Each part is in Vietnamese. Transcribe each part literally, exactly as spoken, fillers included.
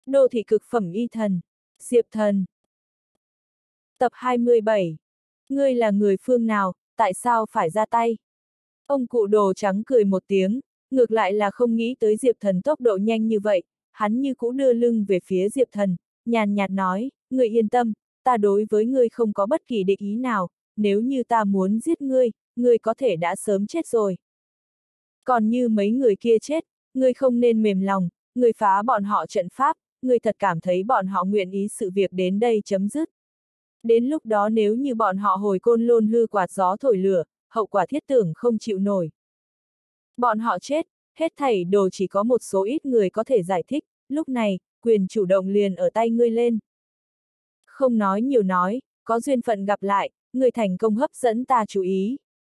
Đô thị cực phẩm y thần. Diệp Thần. Tập hai mươi bảy. Ngươi là người phương nào, tại sao phải ra tay? Ông cụ đồ trắng cười một tiếng, ngược lại là không nghĩ tới Diệp Thần tốc độ nhanh như vậy, hắn như cũ đưa lưng về phía Diệp Thần, nhàn nhạt nói, ngươi yên tâm, ta đối với ngươi không có bất kỳ địch ý nào, nếu như ta muốn giết ngươi, ngươi có thể đã sớm chết rồi. Còn như mấy người kia chết, ngươi không nên mềm lòng, ngươi phá bọn họ trận pháp, ngươi thật cảm thấy bọn họ nguyện ý sự việc đến đây chấm dứt. Đến lúc đó nếu như bọn họ hồi Côn Lôn hư quạt gió thổi lửa, hậu quả thiết tưởng không chịu nổi. Bọn họ chết, hết thảy đồ chỉ có một số ít người có thể giải thích, lúc này, quyền chủ động liền ở tay ngươi lên. Không nói nhiều nói, có duyên phận gặp lại, người thành công hấp dẫn ta chú ý.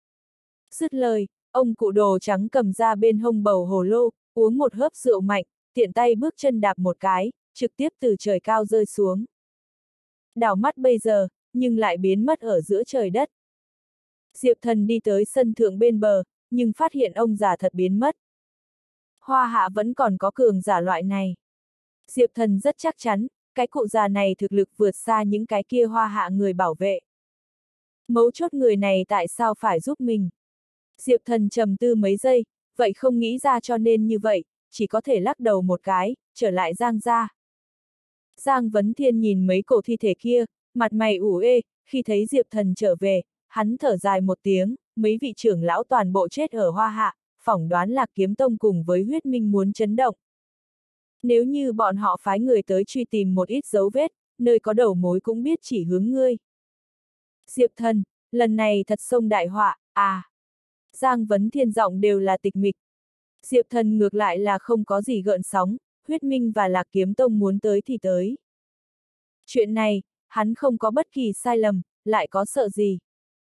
Dứt lời, ông cụ đồ trắng cầm ra bên hông bầu hồ lô, uống một hớp rượu mạnh, tiện tay bước chân đạp một cái, trực tiếp từ trời cao rơi xuống. Đảo mắt bây giờ, nhưng lại biến mất ở giữa trời đất. Diệp Thần đi tới sân thượng bên bờ, nhưng phát hiện ông già thật biến mất. Hoa Hạ vẫn còn có cường giả loại này. Diệp Thần rất chắc chắn, cái cụ già này thực lực vượt xa những cái kia Hoa Hạ người bảo vệ. Mấu chốt người này tại sao phải giúp mình? Diệp Thần trầm tư mấy giây, vậy không nghĩ ra cho nên như vậy, chỉ có thể lắc đầu một cái, trở lại Giang gia. Giang Vấn Thiên nhìn mấy cổ thi thể kia, mặt mày ủ ê, khi thấy Diệp Thần trở về, hắn thở dài một tiếng, mấy vị trưởng lão toàn bộ chết ở Hoa Hạ, phỏng đoán Lạc Kiếm Tông cùng với huyết minh muốn chấn động. Nếu như bọn họ phái người tới truy tìm một ít dấu vết, nơi có đầu mối cũng biết chỉ hướng ngươi. Diệp Thần, lần này thật xông đại họa, à. Giang Vấn Thiên giọng đều là tịch mịch. Diệp Thần ngược lại là không có gì gợn sóng, huyết minh và Lạc Kiếm Tông muốn tới thì tới. Chuyện này, hắn không có bất kỳ sai lầm, lại có sợ gì.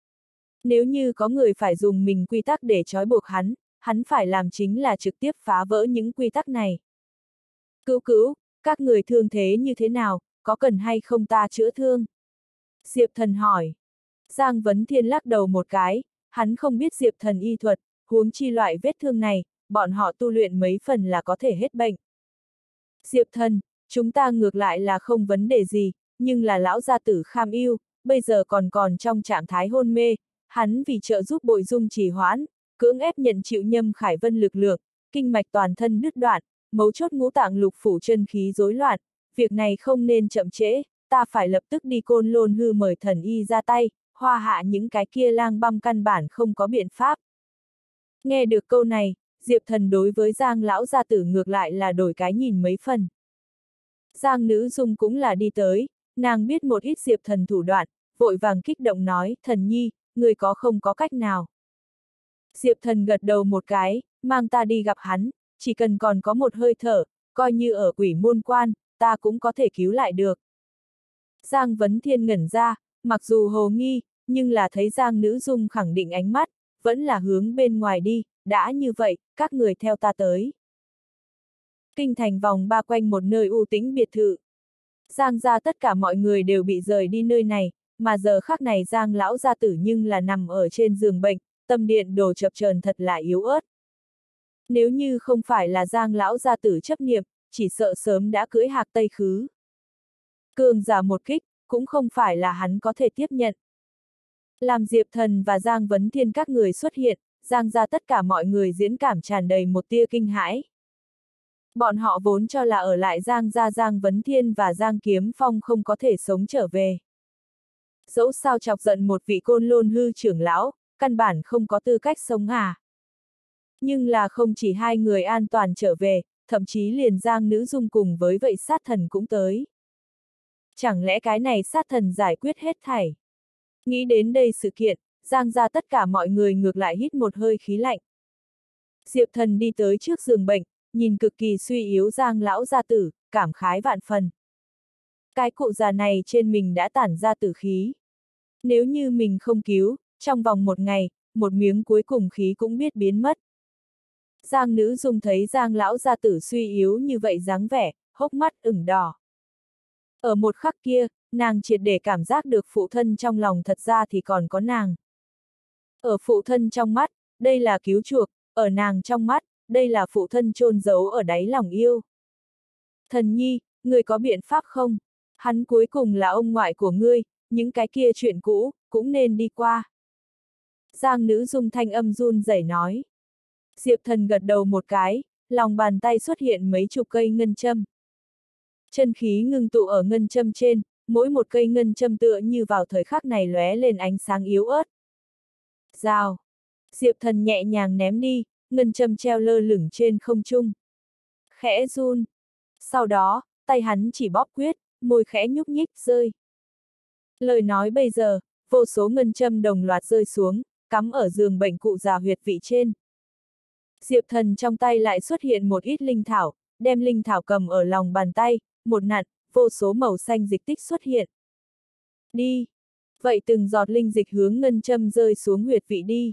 Nếu như có người phải dùng mình quy tắc để trói buộc hắn, hắn phải làm chính là trực tiếp phá vỡ những quy tắc này. Cứu cứu, các người thương thế như thế nào, có cần hay không ta chữa thương? Diệp Thần hỏi. Giang Vấn Thiên lắc đầu một cái, hắn không biết Diệp Thần y thuật, huống chi loại vết thương này, bọn họ tu luyện mấy phần là có thể hết bệnh. Diệp Thần, chúng ta ngược lại là không vấn đề gì, nhưng là lão gia tử Kham Ưu, bây giờ còn còn trong trạng thái hôn mê, hắn vì trợ giúp Bội Dung trì hoãn, cưỡng ép nhận chịu Nhâm Khải Vân lực lượng, kinh mạch toàn thân đứt đoạn, mấu chốt ngũ tạng lục phủ chân khí rối loạn, việc này không nên chậm trễ, ta phải lập tức đi Côn Lôn hư mời thần y ra tay, Hoa Hạ những cái kia lang băm căn bản không có biện pháp. Nghe được câu này, Diệp Thần đối với Giang lão gia tử ngược lại là đổi cái nhìn mấy phần. Giang Nữ Dung cũng là đi tới, nàng biết một ít Diệp Thần thủ đoạn, vội vàng kích động nói, Thần nhi, người có không có cách nào. Diệp Thần gật đầu một cái, mang ta đi gặp hắn, chỉ cần còn có một hơi thở, coi như ở Quỷ Môn Quan, ta cũng có thể cứu lại được. Giang Vấn Thiên ngẩn ra, mặc dù hồ nghi, nhưng là thấy Giang Nữ Dung khẳng định ánh mắt, vẫn là hướng bên ngoài đi, đã như vậy, các người theo ta tới. Kinh thành vòng ba quanh một nơi u tĩnh biệt thự. Giang gia tất cả mọi người đều bị rời đi nơi này, mà giờ khắc này Giang lão gia tử nhưng là nằm ở trên giường bệnh, tâm điện đồ chập chờn thật là yếu ớt. Nếu như không phải là Giang lão gia tử chấp niệm, chỉ sợ sớm đã cưỡi hạc tây khứ. Cường giả một kích, cũng không phải là hắn có thể tiếp nhận. Làm Diệp Thần và Giang Vấn Thiên các người xuất hiện, Giang gia tất cả mọi người diễn cảm tràn đầy một tia kinh hãi. Bọn họ vốn cho là ở lại Giang gia Giang Vấn Thiên và Giang Kiếm Phong không có thể sống trở về. Dẫu sao chọc giận một vị Côn Lôn hư trưởng lão, căn bản không có tư cách sống à. Nhưng là không chỉ hai người an toàn trở về, thậm chí liền Giang Nữ Dung cùng với vậy sát thần cũng tới. Chẳng lẽ cái này sát thần giải quyết hết thảy? Nghĩ đến đây sự kiện, Giang gia tất cả mọi người ngược lại hít một hơi khí lạnh. Diệp Thần đi tới trước giường bệnh, nhìn cực kỳ suy yếu Giang lão gia tử, cảm khái vạn phần. Cái cụ già này trên mình đã tản ra tử khí. Nếu như mình không cứu, trong vòng một ngày, một miếng cuối cùng khí cũng biết biến mất. Giang Nữ Dung thấy Giang lão gia tử suy yếu như vậy dáng vẻ, hốc mắt ửng đỏ. Ở một khắc kia, nàng triệt để cảm giác được phụ thân trong lòng thật ra thì còn có nàng. Ở phụ thân trong mắt, đây là cứu chuộc, ở nàng trong mắt, đây là phụ thân chôn giấu ở đáy lòng yêu. Thần nhi, ngươi có biện pháp không? Hắn cuối cùng là ông ngoại của ngươi, những cái kia chuyện cũ, cũng nên đi qua. Giang Nữ Dung thanh âm run rẩy nói. Diệp Thần gật đầu một cái, lòng bàn tay xuất hiện mấy chục cây ngân châm. Chân khí ngưng tụ ở ngân châm trên, mỗi một cây ngân châm tựa như vào thời khắc này lóe lên ánh sáng yếu ớt. Rào! Diệp Thần nhẹ nhàng ném đi, ngân châm treo lơ lửng trên không trung. Khẽ run. Sau đó, tay hắn chỉ bóp quyết, môi khẽ nhúc nhích, rơi. Lời nói bây giờ, vô số ngân châm đồng loạt rơi xuống, cắm ở giường bệnh cụ già huyệt vị trên. Diệp Thần trong tay lại xuất hiện một ít linh thảo, đem linh thảo cầm ở lòng bàn tay, một nặn, vô số màu xanh dịch tích xuất hiện. Đi! Vậy từng giọt linh dịch hướng ngân châm rơi xuống huyệt vị đi.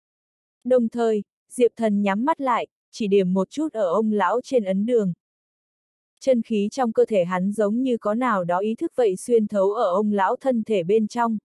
Đồng thời, Diệp Thần nhắm mắt lại, chỉ điểm một chút ở ông lão trên ấn đường. Chân khí trong cơ thể hắn giống như có nào đó ý thức vậy xuyên thấu ở ông lão thân thể bên trong.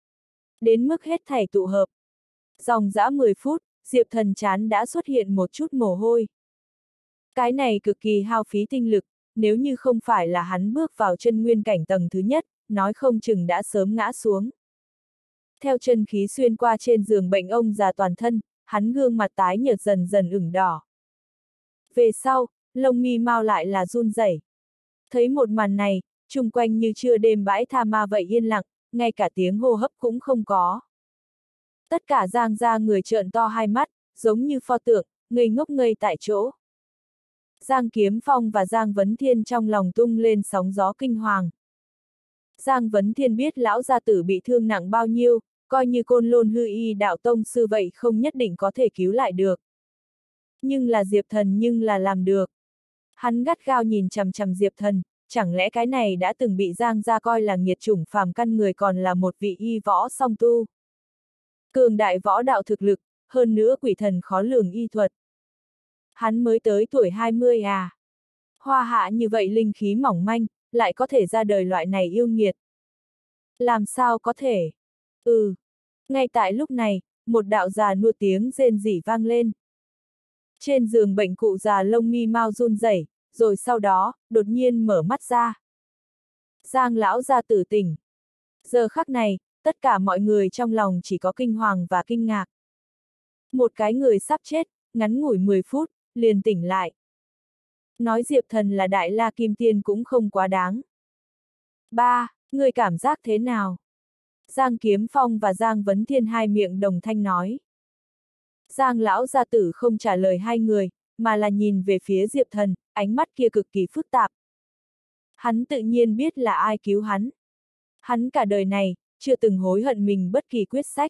Đến mức hết thảy tụ hợp. Dòng dã mười phút, Diệp Thần chán đã xuất hiện một chút mồ hôi. Cái này cực kỳ hao phí tinh lực, nếu như không phải là hắn bước vào chân nguyên cảnh tầng thứ nhất, nói không chừng đã sớm ngã xuống. Theo chân khí xuyên qua trên giường bệnh ông già toàn thân, hắn gương mặt tái nhợt dần dần ửng đỏ. Về sau, lông mi mau lại là run rẩy. Thấy một màn này, chung quanh như trưa đêm bãi tha ma vậy yên lặng, ngay cả tiếng hô hấp cũng không có. Tất cả Giang gia người trợn to hai mắt, giống như pho tượng, ngây ngốc ngây tại chỗ. Giang Kiếm Phong và Giang Vấn Thiên trong lòng tung lên sóng gió kinh hoàng. Giang Vấn Thiên biết lão gia tử bị thương nặng bao nhiêu, coi như Côn Lôn Hư Y đạo tông sư vậy không nhất định có thể cứu lại được. Nhưng là Diệp Thần nhưng là làm được. Hắn gắt gao nhìn chằm chằm Diệp Thần, chẳng lẽ cái này đã từng bị Giang gia coi là nghiệt chủng phàm căn người còn là một vị y võ song tu. Cường đại võ đạo thực lực, hơn nữa quỷ thần khó lường y thuật. Hắn mới tới tuổi hai mươi à. Hoa hạ như vậy linh khí mỏng manh, lại có thể ra đời loại này yêu nghiệt. Làm sao có thể? Ừ. Ngay tại lúc này, một đạo già nua tiếng rên rỉ vang lên. Trên giường bệnh cụ già lông mi mau run rẩy, rồi sau đó, đột nhiên mở mắt ra. Giang lão gia tử tỉnh. Giờ khắc này, tất cả mọi người trong lòng chỉ có kinh hoàng và kinh ngạc. Một cái người sắp chết, ngắn ngủi mười phút, liền tỉnh lại. Nói Diệp Thần là đại la kim tiên cũng không quá đáng. Ba, người cảm giác thế nào? Giang Kiếm Phong và Giang Vấn Thiên hai miệng đồng thanh nói. Giang lão gia tử không trả lời hai người, mà là nhìn về phía Diệp Thần, ánh mắt kia cực kỳ phức tạp. Hắn tự nhiên biết là ai cứu hắn. Hắn cả đời này, chưa từng hối hận mình bất kỳ quyết sách.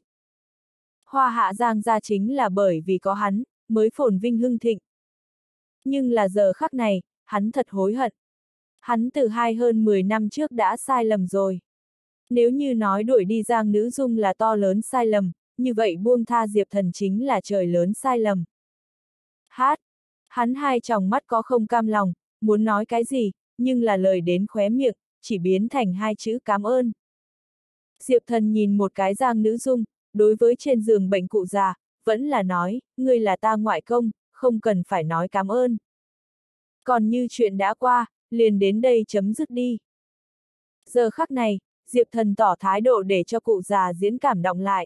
Hoa hạ Giang gia chính là bởi vì có hắn, mới phồn vinh hưng thịnh. Nhưng là giờ khắc này, hắn thật hối hận. Hắn từ hai hơn mười năm trước đã sai lầm rồi. Nếu như nói đuổi đi Giang Nữ Dung là to lớn sai lầm, như vậy buông tha Diệp Thần chính là trời lớn sai lầm. Hát! Hắn hai tròng mắt có không cam lòng, muốn nói cái gì, nhưng là lời đến khóe miệng, chỉ biến thành hai chữ cảm ơn. Diệp Thần nhìn một cái Giang Nữ Dung, đối với trên giường bệnh cụ già, vẫn là nói, ngươi là ta ngoại công, không cần phải nói cảm ơn. Còn như chuyện đã qua, liền đến đây chấm dứt đi. Giờ khắc này, Diệp Thần tỏ thái độ để cho cụ già diễn cảm động lại.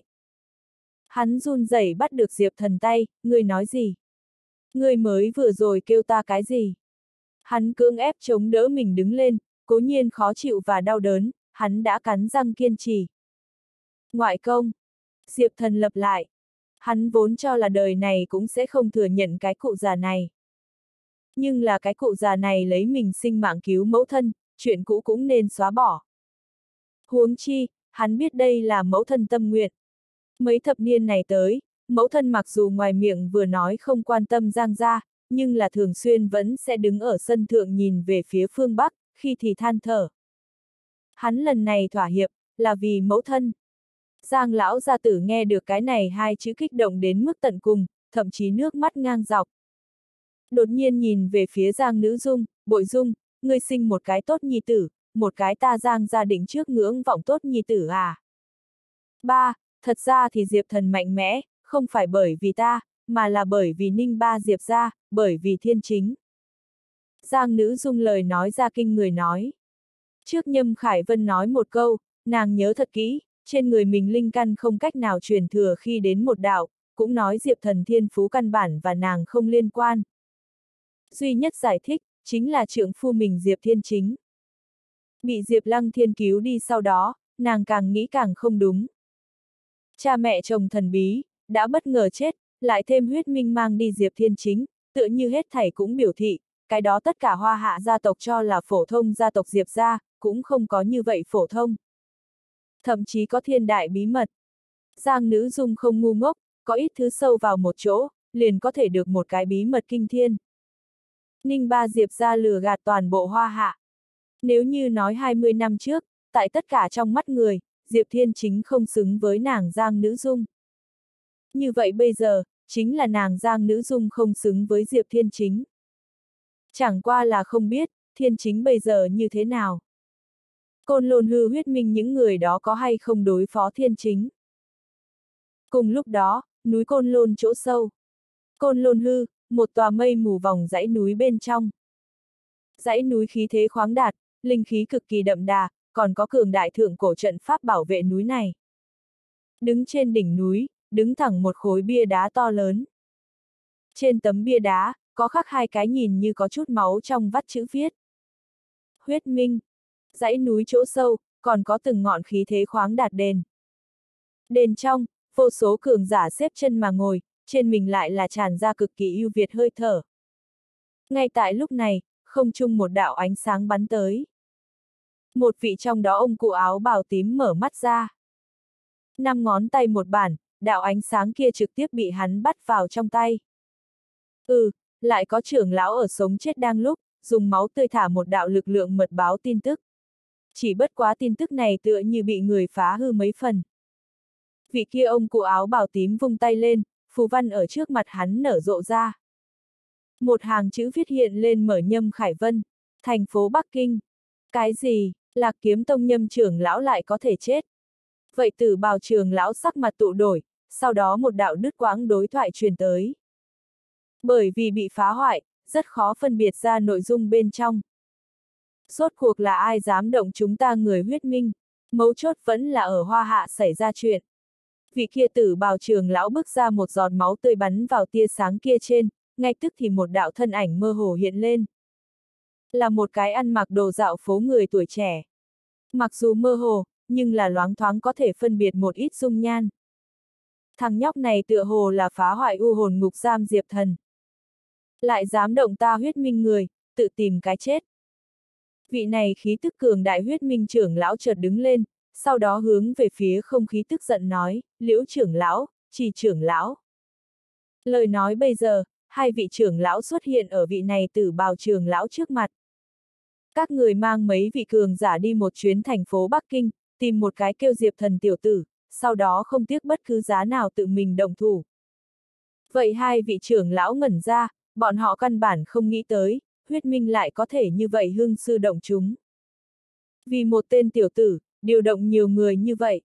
Hắn run rẩy bắt được Diệp Thần tay, ngươi nói gì? Ngươi mới vừa rồi kêu ta cái gì? Hắn cưỡng ép chống đỡ mình đứng lên, cố nhiên khó chịu và đau đớn, hắn đã cắn răng kiên trì. Ngoại công. Diệp Thần lặp lại. Hắn vốn cho là đời này cũng sẽ không thừa nhận cái cụ già này. Nhưng là cái cụ già này lấy mình sinh mạng cứu mẫu thân, chuyện cũ cũng nên xóa bỏ. Huống chi, hắn biết đây là mẫu thân tâm nguyện. Mấy thập niên này tới, mẫu thân mặc dù ngoài miệng vừa nói không quan tâm Giang gia, nhưng là thường xuyên vẫn sẽ đứng ở sân thượng nhìn về phía phương Bắc, khi thì than thở. Hắn lần này thỏa hiệp, là vì mẫu thân. Giang lão gia tử nghe được cái này hai chữ kích động đến mức tận cùng, thậm chí nước mắt ngang dọc. Đột nhiên nhìn về phía Giang Nữ Dung, Bội Dung, ngươi sinh một cái tốt nhi tử, một cái ta Giang gia định trước ngưỡng vọng tốt nhi tử à. Ba, thật ra thì Diệp Thần mạnh mẽ, không phải bởi vì ta, mà là bởi vì Ninh Ba Diệp gia, bởi vì Thiên Chính. Giang Nữ Dung lời nói ra kinh người nói. Trước Nhâm Khải Vân nói một câu, nàng nhớ thật kỹ, trên người mình linh căn không cách nào truyền thừa khi đến một đạo, cũng nói Diệp Thần thiên phú căn bản và nàng không liên quan. Duy nhất giải thích, chính là trượng phu mình Diệp Thiên Chính. Bị Diệp Lăng Thiên cứu đi sau đó, nàng càng nghĩ càng không đúng. Cha mẹ chồng thần bí, đã bất ngờ chết, lại thêm huyết minh mang đi Diệp Thiên Chính, tựa như hết thảy cũng biểu thị, cái đó tất cả Hoa Hạ gia tộc cho là phổ thông gia tộc Diệp gia, cũng không có như vậy phổ thông. Thậm chí có thiên đại bí mật. Giang Nữ Dung không ngu ngốc, có ít thứ sâu vào một chỗ, liền có thể được một cái bí mật kinh thiên. Ninh Ba Diệp gia lừa gạt toàn bộ Hoa Hạ. Nếu như nói hai mươi năm trước, tại tất cả trong mắt người, Diệp Thiên Chính không xứng với nàng Giang Nữ Dung. Như vậy bây giờ, chính là nàng Giang Nữ Dung không xứng với Diệp Thiên Chính. Chẳng qua là không biết, Thiên Chính bây giờ như thế nào. Côn Lôn Hư huyết minh những người đó có hay không đối phó Thiên Chính. Cùng lúc đó, núi Côn Lôn chỗ sâu. Côn Lôn Hư, một tòa mây mù vòng dãy núi bên trong. Dãy núi khí thế khoáng đạt, linh khí cực kỳ đậm đà, còn có cường đại thượng cổ trận pháp bảo vệ núi này. Đứng trên đỉnh núi, đứng thẳng một khối bia đá to lớn. Trên tấm bia đá, có khắc hai cái nhìn như có chút máu trong vắt chữ viết. Huyết minh. Dãy núi chỗ sâu, còn có từng ngọn khí thế khoáng đạt đền. Đền trong, vô số cường giả xếp chân mà ngồi, trên mình lại là tràn ra cực kỳ ưu việt hơi thở. Ngay tại lúc này, không trung một đạo ánh sáng bắn tới. Một vị trong đó ông cụ áo bào tím mở mắt ra. Năm ngón tay một bản, đạo ánh sáng kia trực tiếp bị hắn bắt vào trong tay. Ừ, lại có trưởng lão ở sống chết đang lúc, dùng máu tươi thả một đạo lực lượng mật báo tin tức. Chỉ bất quá tin tức này tựa như bị người phá hư mấy phần. Vị kia ông cụ áo bào tím vung tay lên, phù văn ở trước mặt hắn nở rộ ra. Một hàng chữ viết hiện lên mở Nhâm Khải Vân, thành phố Bắc Kinh. Cái gì, Lạc Kiếm Tông Nhâm trưởng lão lại có thể chết? Vậy Tử Bào trưởng lão sắc mặt tụ đổi, sau đó một đạo đứt quãng đối thoại truyền tới. Bởi vì bị phá hoại, rất khó phân biệt ra nội dung bên trong. Rốt cuộc là ai dám động chúng ta người huyết minh, mấu chốt vẫn là ở Hoa Hạ xảy ra chuyện. Vị kia Tử Bào trưởng lão bước ra một giọt máu tươi bắn vào tia sáng kia trên, ngay tức thì một đạo thân ảnh mơ hồ hiện lên. Là một cái ăn mặc đồ dạo phố người tuổi trẻ. Mặc dù mơ hồ, nhưng là loáng thoáng có thể phân biệt một ít dung nhan. Thằng nhóc này tựa hồ là phá hoại u hồn ngục giam Diệp Thần. Lại dám động ta huyết minh người, tự tìm cái chết. Vị này khí tức cường đại huyết minh trưởng lão chợt đứng lên, sau đó hướng về phía không khí tức giận nói, Liễu trưởng lão, Trì trưởng lão. Lời nói bây giờ, hai vị trưởng lão xuất hiện ở vị này Tử Bào trưởng lão trước mặt. Các người mang mấy vị cường giả đi một chuyến thành phố Bắc Kinh, tìm một cái kêu Diệp Thần tiểu tử, sau đó không tiếc bất cứ giá nào tự mình động thủ. Vậy hai vị trưởng lão ngẩn ra, bọn họ căn bản không nghĩ tới, huyết minh lại có thể như vậy hưng sư động chúng. Vì một tên tiểu tử, điều động nhiều người như vậy.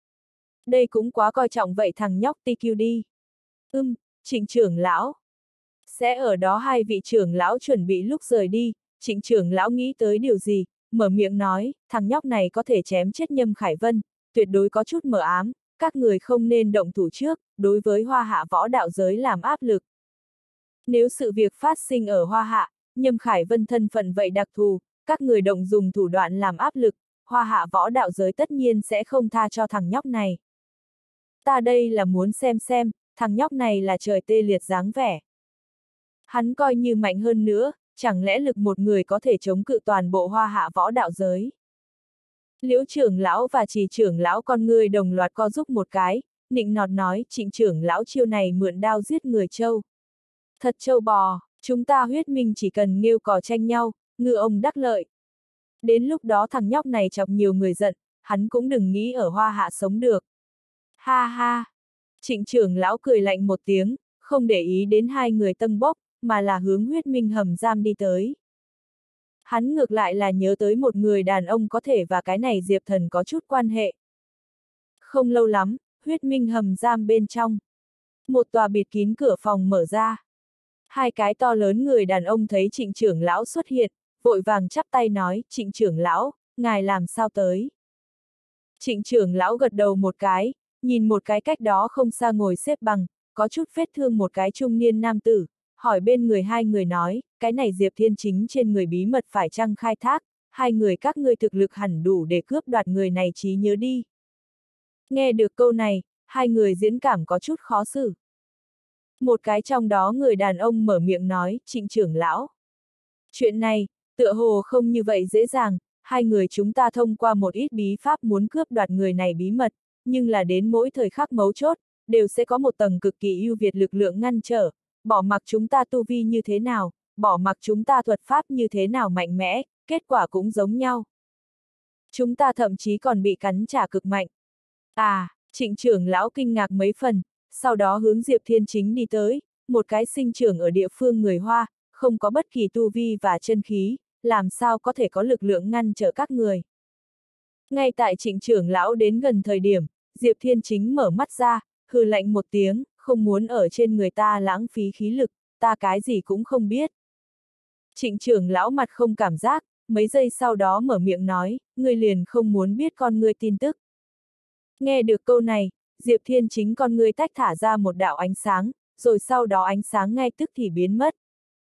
Đây cũng quá coi trọng vậy thằng nhóc tê quy đi. Ưm, Trịnh trưởng lão. Sẽ ở đó hai vị trưởng lão chuẩn bị lúc rời đi, Trịnh trưởng lão nghĩ tới điều gì, mở miệng nói, thằng nhóc này có thể chém chết Nhâm Khải Vân, tuyệt đối có chút mờ ám, các người không nên động thủ trước, đối với Hoa Hạ võ đạo giới làm áp lực. Nếu sự việc phát sinh ở Hoa Hạ, Nhâm Khải Vân thân phận vậy đặc thù, các người động dùng thủ đoạn làm áp lực, Hoa Hạ võ đạo giới tất nhiên sẽ không tha cho thằng nhóc này. Ta đây là muốn xem xem, thằng nhóc này là trời tê liệt dáng vẻ. Hắn coi như mạnh hơn nữa, chẳng lẽ lực một người có thể chống cự toàn bộ Hoa Hạ võ đạo giới. Liễu trưởng lão và Trì trưởng lão con ngươi đồng loạt co giúp một cái, nịnh nọt nói Trịnh trưởng lão chiêu này mượn đao giết người trâu. Thật trâu bò, chúng ta huyết minh chỉ cần nghêu cò tranh nhau, ngư ông đắc lợi. Đến lúc đó thằng nhóc này chọc nhiều người giận, hắn cũng đừng nghĩ ở Hoa Hạ sống được. Ha ha! Trịnh trưởng lão cười lạnh một tiếng, không để ý đến hai người tâng bốc, mà là hướng huyết minh hầm giam đi tới. Hắn ngược lại là nhớ tới một người đàn ông có thể và cái này Diệp Thần có chút quan hệ. Không lâu lắm, huyết minh hầm giam bên trong. Một tòa bịt kín cửa phòng mở ra. Hai cái to lớn người đàn ông thấy Trịnh trưởng lão xuất hiện, vội vàng chắp tay nói, Trịnh trưởng lão, ngài làm sao tới? Trịnh trưởng lão gật đầu một cái, nhìn một cái cách đó không xa ngồi xếp bằng, có chút vết thương một cái trung niên nam tử, hỏi bên người hai người nói, cái này Diệp Thiên Chính trên người bí mật phải chăng khai thác, hai người các ngươi thực lực hẳn đủ để cướp đoạt người này trí nhớ đi. Nghe được câu này, hai người diễn cảm có chút khó xử. Một cái trong đó người đàn ông mở miệng nói, Trịnh trưởng lão. Chuyện này, tựa hồ không như vậy dễ dàng, hai người chúng ta thông qua một ít bí pháp muốn cướp đoạt người này bí mật, nhưng là đến mỗi thời khắc mấu chốt, đều sẽ có một tầng cực kỳ ưu việt lực lượng ngăn trở, bỏ mặc chúng ta tu vi như thế nào, bỏ mặc chúng ta thuật pháp như thế nào mạnh mẽ, kết quả cũng giống nhau. Chúng ta thậm chí còn bị cắn trả cực mạnh. À, Trịnh trưởng lão kinh ngạc mấy phần, sau đó hướng Diệp Thiên Chính đi tới, một cái sinh trưởng ở địa phương người Hoa, không có bất kỳ tu vi và chân khí, làm sao có thể có lực lượng ngăn trở các người. Ngay tại Trịnh trưởng lão đến gần thời điểm, Diệp Thiên Chính mở mắt ra, hừ lạnh một tiếng, không muốn ở trên người ta lãng phí khí lực, ta cái gì cũng không biết. Trịnh trưởng lão mặt không cảm giác, mấy giây sau đó mở miệng nói, ngươi liền không muốn biết con ngươi tin tức. Nghe được câu này, Diệp Thiên Chính con ngươi tách thả ra một đạo ánh sáng, rồi sau đó ánh sáng ngay tức thì biến mất.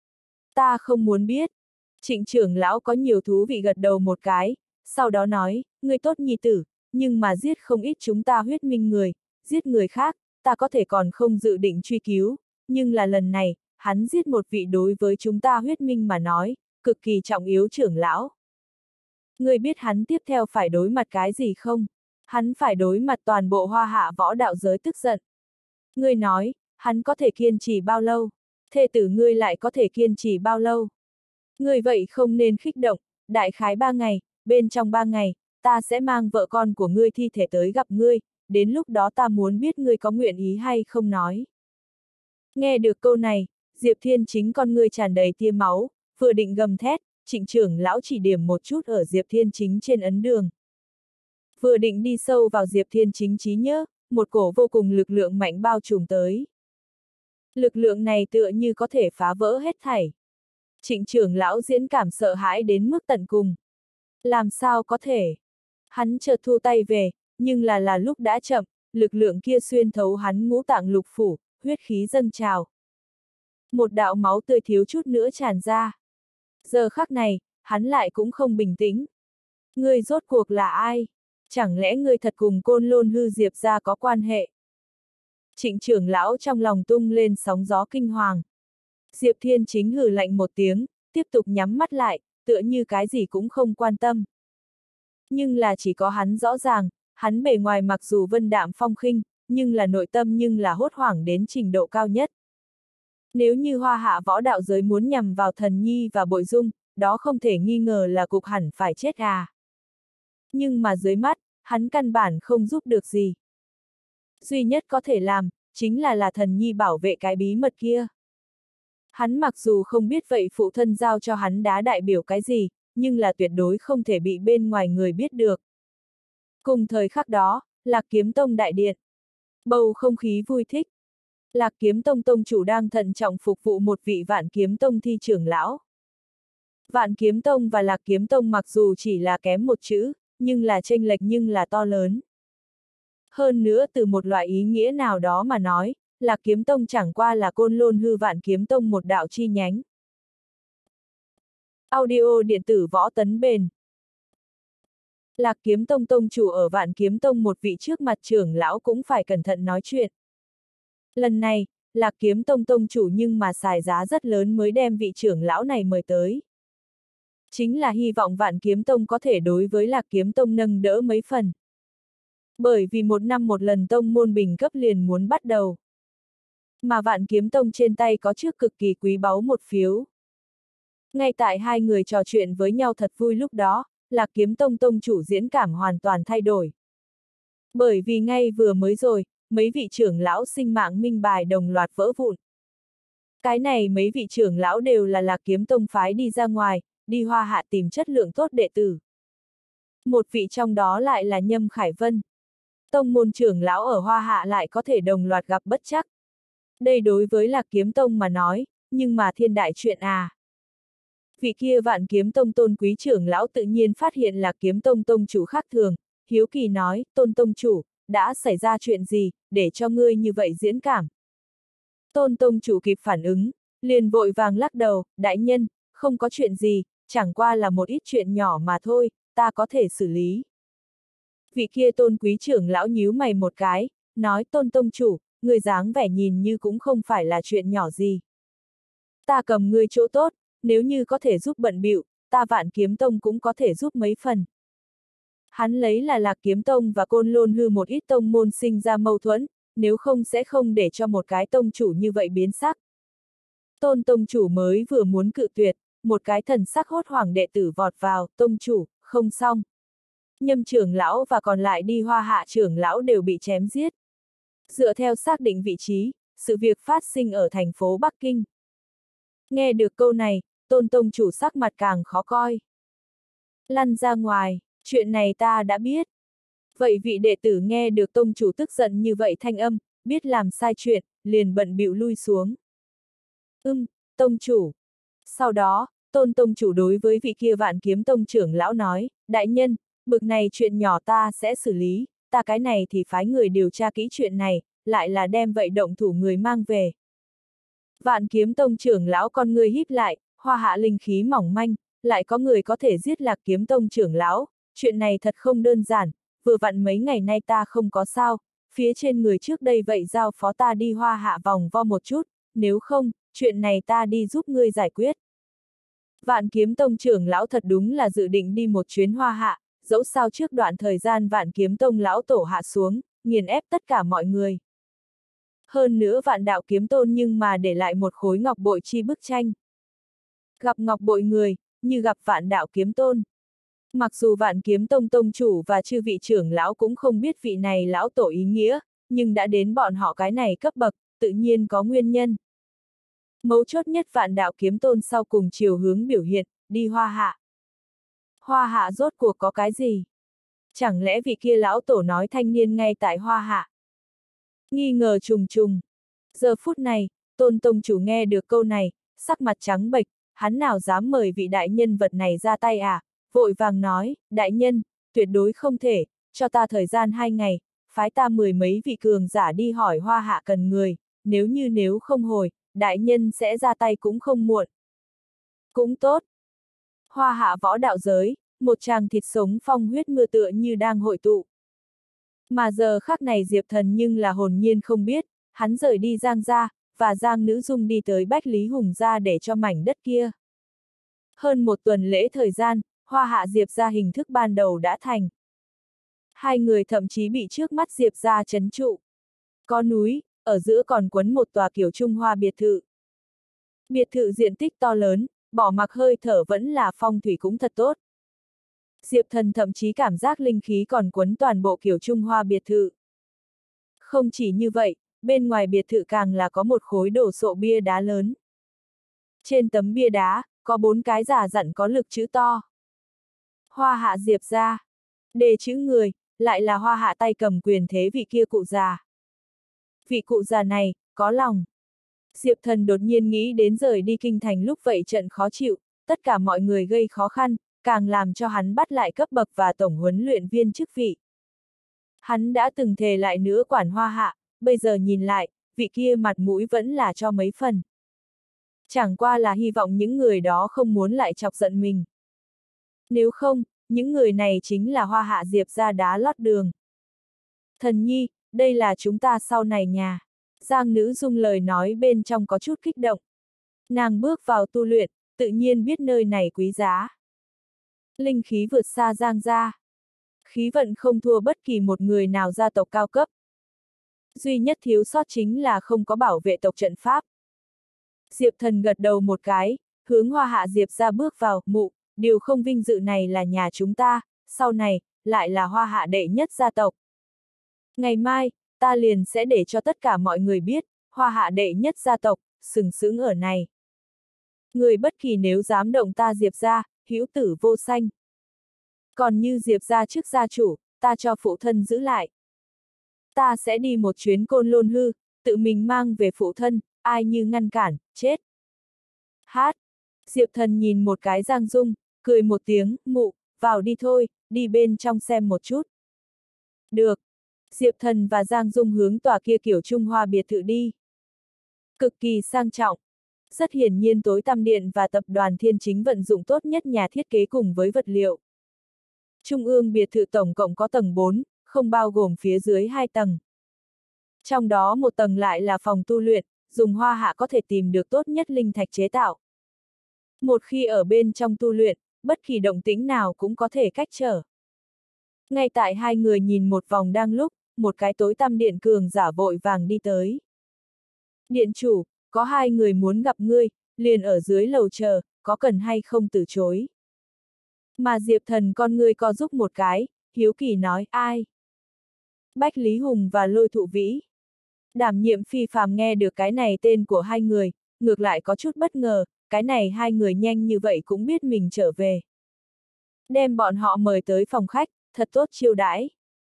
Ta không muốn biết. Trịnh trưởng lão có nhiều thú vị gật đầu một cái, sau đó nói, ngươi tốt nhi tử, nhưng mà giết không ít chúng ta huyết minh người, giết người khác, ta có thể còn không dự định truy cứu, nhưng là lần này, hắn giết một vị đối với chúng ta huyết minh mà nói, cực kỳ trọng yếu trưởng lão. Ngươi biết hắn tiếp theo phải đối mặt cái gì không? Hắn phải đối mặt toàn bộ hoa hạ võ đạo giới tức giận. Ngươi nói, hắn có thể kiên trì bao lâu? Thê tử ngươi lại có thể kiên trì bao lâu? Ngươi vậy không nên khích động, đại khái ba ngày, bên trong ba ngày, ta sẽ mang vợ con của ngươi thi thể tới gặp ngươi, đến lúc đó ta muốn biết ngươi có nguyện ý hay không nói. Nghe được câu này, Diệp Thiên Chính con ngươi tràn đầy tia máu, vừa định gầm thét, Trịnh trưởng lão chỉ điểm một chút ở Diệp Thiên Chính trên ấn đường. Vừa định đi sâu vào Diệp Thiên Chính trí nhớ, một cổ vô cùng lực lượng mạnh bao trùm tới. Lực lượng này tựa như có thể phá vỡ hết thảy. Trịnh trưởng lão diễn cảm sợ hãi đến mức tận cùng. Làm sao có thể? Hắn chợt thu tay về, nhưng là là lúc đã chậm, lực lượng kia xuyên thấu hắn ngũ tạng lục phủ, huyết khí dâng trào. Một đạo máu tươi thiếu chút nữa tràn ra. Giờ khắc này, hắn lại cũng không bình tĩnh. Ngươi rốt cuộc là ai? Chẳng lẽ ngươi thật cùng Côn Lôn Hư Diệp gia có quan hệ? Trịnh trưởng lão trong lòng tung lên sóng gió kinh hoàng. Diệp Thiên Chính hừ lạnh một tiếng, tiếp tục nhắm mắt lại, tựa như cái gì cũng không quan tâm. Nhưng là chỉ có hắn rõ ràng, hắn bề ngoài mặc dù vân đạm phong khinh, nhưng là nội tâm nhưng là hốt hoảng đến trình độ cao nhất. Nếu như hoa hạ võ đạo giới muốn nhằm vào Thần Nhi và Bội Dung, đó không thể nghi ngờ là cục hẳn phải chết à. Nhưng mà dưới mắt, hắn căn bản không giúp được gì. Duy nhất có thể làm, chính là là Thần Nhi bảo vệ cái bí mật kia. Hắn mặc dù không biết vậy phụ thân giao cho hắn đá đại biểu cái gì, nhưng là tuyệt đối không thể bị bên ngoài người biết được. Cùng thời khắc đó, Lạc Kiếm Tông đại điện. Bầu không khí vui thích. Lạc Kiếm Tông tông chủ đang thận trọng phục vụ một vị Vạn Kiếm Tông thi trưởng lão. Vạn Kiếm Tông và Lạc Kiếm Tông mặc dù chỉ là kém một chữ, nhưng là chênh lệch nhưng là to lớn. Hơn nữa từ một loại ý nghĩa nào đó mà nói, Lạc Kiếm Tông chẳng qua là Côn Lôn Hư Vạn Kiếm Tông một đạo chi nhánh. Audio điện tử võ tấn bền. Lạc Kiếm Tông tông chủ ở Vạn Kiếm Tông một vị trước mặt trưởng lão cũng phải cẩn thận nói chuyện. Lần này, Lạc Kiếm Tông tông chủ nhưng mà xài giá rất lớn mới đem vị trưởng lão này mời tới. Chính là hy vọng Vạn Kiếm Tông có thể đối với Lạc Kiếm Tông nâng đỡ mấy phần. Bởi vì một năm một lần tông môn bình cấp liền muốn bắt đầu. Mà Vạn Kiếm Tông trên tay có chiếc cực kỳ quý báu một phiếu. Ngay tại hai người trò chuyện với nhau thật vui lúc đó, Lạc Kiếm Tông tông chủ diễn cảm hoàn toàn thay đổi. Bởi vì ngay vừa mới rồi, mấy vị trưởng lão sinh mạng minh bài đồng loạt vỡ vụn. Cái này mấy vị trưởng lão đều là Lạc Kiếm Tông phái đi ra ngoài, đi Hoa Hạ tìm chất lượng tốt đệ tử. Một vị trong đó lại là Nhâm Khải Vân. Tông môn trưởng lão ở Hoa Hạ lại có thể đồng loạt gặp bất trắc. Đây đối với Lạc Kiếm Tông mà nói, nhưng mà thiên đại chuyện à. Vị kia Vạn Kiếm Tông Tôn quý trưởng lão tự nhiên phát hiện là Kiếm Tông tông chủ khác thường, hiếu kỳ nói, Tôn tông chủ, đã xảy ra chuyện gì, để cho ngươi như vậy diễn cảm. Tôn tông chủ kịp phản ứng, liền vội vàng lắc đầu, đại nhân, không có chuyện gì, chẳng qua là một ít chuyện nhỏ mà thôi, ta có thể xử lý. Vị kia tôn quý trưởng lão nhíu mày một cái, nói Tôn tông chủ, người dáng vẻ nhìn như cũng không phải là chuyện nhỏ gì. Ta cầm ngươi chỗ tốt, nếu như có thể giúp bận bịu, ta Vạn Kiếm Tông cũng có thể giúp mấy phần. Hắn lấy là Lạc Kiếm Tông và Côn Lôn Hư một ít tông môn sinh ra mâu thuẫn, nếu không sẽ không để cho một cái tông chủ như vậy biến sắc. Tôn tông chủ mới vừa muốn cự tuyệt, một cái thần sắc hốt hoảng đệ tử vọt vào, tông chủ, không xong. Nhâm trưởng lão và còn lại đi Hoa Hạ trưởng lão đều bị chém giết. Dựa theo xác định vị trí, sự việc phát sinh ở thành phố Bắc Kinh. Nghe được câu này, Tôn tông chủ sắc mặt càng khó coi. Lăn ra ngoài, chuyện này ta đã biết. Vậy vị đệ tử nghe được tông chủ tức giận như vậy thanh âm, biết làm sai chuyện, liền bận bịu lui xuống. Ừm, tông chủ. Sau đó, Tôn tông chủ đối với vị kia Vạn Kiếm Tông trưởng lão nói, đại nhân, bực này chuyện nhỏ ta sẽ xử lý, ta cái này thì phái người điều tra kỹ chuyện này, lại là đem vậy động thủ người mang về. Vạn Kiếm Tông trưởng lão con người híp lại, Hoa Hạ linh khí mỏng manh, lại có người có thể giết Lạc Kiếm Tông trưởng lão, chuyện này thật không đơn giản, vừa vặn mấy ngày nay ta không có sao, phía trên người trước đây vậy giao phó ta đi Hoa Hạ vòng vo một chút, nếu không, chuyện này ta đi giúp ngươi giải quyết. Vạn Kiếm Tông trưởng lão thật đúng là dự định đi một chuyến Hoa Hạ, dẫu sao trước đoạn thời gian Vạn Kiếm Tông lão tổ hạ xuống, nghiền ép tất cả mọi người. Hơn nữa Vạn Đạo Kiếm Tôn nhưng mà để lại một khối ngọc bội chi bức tranh. Gặp ngọc bội người, như gặp Vạn Đạo Kiếm Tôn. Mặc dù Vạn Kiếm Tông tông chủ và chư vị trưởng lão cũng không biết vị này lão tổ ý nghĩa, nhưng đã đến bọn họ cái này cấp bậc, tự nhiên có nguyên nhân. Mấu chốt nhất Vạn Đạo Kiếm Tôn sau cùng chiều hướng biểu hiện, đi Hoa Hạ. Hoa Hạ rốt cuộc có cái gì? Chẳng lẽ vị kia lão tổ nói thanh niên ngay tại Hoa Hạ? Nghi ngờ trùng trùng. Giờ phút này, Tôn tông chủ nghe được câu này, sắc mặt trắng bệch, hắn nào dám mời vị đại nhân vật này ra tay à? Vội vàng nói, đại nhân, tuyệt đối không thể, cho ta thời gian hai ngày, phái ta mười mấy vị cường giả đi hỏi Hoa Hạ cần người, nếu như nếu không hồi, đại nhân sẽ ra tay cũng không muộn. Cũng tốt. Hoa Hạ võ đạo giới, một tràng thịt sống phong huyết mưa tựa như đang hội tụ. Mà giờ khắc này Diệp Thần nhưng là hồn nhiên không biết, hắn rời đi Giang gia, và Giang Nữ Dung đi tới Bách Lý Hùng gia để cho mảnh đất kia. Hơn một tuần lễ thời gian, Hoa Hạ Diệp gia hình thức ban đầu đã thành. Hai người thậm chí bị trước mắt Diệp gia trấn trụ. Có núi, ở giữa còn quấn một tòa kiểu Trung Hoa biệt thự. Biệt thự diện tích to lớn, bỏ mặc hơi thở vẫn là phong thủy cũng thật tốt. Diệp Thần thậm chí cảm giác linh khí còn quấn toàn bộ kiểu Trung Hoa biệt thự. Không chỉ như vậy, bên ngoài biệt thự càng là có một khối đổ sộ bia đá lớn. Trên tấm bia đá, có bốn cái giả dặn có lực chữ to. Hoa Hạ Diệp gia. Đề chữ người, lại là Hoa Hạ tay cầm quyền thế vị kia cụ già. Vị cụ già này, có lòng. Diệp Thần đột nhiên nghĩ đến rời đi kinh thành lúc vậy trận khó chịu, tất cả mọi người gây khó khăn, càng làm cho hắn bắt lại cấp bậc và tổng huấn luyện viên chức vị. Hắn đã từng thề lại nữa quản Hoa Hạ, bây giờ nhìn lại, vị kia mặt mũi vẫn là cho mấy phần. Chẳng qua là hy vọng những người đó không muốn lại chọc giận mình. Nếu không, những người này chính là Hoa Hạ Diệp gia đá lót đường. Thần nhi, đây là chúng ta sau này nhà. Giang Nữ Dung lời nói bên trong có chút kích động. Nàng bước vào tu luyện, tự nhiên biết nơi này quý giá. Linh khí vượt xa Giang gia. Khí vận không thua bất kỳ một người nào gia tộc cao cấp. Duy nhất thiếu sót chính là không có bảo vệ tộc trận pháp. Diệp Thần gật đầu một cái, hướng Hoa Hạ Diệp gia bước vào, mụ, điều không vinh dự này là nhà chúng ta, sau này, lại là Hoa Hạ đệ nhất gia tộc. Ngày mai, ta liền sẽ để cho tất cả mọi người biết, Hoa Hạ đệ nhất gia tộc, sừng sững ở này. Người bất kỳ nếu dám động ta Diệp gia, hữu tử vô sanh. Còn như Diệp gia trước gia chủ, ta cho phụ thân giữ lại. Ta sẽ đi một chuyến Côn Lôn Hư, tự mình mang về phụ thân, ai như ngăn cản, chết. Hát! Diệp Thần nhìn một cái Giang Dung, cười một tiếng, mụ, vào đi thôi, đi bên trong xem một chút. Được. Diệp Thần và Giang Dung hướng tòa kia kiểu Trung Hoa biệt thự đi. Cực kỳ sang trọng. Rất hiển nhiên tối tăm điện và tập đoàn Thiên Chính vận dụng tốt nhất nhà thiết kế cùng với vật liệu. Trung ương biệt thự tổng cộng có tầng bốn, không bao gồm phía dưới hai tầng. Trong đó một tầng lại là phòng tu luyện, dùng Hoa Hạ có thể tìm được tốt nhất linh thạch chế tạo. Một khi ở bên trong tu luyện, bất kỳ động tĩnh nào cũng có thể cách trở. Ngay tại hai người nhìn một vòng đang lúc, một cái tối tăm điện cường giả vội vàng đi tới. Điện chủ, có hai người muốn gặp ngươi, liền ở dưới lầu chờ, có cần hay không từ chối. Mà Diệp Thần con ngươi co giúp một cái, hiếu kỳ nói, ai? Bách Lý Hùng và Lôi Thụ Vĩ. Đảm nhiệm phi phàm nghe được cái này tên của hai người, ngược lại có chút bất ngờ, cái này hai người nhanh như vậy cũng biết mình trở về. Đem bọn họ mời tới phòng khách, thật tốt chiêu đãi.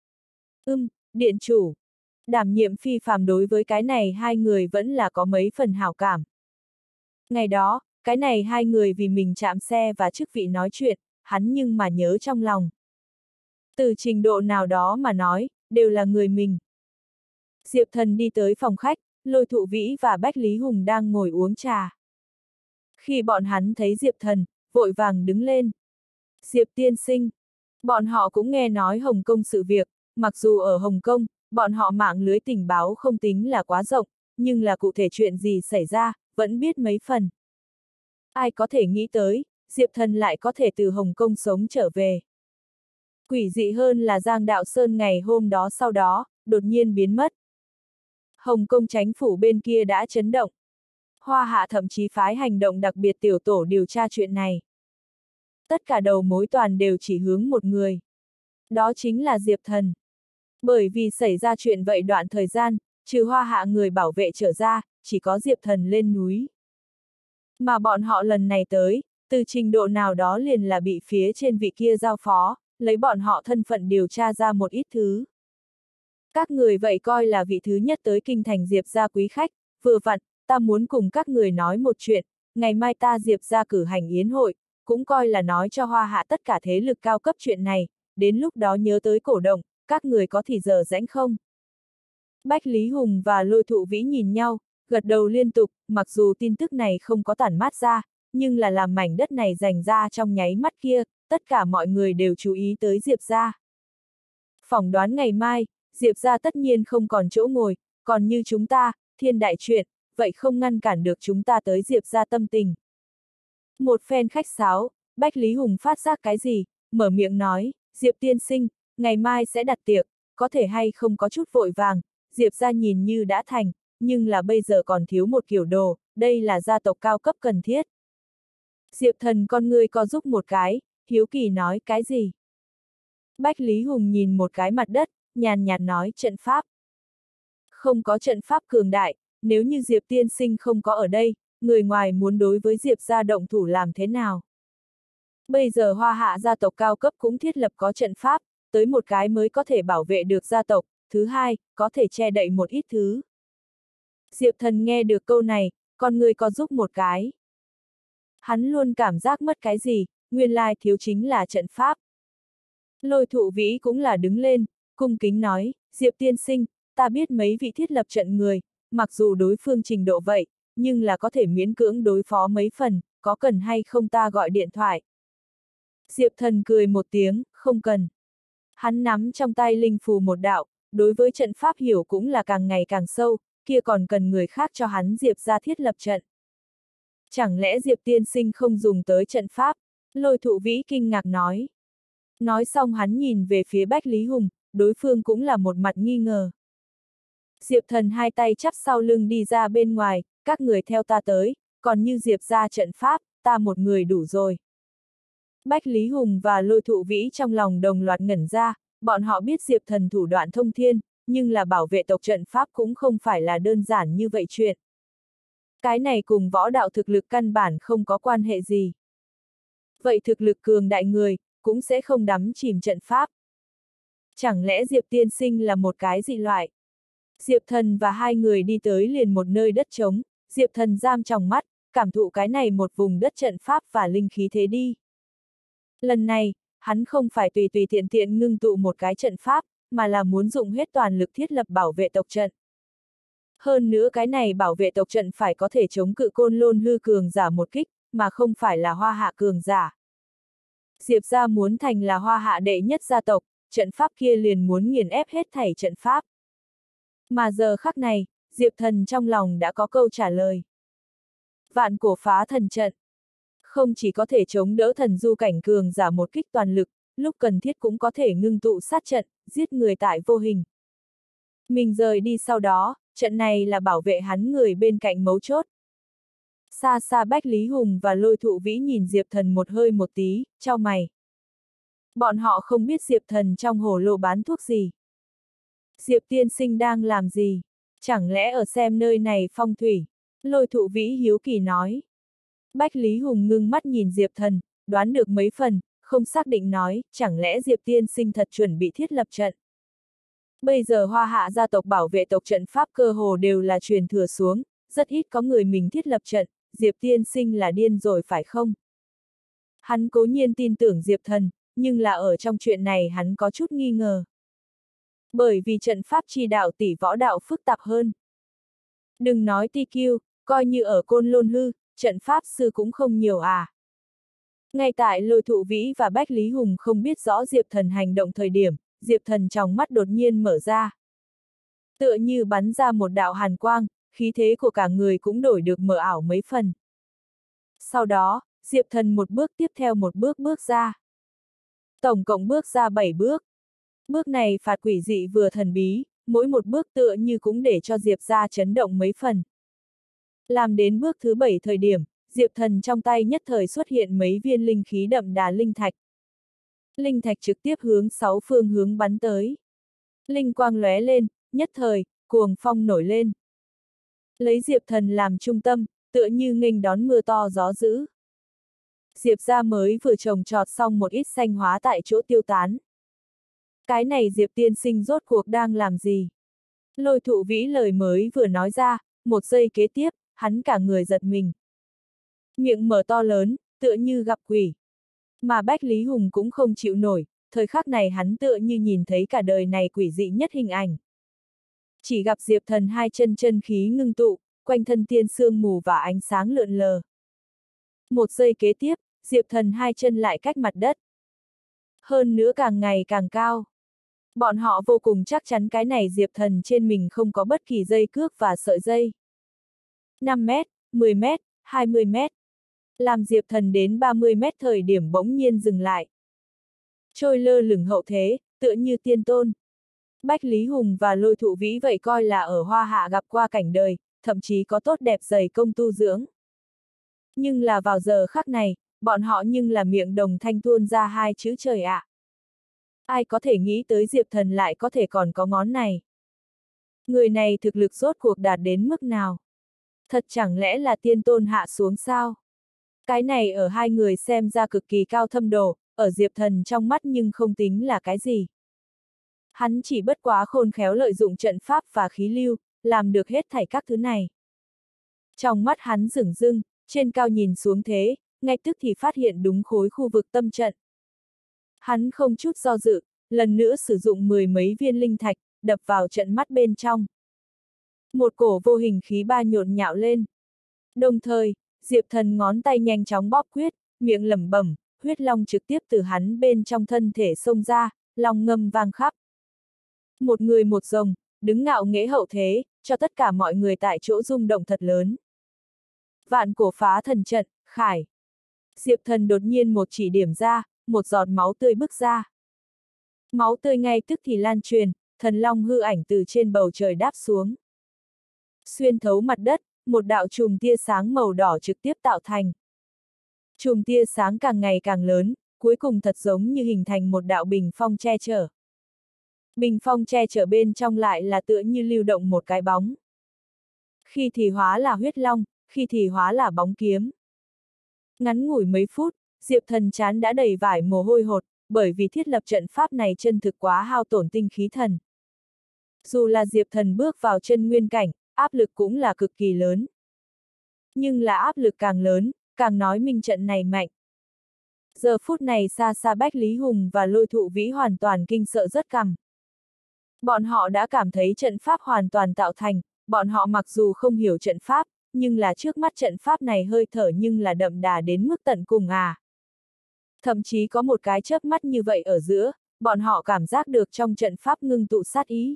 Ưm, điện chủ. Đảm nhiệm phi phàm đối với cái này hai người vẫn là có mấy phần hảo cảm. Ngày đó, cái này hai người vì mình chạm xe và chức vị nói chuyện, hắn nhưng mà nhớ trong lòng. Từ trình độ nào đó mà nói, đều là người mình. Diệp Thần đi tới phòng khách, Lôi Thụ Vĩ và Bách Lý Hùng đang ngồi uống trà. Khi bọn hắn thấy Diệp Thần, vội vàng đứng lên. Diệp tiên sinh. Bọn họ cũng nghe nói Hồng Kông sự việc, mặc dù ở Hồng Kông, bọn họ mạng lưới tình báo không tính là quá rộng, nhưng là cụ thể chuyện gì xảy ra, vẫn biết mấy phần. Ai có thể nghĩ tới, Diệp Thần lại có thể từ Hồng Kông sống trở về. Quỷ dị hơn là Giang Đạo Sơn ngày hôm đó sau đó, đột nhiên biến mất. Hồng Kông chánh phủ bên kia đã chấn động. Hoa Hạ thậm chí phái hành động đặc biệt tiểu tổ điều tra chuyện này. Tất cả đầu mối toàn đều chỉ hướng một người. Đó chính là Diệp Thần. Bởi vì xảy ra chuyện vậy đoạn thời gian, trừ Hoa Hạ người bảo vệ trở ra, chỉ có Diệp Thần lên núi. Mà bọn họ lần này tới, từ trình độ nào đó liền là bị phía trên vị kia giao phó, lấy bọn họ thân phận điều tra ra một ít thứ. Các người vậy coi là vị thứ nhất tới kinh thành Diệp gia quý khách, vừa vặn, ta muốn cùng các người nói một chuyện, ngày mai ta Diệp gia cử hành yến hội, cũng coi là nói cho Hoa Hạ tất cả thế lực cao cấp chuyện này, đến lúc đó nhớ tới cổ động, các người có thì giờ rãnh không? Bách Lý Hùng và Lôi Thụ Vĩ nhìn nhau, gật đầu liên tục, mặc dù tin tức này không có tản mát ra, nhưng là làm mảnh đất này dành ra trong nháy mắt kia, tất cả mọi người đều chú ý tới Diệp gia. Phỏng đoán ngày mai, Diệp gia tất nhiên không còn chỗ ngồi, còn như chúng ta, thiên đại chuyện, vậy không ngăn cản được chúng ta tới Diệp gia tâm tình. Một phen khách sáo, Bách Lý Hùng phát giác cái gì, mở miệng nói, Diệp tiên sinh, ngày mai sẽ đặt tiệc, có thể hay không có chút vội vàng, Diệp gia nhìn như đã thành, nhưng là bây giờ còn thiếu một kiểu đồ, đây là gia tộc cao cấp cần thiết. Diệp Thần con ngươi co giúp một cái, hiếu kỳ nói cái gì? Bách Lý Hùng nhìn một cái mặt đất, nhàn nhạt nói trận pháp. Không có trận pháp cường đại, nếu như Diệp tiên sinh không có ở đây, người ngoài muốn đối với Diệp gia động thủ làm thế nào? Bây giờ Hoa Hạ gia tộc cao cấp cũng thiết lập có trận pháp, tới một cái mới có thể bảo vệ được gia tộc, thứ hai, có thể che đậy một ít thứ. Diệp Thần nghe được câu này, con người có giúp một cái. Hắn luôn cảm giác mất cái gì, nguyên lai thiếu chính là trận pháp. Lôi Thụ Vĩ cũng là đứng lên, cung kính nói, Diệp tiên sinh, ta biết mấy vị thiết lập trận người, mặc dù đối phương trình độ vậy, nhưng là có thể miễn cưỡng đối phó mấy phần, có cần hay không ta gọi điện thoại. Diệp Thần cười một tiếng, không cần. Hắn nắm trong tay linh phù một đạo, đối với trận pháp hiểu cũng là càng ngày càng sâu, kia còn cần người khác cho hắn Diệp ra thiết lập trận. Chẳng lẽ Diệp tiên sinh không dùng tới trận pháp? Lôi Thụ Vĩ kinh ngạc nói. Nói xong hắn nhìn về phía Bách Lý Hùng, đối phương cũng là một mặt nghi ngờ. Diệp Thần hai tay chắp sau lưng đi ra bên ngoài, các người theo ta tới, còn như Diệp ra trận pháp, ta một người đủ rồi. Bách Lý Hùng và Lôi Thụ Vĩ trong lòng đồng loạt ngẩn ra, bọn họ biết Diệp Thần thủ đoạn thông thiên, nhưng là bảo vệ tộc trận pháp cũng không phải là đơn giản như vậy chuyện. Cái này cùng võ đạo thực lực căn bản không có quan hệ gì. Vậy thực lực cường đại người, cũng sẽ không đắm chìm trận pháp. Chẳng lẽ Diệp tiên sinh là một cái dị loại? Diệp Thần và hai người đi tới liền một nơi đất trống, Diệp Thần giam trong mắt, cảm thụ cái này một vùng đất trận pháp và linh khí thế đi. Lần này, hắn không phải tùy tùy tiện tiện ngưng tụ một cái trận pháp, mà là muốn dùng hết toàn lực thiết lập bảo vệ tộc trận. Hơn nữa cái này bảo vệ tộc trận phải có thể chống cự Côn Lôn hư cường giả một kích, mà không phải là Hoa Hạ cường giả. Diệp gia muốn thành là Hoa Hạ đệ nhất gia tộc, trận pháp kia liền muốn nghiền ép hết thảy trận pháp. Mà giờ khắc này, Diệp Thần trong lòng đã có câu trả lời. Vạn cổ phá thần trận. Không chỉ có thể chống đỡ thần du cảnh cường giả một kích toàn lực, lúc cần thiết cũng có thể ngưng tụ sát trận, giết người tại vô hình. Mình rời đi sau đó, trận này là bảo vệ hắn người bên cạnh mấu chốt. Xa xa Bách Lý Hùng và Lôi Thụ Vĩ nhìn Diệp Thần một hơi một tí, chau mày. Bọn họ không biết Diệp Thần trong hồ lô bán thuốc gì. Diệp tiên sinh đang làm gì? Chẳng lẽ ở xem nơi này phong thủy? Lôi Thụ Vĩ hiếu kỳ nói. Bách Lý Hùng ngưng mắt nhìn Diệp Thần, đoán được mấy phần, không xác định nói, chẳng lẽ Diệp tiên sinh thật chuẩn bị thiết lập trận. Bây giờ Hoa Hạ gia tộc bảo vệ tộc trận pháp cơ hồ đều là truyền thừa xuống, rất ít có người mình thiết lập trận, Diệp tiên sinh là điên rồi phải không? Hắn cố nhiên tin tưởng Diệp Thần, nhưng là ở trong chuyện này hắn có chút nghi ngờ. Bởi vì trận pháp chi đạo tỷ võ đạo phức tạp hơn. Đừng nói tê quy, coi như ở Côn Lôn hư, trận pháp sư cũng không nhiều à. Ngay tại Lôi Thụ Vĩ và Bách Lý Hùng không biết rõ Diệp Thần hành động thời điểm, Diệp Thần trong mắt đột nhiên mở ra. Tựa như bắn ra một đạo hàn quang, khí thế của cả người cũng đổi được mờ ảo mấy phần. Sau đó, Diệp Thần một bước tiếp theo một bước bước ra. Tổng cộng bước ra bảy bước. Bước này phạt quỷ dị vừa thần bí, mỗi một bước tựa như cũng để cho Diệp ra chấn động mấy phần. Làm đến bước thứ bảy thời điểm, Diệp Thần trong tay nhất thời xuất hiện mấy viên linh khí đậm đà linh thạch. Linh thạch trực tiếp hướng sáu phương hướng bắn tới. Linh quang lóe lên, nhất thời, cuồng phong nổi lên. Lấy Diệp Thần làm trung tâm, tựa như nghênh đón mưa to gió dữ. Diệp gia mới vừa trồng trọt xong một ít xanh hóa tại chỗ tiêu tán. Cái này Diệp tiên sinh rốt cuộc đang làm gì? Lôi Thụ Vĩ lời mới vừa nói ra, một giây kế tiếp, hắn cả người giật mình. Miệng mở to lớn, tựa như gặp quỷ. Mà Bách Lý Hùng cũng không chịu nổi, thời khắc này hắn tựa như nhìn thấy cả đời này quỷ dị nhất hình ảnh. Chỉ gặp Diệp Thần hai chân chân khí ngưng tụ, quanh thân tiên sương mù và ánh sáng lượn lờ. Một giây kế tiếp, Diệp Thần hai chân lại cách mặt đất. Hơn nữa càng ngày càng cao. Bọn họ vô cùng chắc chắn cái này Diệp Thần trên mình không có bất kỳ dây cước và sợi dây. năm mét, mười mét, hai mươi mét. Làm Diệp Thần đến ba mươi mét thời điểm bỗng nhiên dừng lại. Trôi lơ lửng hậu thế, tựa như tiên tôn. Bách Lý Hùng và Lôi Thụ Vĩ vậy coi là ở Hoa Hạ gặp qua cảnh đời, thậm chí có tốt đẹp dày công tu dưỡng. Nhưng là vào giờ khắc này, bọn họ nhưng là miệng đồng thanh tuôn ra hai chữ trời ạ. À. Ai có thể nghĩ tới Diệp Thần lại có thể còn có ngón này? Người này thực lực rốt cuộc đạt đến mức nào? Thật chẳng lẽ là tiên tôn hạ xuống sao? Cái này ở hai người xem ra cực kỳ cao thâm độ, ở Diệp Thần trong mắt nhưng không tính là cái gì. Hắn chỉ bất quá khôn khéo lợi dụng trận pháp và khí lưu, làm được hết thảy các thứ này. Trong mắt hắn dửng dưng, trên cao nhìn xuống thế, ngay tức thì phát hiện đúng khối khu vực tâm trận. Hắn không chút do dự, lần nữa sử dụng mười mấy viên linh thạch, đập vào trận mắt bên trong. Một cổ vô hình khí ba nhộn nhạo lên. Đồng thời, Diệp Thần ngón tay nhanh chóng bóp quyết, miệng lẩm bẩm, huyết long trực tiếp từ hắn bên trong thân thể xông ra, long ngâm vang khắp. Một người một rồng, đứng ngạo nghễ hậu thế, cho tất cả mọi người tại chỗ rung động thật lớn. Vạn cổ phá thần trận, khải. Diệp Thần đột nhiên một chỉ điểm ra, một giọt máu tươi bức ra. Máu tươi ngay tức thì lan truyền, thần long hư ảnh từ trên bầu trời đáp xuống. Xuyên thấu mặt đất, một đạo chùm tia sáng màu đỏ trực tiếp tạo thành. Chùm tia sáng càng ngày càng lớn, cuối cùng thật giống như hình thành một đạo bình phong che chở. Bình phong che chở bên trong lại là tựa như lưu động một cái bóng. Khi thì hóa là huyết long, khi thì hóa là bóng kiếm. Ngắn ngủi mấy phút, Diệp Thần chán đã đầy vải mồ hôi hột, bởi vì thiết lập trận pháp này chân thực quá hao tổn tinh khí thần. Dù là Diệp Thần bước vào chân nguyên cảnh, áp lực cũng là cực kỳ lớn. Nhưng là áp lực càng lớn, càng nói minh trận này mạnh. Giờ phút này xa xa Bách Lý Hùng và Lôi Thụ Vĩ hoàn toàn kinh sợ rất cằm. Bọn họ đã cảm thấy trận pháp hoàn toàn tạo thành, bọn họ mặc dù không hiểu trận pháp, nhưng là trước mắt trận pháp này hơi thở nhưng là đậm đà đến mức tận cùng à. Thậm chí có một cái chớp mắt như vậy ở giữa, bọn họ cảm giác được trong trận pháp ngưng tụ sát ý.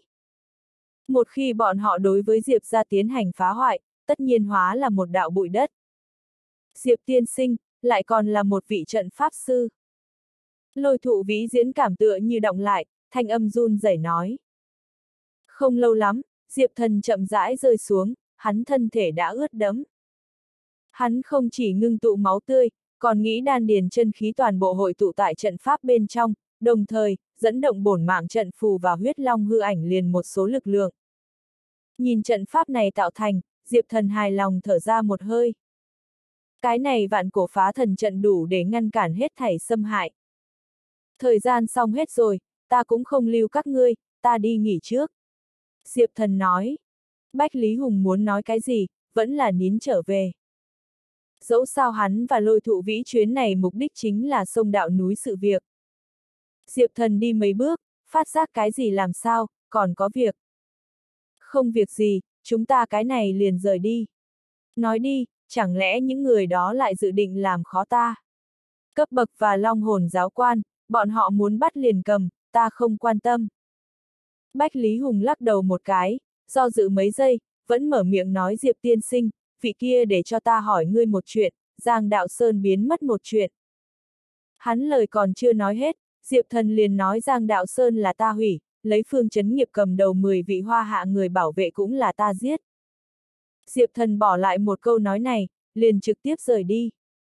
Một khi bọn họ đối với Diệp gia tiến hành phá hoại, tất nhiên hóa là một đạo bụi đất. Diệp tiên sinh, lại còn là một vị trận pháp sư. Lôi Thụ Vĩ diễn cảm tựa như động lại, thanh âm run rẩy nói. Không lâu lắm, Diệp Thần chậm rãi rơi xuống, hắn thân thể đã ướt đẫm. Hắn không chỉ ngưng tụ máu tươi, còn nghĩ đan điền chân khí toàn bộ hội tụ tại trận pháp bên trong, đồng thời, dẫn động bổn mạng trận phù và huyết long hư ảnh liền một số lực lượng. Nhìn trận pháp này tạo thành, Diệp Thần hài lòng thở ra một hơi. Cái này vạn cổ phá thần trận đủ để ngăn cản hết thảy xâm hại. Thời gian xong hết rồi, ta cũng không lưu các ngươi, ta đi nghỉ trước. Diệp Thần nói. Bách Lý Hùng muốn nói cái gì, vẫn là nín trở về. Dẫu sao hắn và Lôi Thụ Vĩ chuyến này mục đích chính là sông đạo núi sự việc. Diệp Thần đi mấy bước, phát giác cái gì làm sao, còn có việc. Không việc gì, chúng ta cái này liền rời đi. Nói đi, chẳng lẽ những người đó lại dự định làm khó ta? Cấp bậc và long hồn giáo quan, bọn họ muốn bắt liền cầm, ta không quan tâm. Bách Lý Hùng lắc đầu một cái, do dự mấy giây, vẫn mở miệng nói Diệp tiên sinh, vị kia để cho ta hỏi ngươi một chuyện, Giang Đạo Sơn biến mất một chuyện. Hắn lời còn chưa nói hết, Diệp Thần liền nói Giang Đạo Sơn là ta hủy, lấy Phương Chấn Nghiệp cầm đầu mười vị hoa hạ người bảo vệ cũng là ta giết. Diệp Thần bỏ lại một câu nói này, liền trực tiếp rời đi.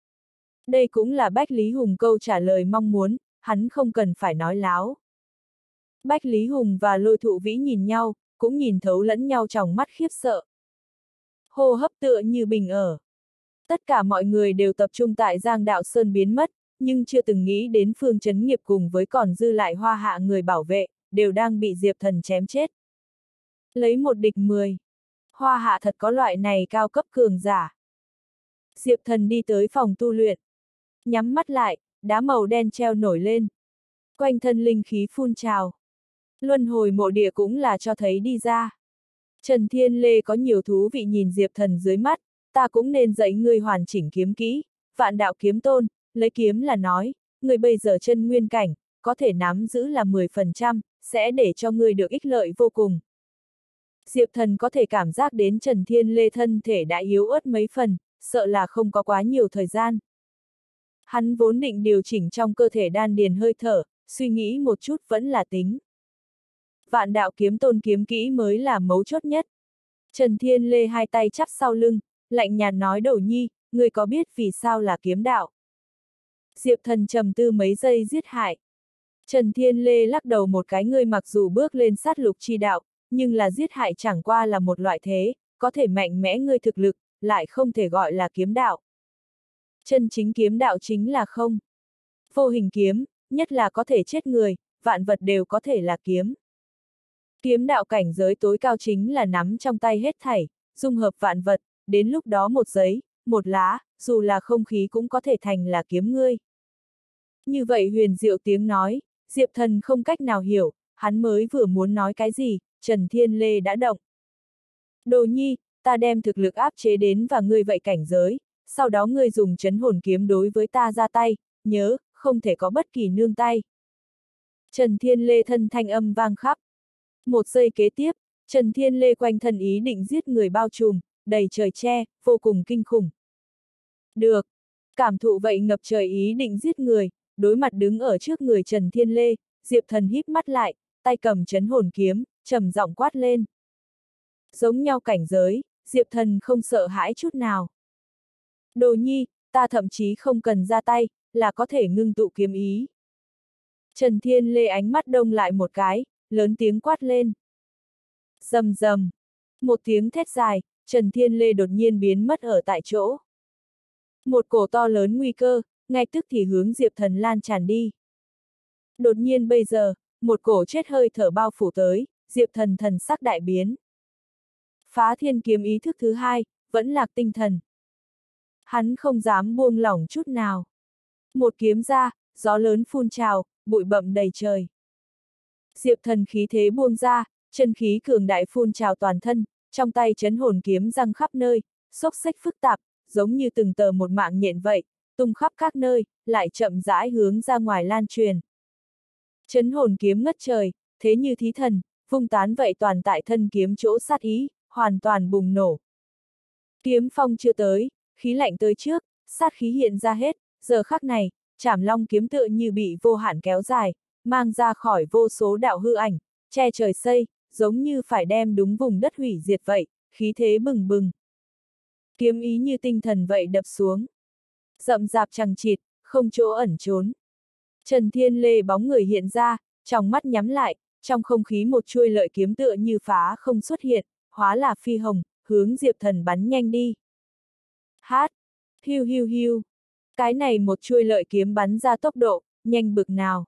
Đây cũng là Bách Lý Hùng câu trả lời mong muốn, hắn không cần phải nói láo. Bách Lý Hùng và Lôi Thụ Vĩ nhìn nhau, cũng nhìn thấu lẫn nhau trong mắt khiếp sợ. Hô hấp tựa như bình ở. Tất cả mọi người đều tập trung tại Giang Đạo Sơn biến mất, nhưng chưa từng nghĩ đến Phương Chấn Nghiệp cùng với còn dư lại hoa hạ người bảo vệ, đều đang bị Diệp Thần chém chết. Lấy một địch mười. Hoa hạ thật có loại này cao cấp cường giả. Diệp Thần đi tới phòng tu luyện. Nhắm mắt lại, đá màu đen treo nổi lên. Quanh thân linh khí phun trào. Luân hồi mộ địa cũng là cho thấy đi ra. Trần Thiên Lê có nhiều thú vị nhìn Diệp Thần dưới mắt, ta cũng nên dạy ngươi hoàn chỉnh kiếm kỹ, vạn đạo kiếm tôn, lấy kiếm là nói, ngươi bây giờ chân nguyên cảnh, có thể nắm giữ là mười phần trăm, sẽ để cho ngươi được ích lợi vô cùng. Diệp Thần có thể cảm giác đến Trần Thiên Lê thân thể đã yếu ớt mấy phần, sợ là không có quá nhiều thời gian. Hắn vốn định điều chỉnh trong cơ thể đan điền hơi thở, suy nghĩ một chút vẫn là tính. Vạn đạo kiếm tôn kiếm kỹ mới là mấu chốt nhất. Trần Thiên Lê hai tay chắp sau lưng, lạnh nhạt nói Đầu Nhi, ngươi có biết vì sao là kiếm đạo? Diệp Thần trầm tư mấy giây giết hại. Trần Thiên Lê lắc đầu một cái, ngươi mặc dù bước lên sát lục chi đạo, nhưng là giết hại chẳng qua là một loại thế, có thể mạnh mẽ ngươi thực lực, lại không thể gọi là kiếm đạo. Chân chính kiếm đạo chính là không. Vô hình kiếm, nhất là có thể chết người, vạn vật đều có thể là kiếm. Kiếm đạo cảnh giới tối cao chính là nắm trong tay hết thảy, dung hợp vạn vật, đến lúc đó một giấy, một lá, dù là không khí cũng có thể thành là kiếm ngươi. Như vậy huyền diệu tiếng nói, Diệp Thần không cách nào hiểu, hắn mới vừa muốn nói cái gì, Trần Thiên Lê đã động. Đồ Nhi, ta đem thực lực áp chế đến và ngươi vậy cảnh giới, sau đó ngươi dùng trấn hồn kiếm đối với ta ra tay, nhớ, không thể có bất kỳ nương tay. Trần Thiên Lê thân thanh âm vang khắp. Một giây kế tiếp, Trần Thiên Lê quanh thân ý định giết người bao trùm, đầy trời che, vô cùng kinh khủng. Được. Cảm thụ vậy ngập trời ý định giết người, đối mặt đứng ở trước người Trần Thiên Lê, Diệp Thần híp mắt lại, tay cầm trấn hồn kiếm, trầm giọng quát lên. Giống nhau cảnh giới, Diệp Thần không sợ hãi chút nào. Đồ Nhi, ta thậm chí không cần ra tay, là có thể ngưng tụ kiếm ý. Trần Thiên Lê ánh mắt đông lại một cái, lớn tiếng quát lên. Rầm rầm. Một tiếng thét dài, Trần Thiên Lê đột nhiên biến mất ở tại chỗ. Một cổ to lớn nguy cơ, ngay tức thì hướng Diệp Thần lan tràn đi. Đột nhiên bây giờ, một cổ chết hơi thở bao phủ tới, Diệp Thần thần sắc đại biến. Phá thiên kiếm ý thức thứ hai, vẫn lạc tinh thần. Hắn không dám buông lỏng chút nào. Một kiếm ra, gió lớn phun trào, bụi bậm đầy trời. Diệp Thần khí thế buông ra, chân khí cường đại phun trào toàn thân, trong tay trấn hồn kiếm răng khắp nơi, xốc xếch phức tạp, giống như từng tờ một mạng nhện vậy, tung khắp các nơi, lại chậm rãi hướng ra ngoài lan truyền. Trấn hồn kiếm ngất trời, thế như thí thần, vung tán vậy toàn tại thân kiếm chỗ sát ý, hoàn toàn bùng nổ. Kiếm phong chưa tới, khí lạnh tới trước, sát khí hiện ra hết, giờ khắc này, Trảm Long kiếm tựa như bị vô hạn kéo dài, mang ra khỏi vô số đạo hư ảnh, che trời xây, giống như phải đem đúng vùng đất hủy diệt vậy, khí thế bừng bừng. Kiếm ý như tinh thần vậy đập xuống. Rậm rạp chằng chịt, không chỗ ẩn trốn. Trần Thiên Lê bóng người hiện ra, trong mắt nhắm lại, trong không khí một chuôi lợi kiếm tựa như phá không xuất hiện, hóa là phi hồng, hướng Diệp Thần bắn nhanh đi. Hát! Hiu hiu hiu! Cái này một chuôi lợi kiếm bắn ra tốc độ, nhanh bực nào.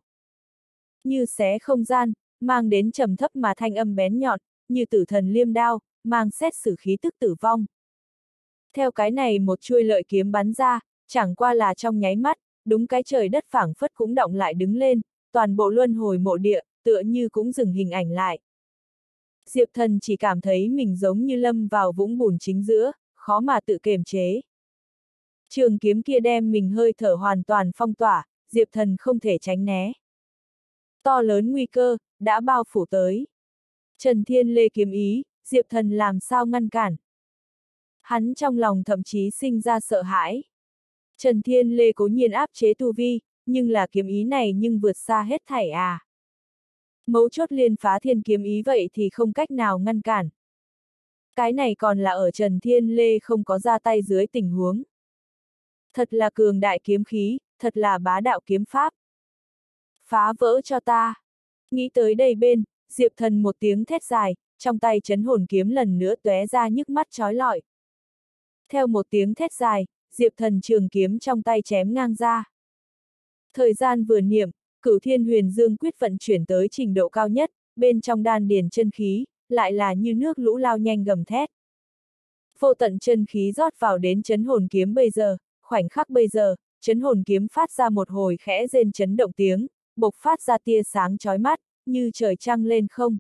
Như xé không gian, mang đến trầm thấp mà thanh âm bén nhọn, như tử thần liêm đao, mang xét xử khí tức tử vong. Theo cái này một chuôi lợi kiếm bắn ra, chẳng qua là trong nháy mắt, đúng cái trời đất phảng phất cũng động lại đứng lên, toàn bộ luân hồi mộ địa, tựa như cũng dừng hình ảnh lại. Diệp Thần chỉ cảm thấy mình giống như lâm vào vũng bùn chính giữa, khó mà tự kiềm chế. Trường kiếm kia đem mình hơi thở hoàn toàn phong tỏa, Diệp Thần không thể tránh né. To lớn nguy cơ, đã bao phủ tới. Trần Thiên Lê kiếm ý, Diệp Thần làm sao ngăn cản. Hắn trong lòng thậm chí sinh ra sợ hãi. Trần Thiên Lê cố nhiên áp chế tu vi, nhưng là kiếm ý này nhưng vượt xa hết thảy à. Mấu chốt liên phá thiên kiếm ý vậy thì không cách nào ngăn cản. Cái này còn là ở Trần Thiên Lê không có ra tay dưới tình huống. Thật là cường đại kiếm khí, thật là bá đạo kiếm pháp. Phá vỡ cho ta. Nghĩ tới đây bên, Diệp Thần một tiếng thét dài, trong tay trấn hồn kiếm lần nữa tóe ra nhức mắt chói lọi. Theo một tiếng thét dài, Diệp Thần trường kiếm trong tay chém ngang ra. Thời gian vừa niệm, Cửu Thiên Huyền Dương quyết vận chuyển tới trình độ cao nhất, bên trong đan điền chân khí, lại là như nước lũ lao nhanh gầm thét. Vô tận chân khí rót vào đến trấn hồn kiếm bây giờ, khoảnh khắc bây giờ, trấn hồn kiếm phát ra một hồi khẽ rên chấn động tiếng, bộc phát ra tia sáng chói mắt, như trời trăng lên không.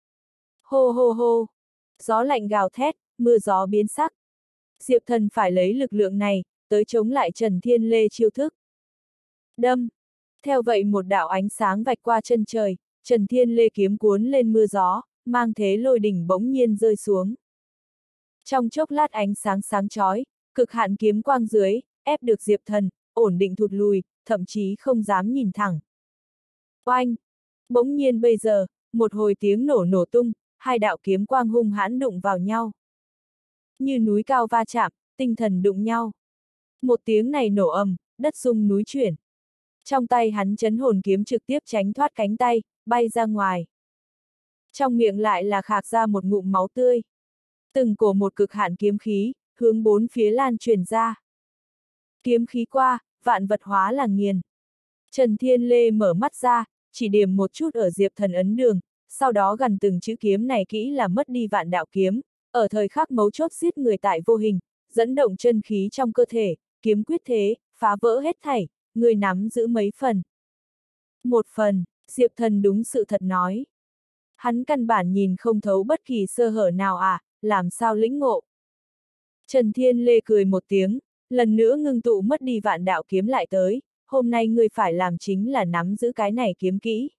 Hô hô hô! Gió lạnh gào thét, mưa gió biến sắc. Diệp Thần phải lấy lực lượng này, tới chống lại Trần Thiên Lê chiêu thức. Đâm! Theo vậy một đạo ánh sáng vạch qua chân trời, Trần Thiên Lê kiếm cuốn lên mưa gió, mang thế lôi đỉnh bỗng nhiên rơi xuống. Trong chốc lát ánh sáng sáng chói, cực hạn kiếm quang dưới, ép được Diệp Thần, ổn định thụt lùi, thậm chí không dám nhìn thẳng. Oanh! Bỗng nhiên bây giờ, một hồi tiếng nổ nổ tung, hai đạo kiếm quang hung hãn đụng vào nhau. Như núi cao va chạm, tinh thần đụng nhau. Một tiếng này nổ ầm, đất rung núi chuyển. Trong tay hắn trấn hồn kiếm trực tiếp tránh thoát cánh tay, bay ra ngoài. Trong miệng lại là khạc ra một ngụm máu tươi. Từng cổ một cực hạn kiếm khí, hướng bốn phía lan truyền ra. Kiếm khí qua, vạn vật hóa là nghiền. Trần Thiên Lê mở mắt ra, chỉ điểm một chút ở Diệp Thần ấn đường, sau đó gần từng chữ kiếm này kỹ là mất đi vạn đạo kiếm, ở thời khắc mấu chốt giết người tại vô hình, dẫn động chân khí trong cơ thể, kiếm quyết thế, phá vỡ hết thảy, người nắm giữ mấy phần. Một phần, Diệp Thần đúng sự thật nói. Hắn căn bản nhìn không thấu bất kỳ sơ hở nào à, làm sao lĩnh ngộ. Trần Thiên Lê cười một tiếng, lần nữa ngưng tụ mất đi vạn đạo kiếm lại tới, hôm nay ngươi phải làm chính là nắm giữ cái này kiếm kỹ.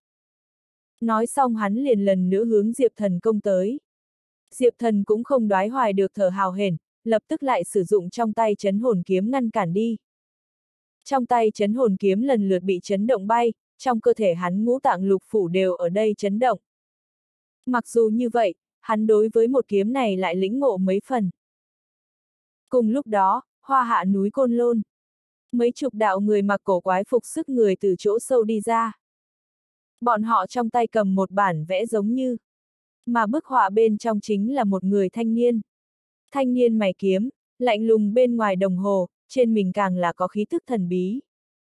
Nói xong hắn liền lần nữa hướng Diệp Thần công tới. Diệp Thần cũng không đoái hoài được thở hào hển, lập tức lại sử dụng trong tay trấn hồn kiếm ngăn cản đi. Trong tay trấn hồn kiếm lần lượt bị chấn động bay, trong cơ thể hắn ngũ tạng lục phủ đều ở đây chấn động. Mặc dù như vậy, hắn đối với một kiếm này lại lĩnh ngộ mấy phần. Cùng lúc đó, hoa hạ núi Côn Lôn. Mấy chục đạo người mặc cổ quái phục sức người từ chỗ sâu đi ra. Bọn họ trong tay cầm một bản vẽ giống như, mà bức họa bên trong chính là một người thanh niên. Thanh niên mày kiếm, lạnh lùng bên ngoài đồng hồ, trên mình càng là có khí thức thần bí.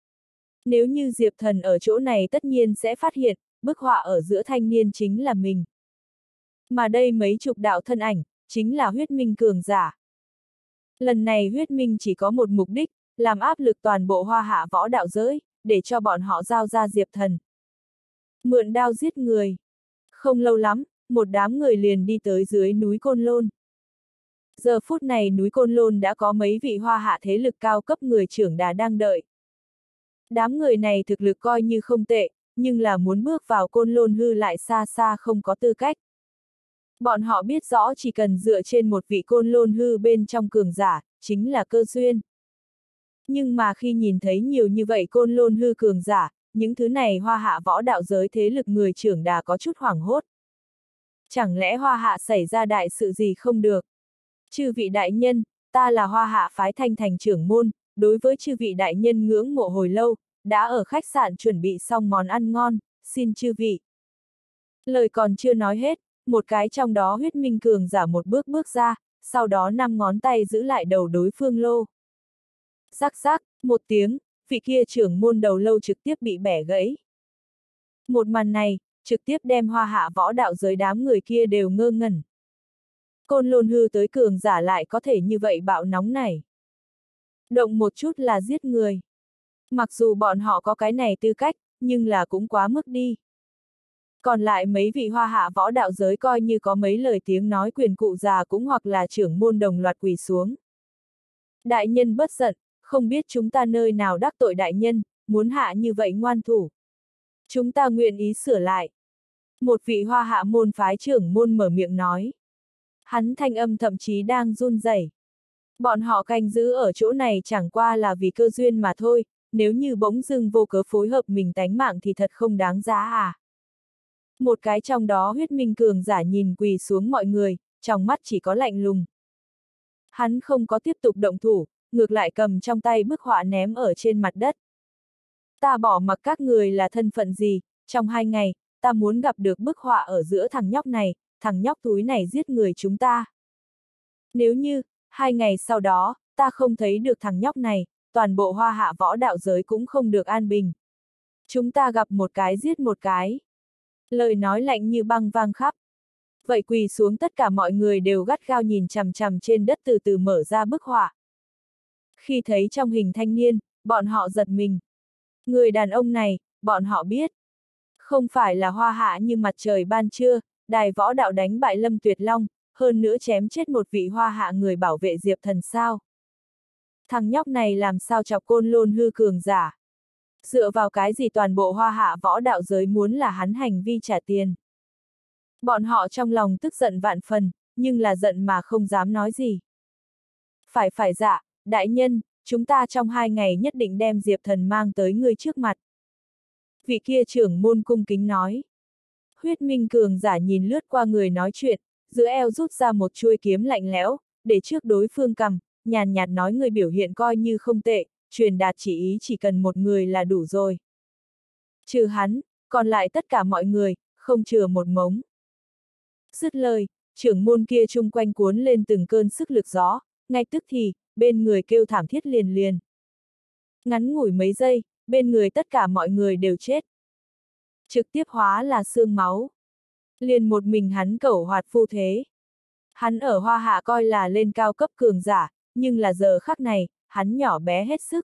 Nếu như Diệp Thần ở chỗ này tất nhiên sẽ phát hiện, bức họa ở giữa thanh niên chính là mình. Mà đây mấy chục đạo thân ảnh, chính là huyết minh cường giả. Lần này huyết minh chỉ có một mục đích, làm áp lực toàn bộ hoa hạ võ đạo giới, để cho bọn họ giao ra Diệp Thần. Mượn đao giết người. Không lâu lắm, một đám người liền đi tới dưới núi Côn Lôn. Giờ phút này núi Côn Lôn đã có mấy vị hoa hạ thế lực cao cấp người trưởng đà đang đợi. Đám người này thực lực coi như không tệ, nhưng là muốn bước vào Côn Lôn hư lại xa xa không có tư cách. Bọn họ biết rõ chỉ cần dựa trên một vị Côn Lôn hư bên trong cường giả, chính là cơ duyên. Nhưng mà khi nhìn thấy nhiều như vậy Côn Lôn hư cường giả, những thứ này hoa hạ võ đạo giới thế lực người trưởng đà có chút hoảng hốt. Chẳng lẽ hoa hạ xảy ra đại sự gì không được? Chư vị đại nhân, ta là hoa hạ phái Thanh Thành trưởng môn, đối với chư vị đại nhân ngưỡng mộ hồi lâu, đã ở khách sạn chuẩn bị xong món ăn ngon, xin chư vị. Lời còn chưa nói hết, một cái trong đó huyết minh cường giả một bước bước ra, sau đó năm ngón tay giữ lại đầu đối phương lô. Rắc rắc, một tiếng, vị kia trưởng môn đầu lâu trực tiếp bị bẻ gãy. Một màn này, trực tiếp đem hoa hạ võ đạo giới đám người kia đều ngơ ngẩn. Côn Lôn hư tới cường giả lại có thể như vậy bạo nóng này. Động một chút là giết người. Mặc dù bọn họ có cái này tư cách, nhưng là cũng quá mức đi. Còn lại mấy vị hoa hạ võ đạo giới coi như có mấy lời tiếng nói quyền cụ già cũng hoặc là trưởng môn đồng loạt quỳ xuống. Đại nhân bất giận, không biết chúng ta nơi nào đắc tội đại nhân, muốn hạ như vậy ngoan thủ. Chúng ta nguyện ý sửa lại. Một vị hoa hạ môn phái trưởng môn mở miệng nói. Hắn thanh âm thậm chí đang run rẩy. Bọn họ canh giữ ở chỗ này chẳng qua là vì cơ duyên mà thôi, nếu như bỗng dưng vô cớ phối hợp mình tánh mạng thì thật không đáng giá à. Một cái trong đó huyết minh cường giả nhìn quỳ xuống mọi người, trong mắt chỉ có lạnh lùng. Hắn không có tiếp tục động thủ, ngược lại cầm trong tay bức họa ném ở trên mặt đất. Ta bỏ mặc các người là thân phận gì, trong hai ngày, ta muốn gặp được bức họa ở giữa thằng nhóc này, thằng nhóc túi này giết người chúng ta. Nếu như, hai ngày sau đó, ta không thấy được thằng nhóc này, toàn bộ hoa hạ võ đạo giới cũng không được an bình. Chúng ta gặp một cái giết một cái. Lời nói lạnh như băng vang khắp. Vậy quỳ xuống tất cả mọi người đều gắt gao nhìn chằm chằm trên đất từ từ mở ra bức họa. Khi thấy trong hình thanh niên, bọn họ giật mình. Người đàn ông này, bọn họ biết. Không phải là hoa hạ như mặt trời ban trưa, đài võ đạo đánh bại Lâm Tuyệt Long, hơn nữa chém chết một vị hoa hạ người bảo vệ Diệp Thần sao. Thằng nhóc này làm sao chọc Côn Lôn hư cường giả. Dựa vào cái gì toàn bộ hoa hạ võ đạo giới muốn là hắn hành vi trả tiền. Bọn họ trong lòng tức giận vạn phần, nhưng là giận mà không dám nói gì. Phải phải dạ, đại nhân, chúng ta trong hai ngày nhất định đem Diệp Thần mang tới người trước mặt. Vị kia trưởng môn cung kính nói. Huyết minh cường giả nhìn lướt qua người nói chuyện, giữa eo rút ra một chuôi kiếm lạnh lẽo, để trước đối phương cầm, nhàn nhạt nói người biểu hiện coi như không tệ, truyền đạt chỉ ý chỉ cần một người là đủ rồi. Trừ hắn, còn lại tất cả mọi người, không chừa một mống. Dứt lời, trưởng môn kia chung quanh cuốn lên từng cơn sức lực gió, ngay tức thì, bên người kêu thảm thiết liền liền. Ngắn ngủi mấy giây, bên người tất cả mọi người đều chết. Trực tiếp hóa là xương máu. Liền một mình hắn cẩu hoạt phu thế. Hắn ở hoa hạ coi là lên cao cấp cường giả, nhưng là giờ khắc này, hắn nhỏ bé hết sức.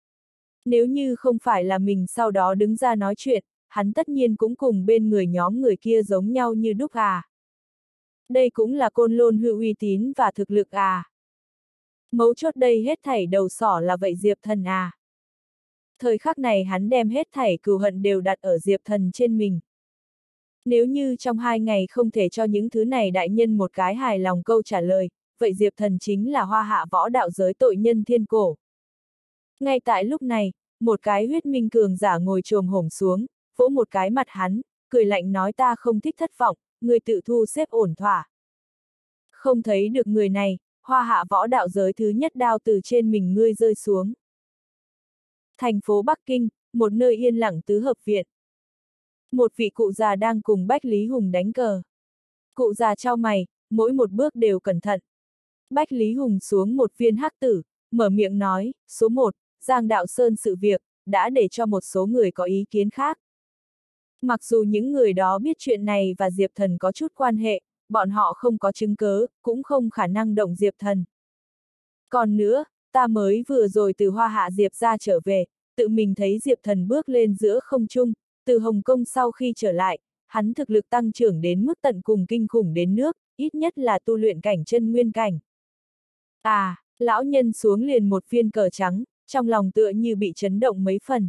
Nếu như không phải là mình sau đó đứng ra nói chuyện, hắn tất nhiên cũng cùng bên người nhóm người kia giống nhau như đúc à. Đây cũng là Côn Lôn hư uy tín và thực lực à. Mấu chốt đây hết thảy đầu sỏ là vậy Diệp Thần à. Thời khắc này hắn đem hết thảy cừu hận đều đặt ở Diệp Thần trên mình. Nếu như trong hai ngày không thể cho những thứ này đại nhân một cái hài lòng câu trả lời, vậy Diệp Thần chính là hoa hạ võ đạo giới tội nhân thiên cổ. Ngay tại lúc này, một cái huyết minh cường giả ngồi chồm hổm xuống, vỗ một cái mặt hắn, cười lạnh nói ta không thích thất vọng, người tự thu xếp ổn thỏa. Không thấy được người này, hoa hạ võ đạo giới thứ nhất đao từ trên mình ngươi rơi xuống. Thành phố Bắc Kinh, một nơi yên lặng tứ hợp viện. Một vị cụ già đang cùng Bách Lý Hùng đánh cờ. Cụ già chau mày, mỗi một bước đều cẩn thận. Bách Lý Hùng xuống một viên hắc tử, mở miệng nói, số một, Giang Đạo Sơn sự việc, đã để cho một số người có ý kiến khác. Mặc dù những người đó biết chuyện này và Diệp Thần có chút quan hệ, bọn họ không có chứng cớ, cũng không khả năng động Diệp Thần. Còn nữa, ta mới vừa rồi từ Hoa Hạ Diệp ra trở về, tự mình thấy Diệp Thần bước lên giữa không trung, từ Hồng Kông sau khi trở lại, hắn thực lực tăng trưởng đến mức tận cùng kinh khủng đến nước, ít nhất là tu luyện cảnh chân nguyên cảnh. À, lão nhân xuống liền một viên cờ trắng, trong lòng tựa như bị chấn động mấy phần.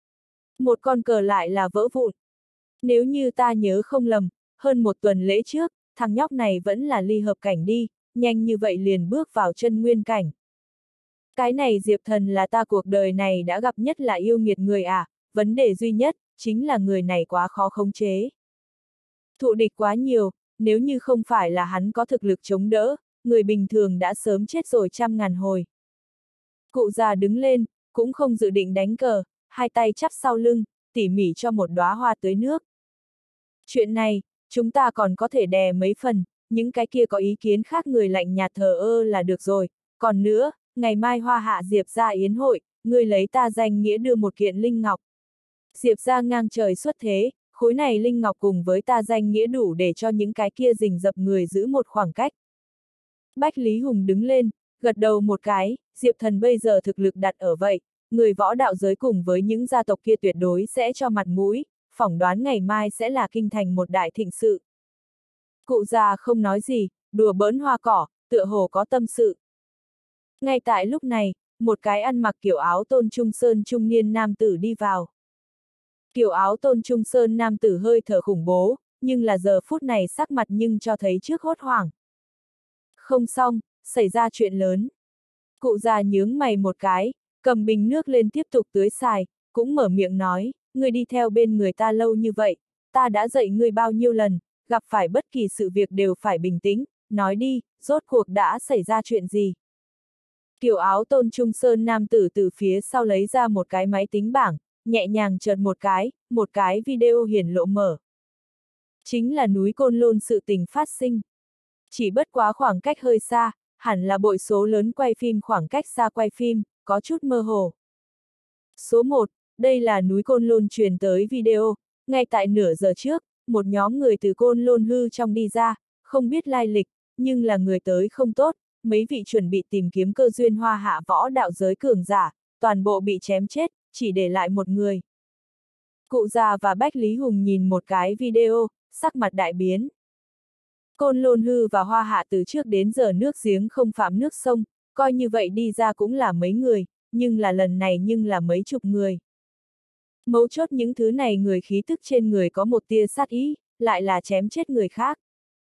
Một con cờ lại là vỡ vụn. Nếu như ta nhớ không lầm, hơn một tuần lễ trước, thằng nhóc này vẫn là ly hợp cảnh đi, nhanh như vậy liền bước vào chân nguyên cảnh. Cái này Diệp Thần là ta cuộc đời này đã gặp nhất là yêu nghiệt người à, vấn đề duy nhất, chính là người này quá khó khống chế. Thụ địch quá nhiều, nếu như không phải là hắn có thực lực chống đỡ, người bình thường đã sớm chết rồi trăm ngàn hồi. Cụ già đứng lên, cũng không dự định đánh cờ, hai tay chắp sau lưng, tỉ mỉ cho một đóa hoa tưới nước. Chuyện này, chúng ta còn có thể đè mấy phần, những cái kia có ý kiến khác người lạnh nhạt thờ ơ là được rồi, còn nữa, ngày mai Hoa Hạ Diệp ra yến hội, ngươi lấy ta danh nghĩa đưa một kiện linh ngọc. Diệp ra ngang trời xuất thế, khối này linh ngọc cùng với ta danh nghĩa đủ để cho những cái kia rình rập người giữ một khoảng cách. Bách Lý Hùng đứng lên, gật đầu một cái, Diệp Thần bây giờ thực lực đặt ở vậy, người võ đạo giới cùng với những gia tộc kia tuyệt đối sẽ cho mặt mũi, phỏng đoán ngày mai sẽ là kinh thành một đại thịnh sự. Cụ già không nói gì, đùa bỡn hoa cỏ, tựa hồ có tâm sự. Ngay tại lúc này, một cái ăn mặc kiểu áo tôn trung sơn trung niên nam tử đi vào. Kiểu áo tôn trung sơn nam tử hơi thở khủng bố, nhưng là giờ phút này sắc mặt nhưng cho thấy trước hốt hoảng. Không xong, xảy ra chuyện lớn. Cụ già nhướng mày một cái, cầm bình nước lên tiếp tục tưới xài, cũng mở miệng nói, ngươi đi theo bên người ta lâu như vậy, ta đã dạy ngươi bao nhiêu lần, gặp phải bất kỳ sự việc đều phải bình tĩnh, nói đi, rốt cuộc đã xảy ra chuyện gì. Kiểu áo tôn trung sơn nam tử từ phía sau lấy ra một cái máy tính bảng, nhẹ nhàng chợt một cái, một cái video hiển lộ mở. Chính là núi Côn Lôn sự tình phát sinh. Chỉ bất quá khoảng cách hơi xa, hẳn là bội số lớn quay phim khoảng cách xa quay phim, có chút mơ hồ. Số một, đây là núi Côn Lôn truyền tới video, ngay tại nửa giờ trước, một nhóm người từ Côn Lôn hư trong đi ra, không biết lai lịch, nhưng là người tới không tốt, mấy vị chuẩn bị tìm kiếm cơ duyên Hoa Hạ võ đạo giới cường giả, toàn bộ bị chém chết, chỉ để lại một người. Cụ già và Bách Lý Hùng nhìn một cái video, sắc mặt đại biến. Côn Lôn hư và Hoa Hạ từ trước đến giờ nước giếng không phạm nước sông, coi như vậy đi ra cũng là mấy người, nhưng là lần này nhưng là mấy chục người. Mấu chốt những thứ này người khí tức trên người có một tia sát ý, lại là chém chết người khác.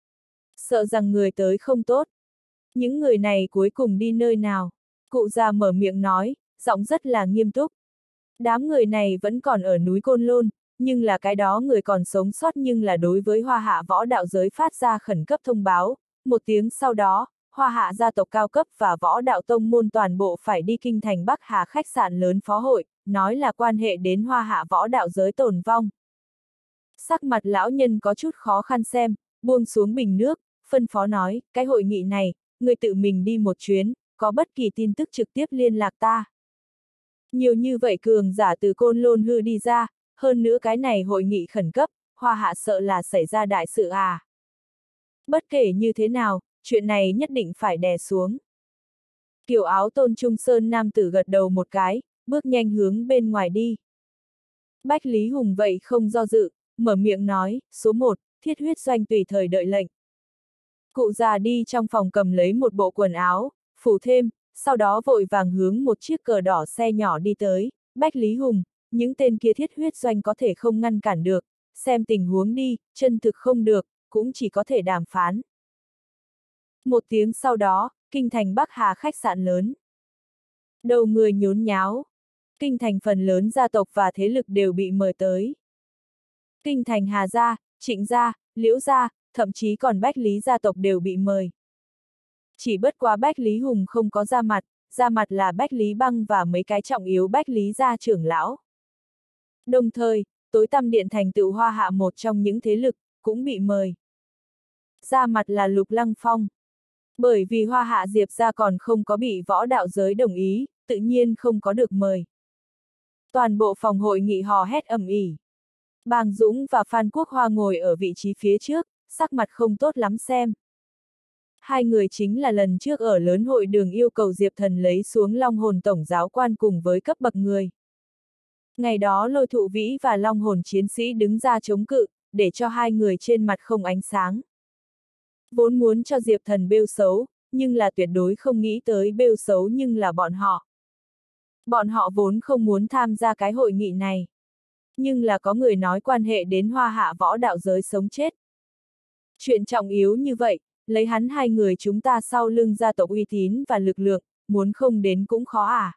Sợ rằng người tới không tốt. Những người này cuối cùng đi nơi nào? Cụ già mở miệng nói, giọng rất là nghiêm túc. Đám người này vẫn còn ở núi Côn Lôn, nhưng là cái đó người còn sống sót nhưng là đối với Hoa Hạ võ đạo giới phát ra khẩn cấp thông báo. Một tiếng sau đó, Hoa Hạ gia tộc cao cấp và võ đạo tông môn toàn bộ phải đi kinh thành Bắc Hà khách sạn lớn phó hội, nói là quan hệ đến Hoa Hạ võ đạo giới tồn vong. Sắc mặt lão nhân có chút khó khăn xem, buông xuống bình nước, phân phó nói, cái hội nghị này, người tự mình đi một chuyến, có bất kỳ tin tức trực tiếp liên lạc ta. Nhiều như vậy cường giả từ Côn Lôn hư đi ra, hơn nữa cái này hội nghị khẩn cấp, Hoa Hạ sợ là xảy ra đại sự à. Bất kể như thế nào, chuyện này nhất định phải đè xuống. Kiểu áo tôn trung sơn nam tử gật đầu một cái, bước nhanh hướng bên ngoài đi. Bách Lý Hùng vậy không do dự, mở miệng nói, số một, thiết huyết doanh tùy thời đợi lệnh. Cụ già đi trong phòng cầm lấy một bộ quần áo, phủ thêm, sau đó vội vàng hướng một chiếc cờ đỏ xe nhỏ đi tới, Bách Lý Hùng, những tên kia thiết huyết doanh có thể không ngăn cản được, xem tình huống đi, chân thực không được, cũng chỉ có thể đàm phán. Một tiếng sau đó, kinh thành Bắc Hà khách sạn lớn. Đầu người nhốn nháo. Kinh thành phần lớn gia tộc và thế lực đều bị mời tới. Kinh thành Hà gia, Trịnh gia, Liễu gia, thậm chí còn Bách Lý gia tộc đều bị mời. Chỉ bất quá Bách Lý Hùng không có ra mặt, ra mặt là Bách Lý Băng và mấy cái trọng yếu Bách Lý gia trưởng lão. Đồng thời, tối tăm điện thành tựu Hoa Hạ một trong những thế lực, cũng bị mời. Ra mặt là Lục Lăng Phong. Bởi vì Hoa Hạ Diệp gia còn không có bị võ đạo giới đồng ý, tự nhiên không có được mời. Toàn bộ phòng hội nghị hò hét ầm ĩ. Bàng Dũng và Phan Quốc Hoa ngồi ở vị trí phía trước, sắc mặt không tốt lắm xem. Hai người chính là lần trước ở lớn hội đường yêu cầu Diệp Thần lấy xuống Long Hồn Tổng giáo quan cùng với cấp bậc người. Ngày đó Lôi Thụ Vĩ và Long Hồn chiến sĩ đứng ra chống cự, để cho hai người trên mặt không ánh sáng. Vốn muốn cho Diệp Thần bêu xấu, nhưng là tuyệt đối không nghĩ tới bêu xấu nhưng là bọn họ. Bọn họ vốn không muốn tham gia cái hội nghị này. Nhưng là có người nói quan hệ đến hoa hạ võ đạo giới sống chết. Chuyện trọng yếu như vậy, lấy hắn hai người chúng ta sau lưng gia tộc uy tín và lực lượng, muốn không đến cũng khó à.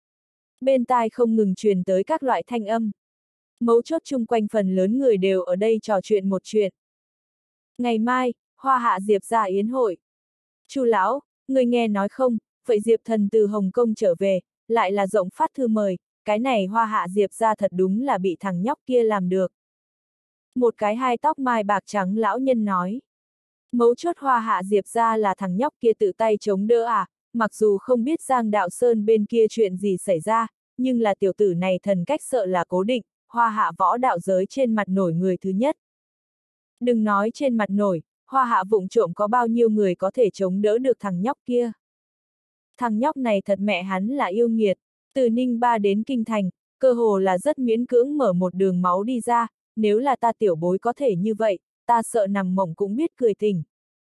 Bên tai không ngừng truyền tới các loại thanh âm. Mấu chốt chung quanh phần lớn người đều ở đây trò chuyện một chuyện. Ngày mai, hoa hạ Diệp ra yến hội. Chu lão, người nghe nói không, vậy Diệp Thần từ Hồng Kông trở về, lại là rộng phát thư mời, cái này hoa hạ Diệp ra thật đúng là bị thằng nhóc kia làm được. Một cái hai tóc mai bạc trắng lão nhân nói. Mấu chốt hoa hạ Diệp ra là thằng nhóc kia tự tay chống đỡ à, mặc dù không biết Giang Đạo Sơn bên kia chuyện gì xảy ra, nhưng là tiểu tử này thần cách sợ là cố định, hoa hạ võ đạo giới trên mặt nổi người thứ nhất. Đừng nói trên mặt nổi, hoa hạ vụng trộm có bao nhiêu người có thể chống đỡ được thằng nhóc kia. Thằng nhóc này thật mẹ hắn là yêu nghiệt, từ Ninh Ba đến Kinh Thành, cơ hồ là rất miễn cưỡng mở một đường máu đi ra, nếu là ta tiểu bối có thể như vậy, ta sợ nằm mộng cũng biết cười tỉnh.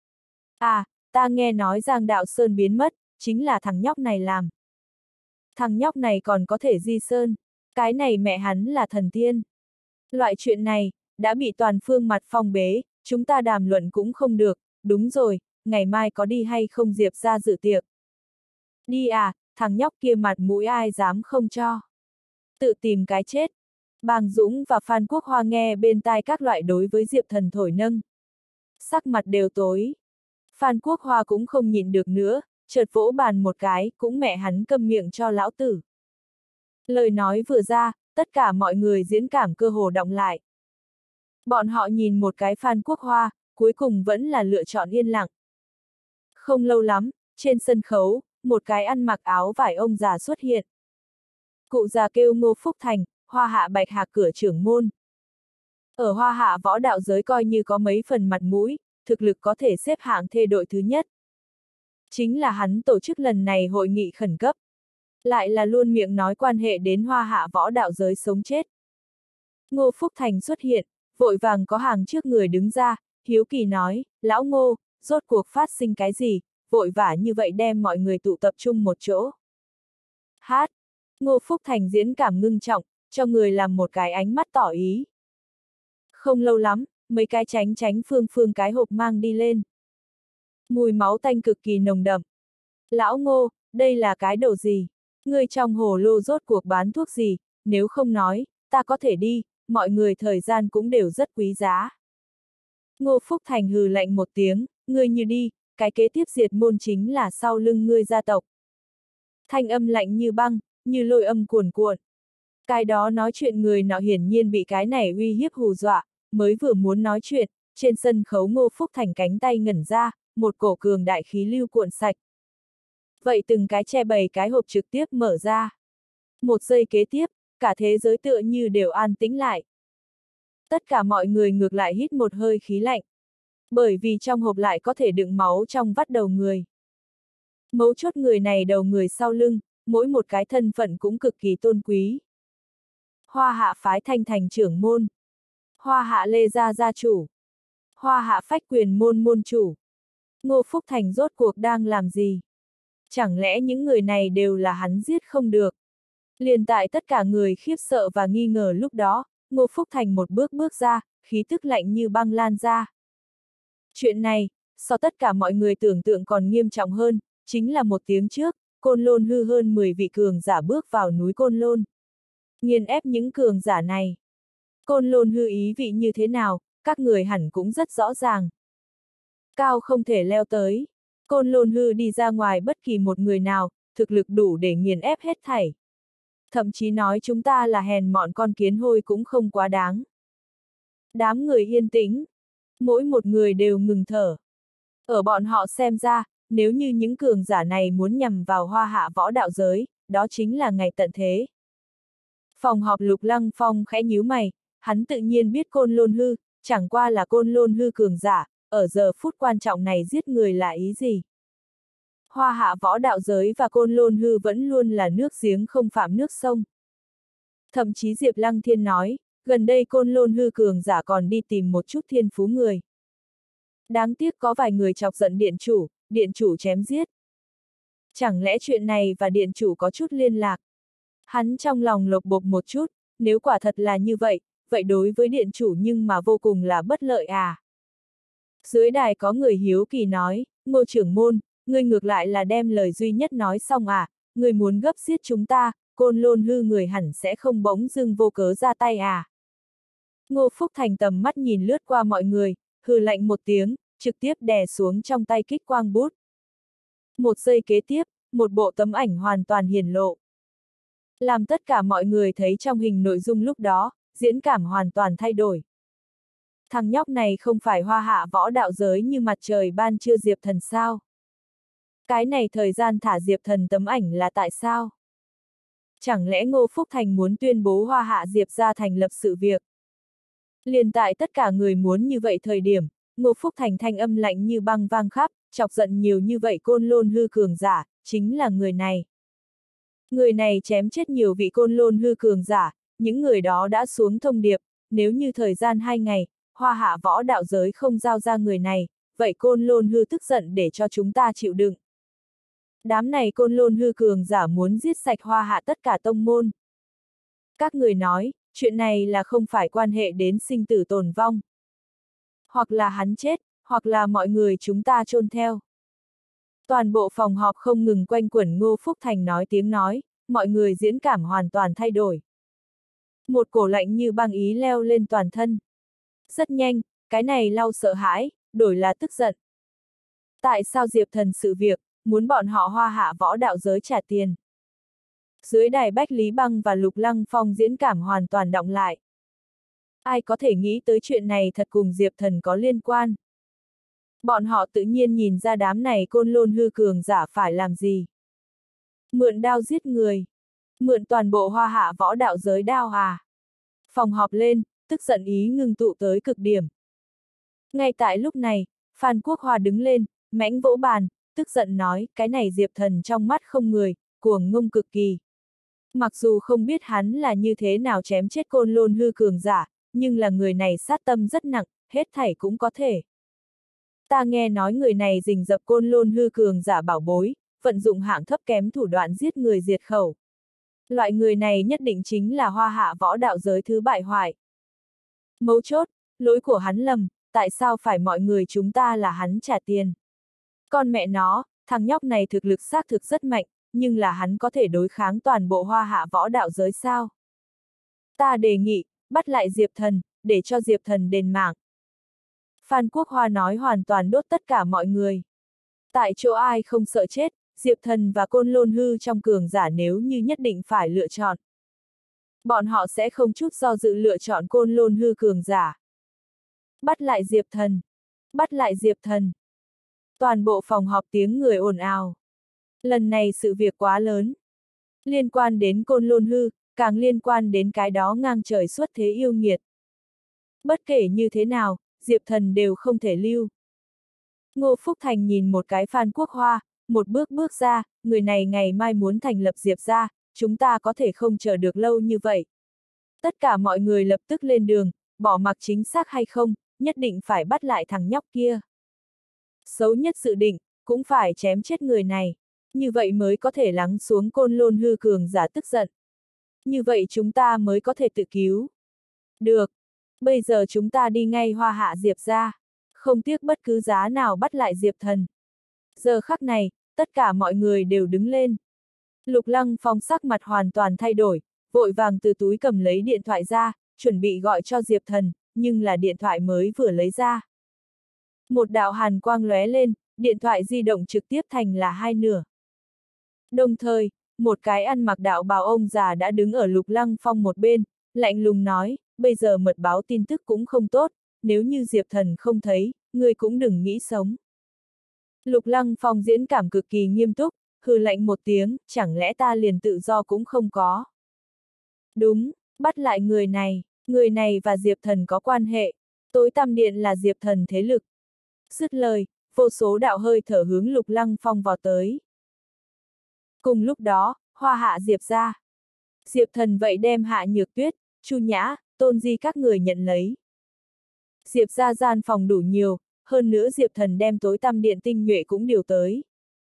À, ta nghe nói Giang Đạo Sơn biến mất, chính là thằng nhóc này làm. Thằng nhóc này còn có thể di sơn, cái này mẹ hắn là thần tiên. Loại chuyện này, đã bị toàn phương mặt phong bế, chúng ta đàm luận cũng không được, đúng rồi, ngày mai có đi hay không Diệp ra dự tiệc. Đi à, thằng nhóc kia mặt mũi ai dám không cho. Tự tìm cái chết. Bàng Dũng và Phan Quốc Hoa nghe bên tai các loại đối với Diệp Thần thổi nâng. Sắc mặt đều tối. Phan Quốc Hoa cũng không nhịn được nữa, chợt vỗ bàn một cái, cũng mẹ hắn câm miệng cho lão tử. Lời nói vừa ra, tất cả mọi người diễn cảm cơ hồ đọng lại. Bọn họ nhìn một cái Phan Quốc Hoa, cuối cùng vẫn là lựa chọn yên lặng. Không lâu lắm, trên sân khấu, một cái ăn mặc áo vải ông già xuất hiện. Cụ già kêu Ngô Phúc Thành, Hoa hạ Bạch Hạc cửa trưởng môn. Ở Hoa hạ võ đạo giới coi như có mấy phần mặt mũi, thực lực có thể xếp hạng thê đội thứ nhất. Chính là hắn tổ chức lần này hội nghị khẩn cấp. Lại là luôn miệng nói quan hệ đến hoa hạ võ đạo giới sống chết. Ngô Phúc Thành xuất hiện, vội vàng có hàng trước người đứng ra, hiếu kỳ nói, lão Ngô, rốt cuộc phát sinh cái gì, vội vã như vậy đem mọi người tụ tập trung một chỗ. Hát! Ngô Phúc Thành diễn cảm ngưng trọng, cho người làm một cái ánh mắt tỏ ý. Không lâu lắm, mấy cái tránh tránh phương phương cái hộp mang đi lên. Mùi máu tanh cực kỳ nồng đậm. Lão Ngô, đây là cái đồ gì? Ngươi trong hồ lô rốt cuộc bán thuốc gì? Nếu không nói, ta có thể đi, mọi người thời gian cũng đều rất quý giá. Ngô Phúc Thành hừ lạnh một tiếng, ngươi như đi, cái kế tiếp diệt môn chính là sau lưng ngươi gia tộc. Thanh âm lạnh như băng, như lôi âm cuồn cuộn. Cái đó nói chuyện người nọ hiển nhiên bị cái này uy hiếp hù dọa, mới vừa muốn nói chuyện, trên sân khấu Ngô Phúc Thành cánh tay ngẩn ra, một cổ cường đại khí lưu cuộn sạch. Vậy từng cái che bày cái hộp trực tiếp mở ra. Một giây kế tiếp, cả thế giới tựa như đều an tĩnh lại. Tất cả mọi người ngược lại hít một hơi khí lạnh. Bởi vì trong hộp lại có thể đựng máu trong vắt đầu người. Mấu chốt người này đầu người sau lưng, mỗi một cái thân phận cũng cực kỳ tôn quý. Hoa hạ phái Thanh Thành trưởng môn. Hoa hạ Lê Gia gia chủ. Hoa hạ phách quyền môn môn chủ. Ngô Phúc Thành rốt cuộc đang làm gì? Chẳng lẽ những người này đều là hắn giết không được? Liền tại tất cả người khiếp sợ và nghi ngờ lúc đó, Ngô Phúc Thành một bước bước ra, khí tức lạnh như băng lan ra. Chuyện này, so tất cả mọi người tưởng tượng còn nghiêm trọng hơn, chính là một tiếng trước, Côn Lôn hư hơn mười vị cường giả bước vào núi Côn Lôn. Nghiền ép những cường giả này. Côn Lôn hư ý vị như thế nào, các người hẳn cũng rất rõ ràng. Cao không thể leo tới. Côn Lôn hư đi ra ngoài bất kỳ một người nào, thực lực đủ để nghiền ép hết thảy. Thậm chí nói chúng ta là hèn mọn con kiến hôi cũng không quá đáng. Đám người yên tĩnh. Mỗi một người đều ngừng thở. Ở bọn họ xem ra, nếu như những cường giả này muốn nhằm vào hoa hạ võ đạo giới, đó chính là ngày tận thế. Phòng họp Lục Lăng Phong khẽ nhíu mày, hắn tự nhiên biết Côn Lôn hư, chẳng qua là Côn Lôn hư cường giả, ở giờ phút quan trọng này giết người là ý gì? Hoa hạ võ đạo giới và Côn Lôn Hư vẫn luôn là nước giếng không phạm nước sông. Thậm chí Diệp Lăng Thiên nói, gần đây Côn Lôn Hư cường giả còn đi tìm một chút thiên phú người. Đáng tiếc có vài người chọc giận điện chủ, điện chủ chém giết. Chẳng lẽ chuyện này và điện chủ có chút liên lạc? Hắn trong lòng lộc bộc một chút, nếu quả thật là như vậy, vậy đối với điện chủ nhưng mà vô cùng là bất lợi à. Dưới đài có người hiếu kỳ nói, Ngô trưởng môn, ngươi ngược lại là đem lời duy nhất nói xong à, ngươi muốn gấp giết chúng ta, Côn Lôn Hư người hẳn sẽ không bỗng dưng vô cớ ra tay à. Ngô Phúc Thành tầm mắt nhìn lướt qua mọi người, hừ lạnh một tiếng, trực tiếp đè xuống trong tay kích quang bút. Một giây kế tiếp, một bộ tấm ảnh hoàn toàn hiển lộ. Làm tất cả mọi người thấy trong hình nội dung lúc đó, diễn cảm hoàn toàn thay đổi. Thằng nhóc này không phải hoa hạ võ đạo giới như mặt trời ban trưa Diệp Thần sao? Cái này thời gian thả Diệp Thần tấm ảnh là tại sao? Chẳng lẽ Ngô Phúc Thành muốn tuyên bố hoa hạ Diệp ra thành lập sự việc? Liền tại tất cả người muốn như vậy thời điểm, Ngô Phúc Thành thanh âm lạnh như băng vang khắp, chọc giận nhiều như vậy Côn Lôn Hư cường giả, chính là người này. Người này chém chết nhiều vị Côn Lôn Hư cường giả, những người đó đã xuống thông điệp, nếu như thời gian hai ngày, hoa hạ võ đạo giới không giao ra người này, vậy Côn Lôn Hư tức giận để cho chúng ta chịu đựng. Đám này Côn Lôn Hư cường giả muốn giết sạch hoa hạ tất cả tông môn. Các người nói, chuyện này là không phải quan hệ đến sinh tử tồn vong. Hoặc là hắn chết, hoặc là mọi người chúng ta chôn theo. Toàn bộ phòng họp không ngừng quanh quẩn Ngô Phúc Thành nói tiếng nói, mọi người diễn cảm hoàn toàn thay đổi. Một cổ lạnh như băng ý leo lên toàn thân. Rất nhanh, cái này lau sợ hãi, đổi là tức giận. Tại sao Diệp Thần sự việc, muốn bọn họ hoa hạ võ đạo giới trả tiền? Dưới đài Bách Lý Băng và Lục Lăng Phong diễn cảm hoàn toàn đọng lại. Ai có thể nghĩ tới chuyện này thật cùng Diệp Thần có liên quan? Bọn họ tự nhiên nhìn ra đám này Côn Lôn Hư cường giả phải làm gì. Mượn đao giết người. Mượn toàn bộ hoa hạ võ đạo giới đao à. Phòng họp lên, tức giận ý ngưng tụ tới cực điểm. Ngay tại lúc này, Phan Quốc Hoa đứng lên, mãnh vỗ bàn, tức giận nói, cái này Diệp Thần trong mắt không người, cuồng ngông cực kỳ. Mặc dù không biết hắn là như thế nào chém chết Côn Lôn Hư cường giả, nhưng là người này sát tâm rất nặng, hết thảy cũng có thể. Ta nghe nói người này rình rập Côn Lôn Hư cường giả bảo bối, vận dụng hạng thấp kém thủ đoạn giết người diệt khẩu. Loại người này nhất định chính là hoa hạ võ đạo giới thứ bại hoại. Mấu chốt, lỗi của hắn lầm, tại sao phải mọi người chúng ta là hắn trả tiền? Con mẹ nó, thằng nhóc này thực lực xác thực rất mạnh, nhưng là hắn có thể đối kháng toàn bộ hoa hạ võ đạo giới sao? Ta đề nghị, bắt lại Diệp Thần, để cho Diệp Thần đền mạng. Phan Quốc Hoa nói hoàn toàn đốt tất cả mọi người. Tại chỗ ai không sợ chết, Diệp Thần và Côn Lôn Hư trong cường giả nếu như nhất định phải lựa chọn. Bọn họ sẽ không chút do dự lựa chọn Côn Lôn Hư cường giả. Bắt lại Diệp Thần! Bắt lại Diệp Thần! Toàn bộ phòng họp tiếng người ồn ào. Lần này sự việc quá lớn. Liên quan đến Côn Lôn Hư, càng liên quan đến cái đó ngang trời xuất thế yêu nghiệt. Bất kể như thế nào, Diệp Thần đều không thể lưu. Ngô Phúc Thành nhìn một cái Phan Quốc Hoa, một bước bước ra, người này ngày mai muốn thành lập Diệp ra, chúng ta có thể không chờ được lâu như vậy. Tất cả mọi người lập tức lên đường, bỏ mặc chính xác hay không, nhất định phải bắt lại thằng nhóc kia. Xấu nhất dự định, cũng phải chém chết người này, như vậy mới có thể lắng xuống Côn Lôn Hư cường giả tức giận. Như vậy chúng ta mới có thể tự cứu. Được, bây giờ chúng ta đi ngay hoa hạ Diệp ra, không tiếc bất cứ giá nào bắt lại Diệp Thần. Giờ khắc này, tất cả mọi người đều đứng lên. Lục Lăng Phong sắc mặt hoàn toàn thay đổi, vội vàng từ túi cầm lấy điện thoại ra, chuẩn bị gọi cho Diệp Thần, nhưng là điện thoại mới vừa lấy ra. Một đạo hàn quang lóe lên, điện thoại di động trực tiếp thành là hai nửa. Đồng thời, một cái ăn mặc đạo bào ông già đã đứng ở Lục Lăng Phong một bên, lạnh lùng nói, bây giờ mật báo tin tức cũng không tốt, nếu như Diệp Thần không thấy, ngươi cũng đừng nghĩ sống. Lục Lăng Phong diễn cảm cực kỳ nghiêm túc, hừ lạnh một tiếng, chẳng lẽ ta liền tự do cũng không có. Đúng, bắt lại người này, người này và Diệp Thần có quan hệ, tối tăm điện là Diệp Thần thế lực. Dứt lời, vô số đạo hơi thở hướng Lục Lăng Phong vào tới. Cùng lúc đó, Hoa Hạ Diệp ra. Diệp Thần vậy đem Hạ Nhược Tuyết, Chu Nhã, Tôn Di các người nhận lấy. Diệp ra gian phòng đủ nhiều, hơn nữa Diệp Thần đem tối tăm điện tinh nhuệ cũng điều tới.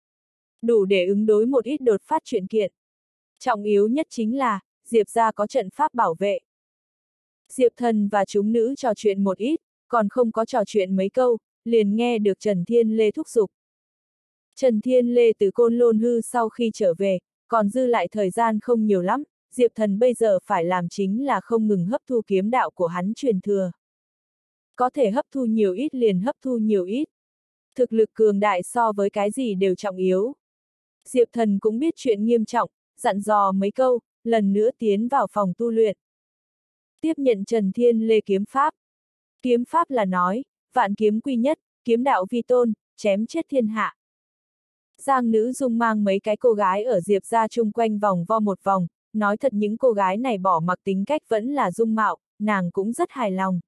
Đủ để ứng đối một ít đột phát chuyện kiện. Trọng yếu nhất chính là, Diệp ra có trận pháp bảo vệ. Diệp Thần và chúng nữ trò chuyện một ít, còn không có trò chuyện mấy câu, liền nghe được Trần Thiên Lê thúc giục. Trần Thiên Lê từ Côn Lôn Hư sau khi trở về, còn dư lại thời gian không nhiều lắm, Diệp Thần bây giờ phải làm chính là không ngừng hấp thu kiếm đạo của hắn truyền thừa. Có thể hấp thu nhiều ít liền hấp thu nhiều ít. Thực lực cường đại so với cái gì đều trọng yếu. Diệp Thần cũng biết chuyện nghiêm trọng, dặn dò mấy câu, lần nữa tiến vào phòng tu luyện. Tiếp nhận Trần Thiên Lê kiếm pháp. Kiếm pháp là nói, vạn kiếm quy nhất, kiếm đạo vi tôn, chém chết thiên hạ. Giang Nữ Dung mang mấy cái cô gái ở Diệp ra chung quanh vòng vo một vòng, nói thật những cô gái này bỏ mặc tính cách vẫn là dung mạo, nàng cũng rất hài lòng.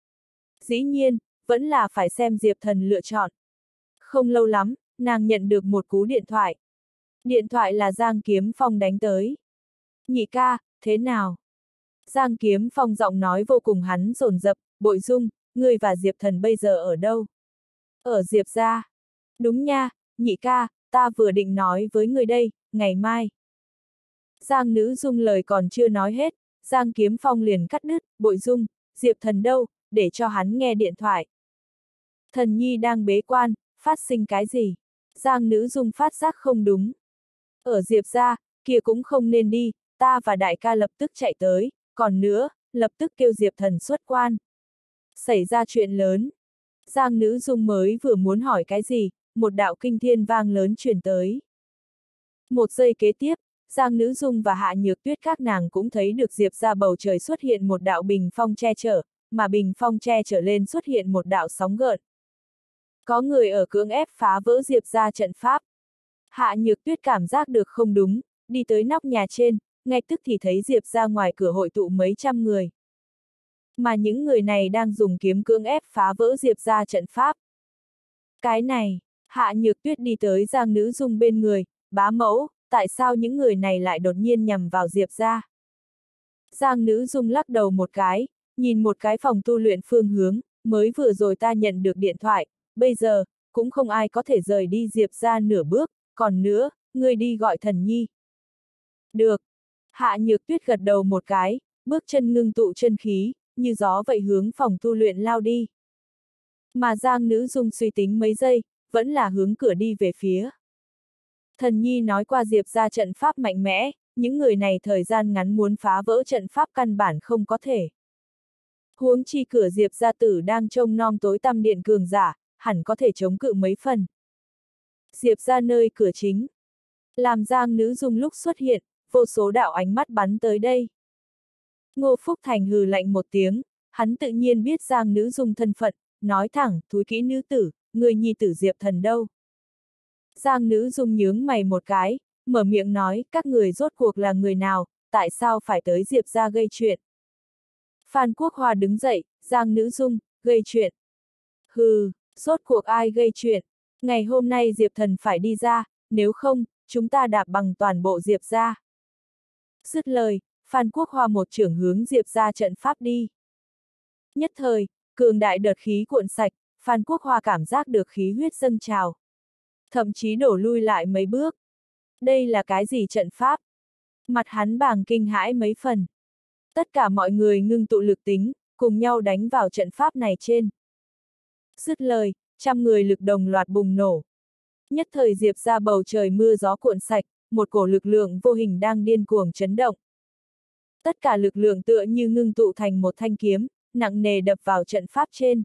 Dĩ nhiên, vẫn là phải xem Diệp Thần lựa chọn. Không lâu lắm, nàng nhận được một cú điện thoại. Điện thoại là Giang Kiếm Phong đánh tới. Nhị ca, thế nào? Giang Kiếm Phong giọng nói vô cùng hắn dồn dập, Bội Dung, ngươi và Diệp Thần bây giờ ở đâu? Ở Diệp gia. Đúng nha, nhị ca, ta vừa định nói với ngươi đây, ngày mai. Giang Nữ Dung lời còn chưa nói hết, Giang Kiếm Phong liền cắt đứt, Bội Dung, Diệp Thần đâu, để cho hắn nghe điện thoại. Thần nhi đang bế quan, phát sinh cái gì? Giang Nữ Dung phát giác không đúng. Ở Diệp gia, kia cũng không nên đi, ta và đại ca lập tức chạy tới, còn nữa, lập tức kêu Diệp Thần xuất quan. Xảy ra chuyện lớn. Giang Nữ Dung mới vừa muốn hỏi cái gì, một đạo kinh thiên vang lớn truyền tới. Một giây kế tiếp, Giang Nữ Dung và Hạ Nhược Tuyết các nàng cũng thấy được Diệp ra bầu trời xuất hiện một đạo bình phong che chở, mà bình phong che trở lên xuất hiện một đạo sóng gợn. Có người ở cưỡng ép phá vỡ Diệp ra trận pháp. Hạ Nhược Tuyết cảm giác được không đúng, đi tới nóc nhà trên, ngay tức thì thấy Diệp ra ngoài cửa hội tụ mấy trăm người. Mà những người này đang dùng kiếm cưỡng ép phá vỡ Diệp ra trận pháp. Cái này, Hạ Nhược Tuyết đi tới Giang Nữ Dung bên người, bá mẫu, tại sao những người này lại đột nhiên nhằm vào Diệp ra? Giang Nữ Dung lắc đầu một cái, nhìn một cái phòng tu luyện phương hướng, mới vừa rồi ta nhận được điện thoại, bây giờ, cũng không ai có thể rời đi Diệp ra nửa bước, còn nữa, ngươi đi gọi Thần nhi. Được. Hạ Nhược Tuyết gật đầu một cái, bước chân ngưng tụ chân khí, như gió vậy hướng phòng tu luyện lao đi. Mà Giang Nữ Dung suy tính mấy giây, vẫn là hướng cửa đi về phía. Thần nhi nói qua Diệp ra trận pháp mạnh mẽ, những người này thời gian ngắn muốn phá vỡ trận pháp căn bản không có thể. Huống chi cửa Diệp gia tử đang trông nom tối tăm điện cường giả, hẳn có thể chống cự mấy phần. Diệp ra nơi cửa chính. Làm Giang Nữ Dung lúc xuất hiện, vô số đạo ánh mắt bắn tới đây. Ngô Phúc Thành hừ lạnh một tiếng, hắn tự nhiên biết Giang Nữ Dung thân phận, nói thẳng, thúi kỹ nữ tử, người nhi tử Diệp Thần đâu. Giang Nữ Dung nhướng mày một cái, mở miệng nói, các người rốt cuộc là người nào, tại sao phải tới Diệp ra gây chuyện. Phan Quốc Hoa đứng dậy, Giang Nữ Dung, gây chuyện. Hừ, rốt cuộc ai gây chuyện, ngày hôm nay Diệp Thần phải đi ra, nếu không, chúng ta đạp bằng toàn bộ Diệp ra. Dứt lời, Phan Quốc Hoa một trưởng hướng Diệp ra trận pháp đi. Nhất thời, cường đại đợt khí cuộn sạch, Phan Quốc Hoa cảm giác được khí huyết dâng trào. Thậm chí đổ lui lại mấy bước. Đây là cái gì trận pháp? Mặt hắn bàng kinh hãi mấy phần. Tất cả mọi người ngưng tụ lực tính, cùng nhau đánh vào trận pháp này trên. Dứt lời, trăm người lực đồng loạt bùng nổ. Nhất thời Diệp ra bầu trời mưa gió cuộn sạch, một cổ lực lượng vô hình đang điên cuồng chấn động. Tất cả lực lượng tựa như ngưng tụ thành một thanh kiếm, nặng nề đập vào trận pháp trên.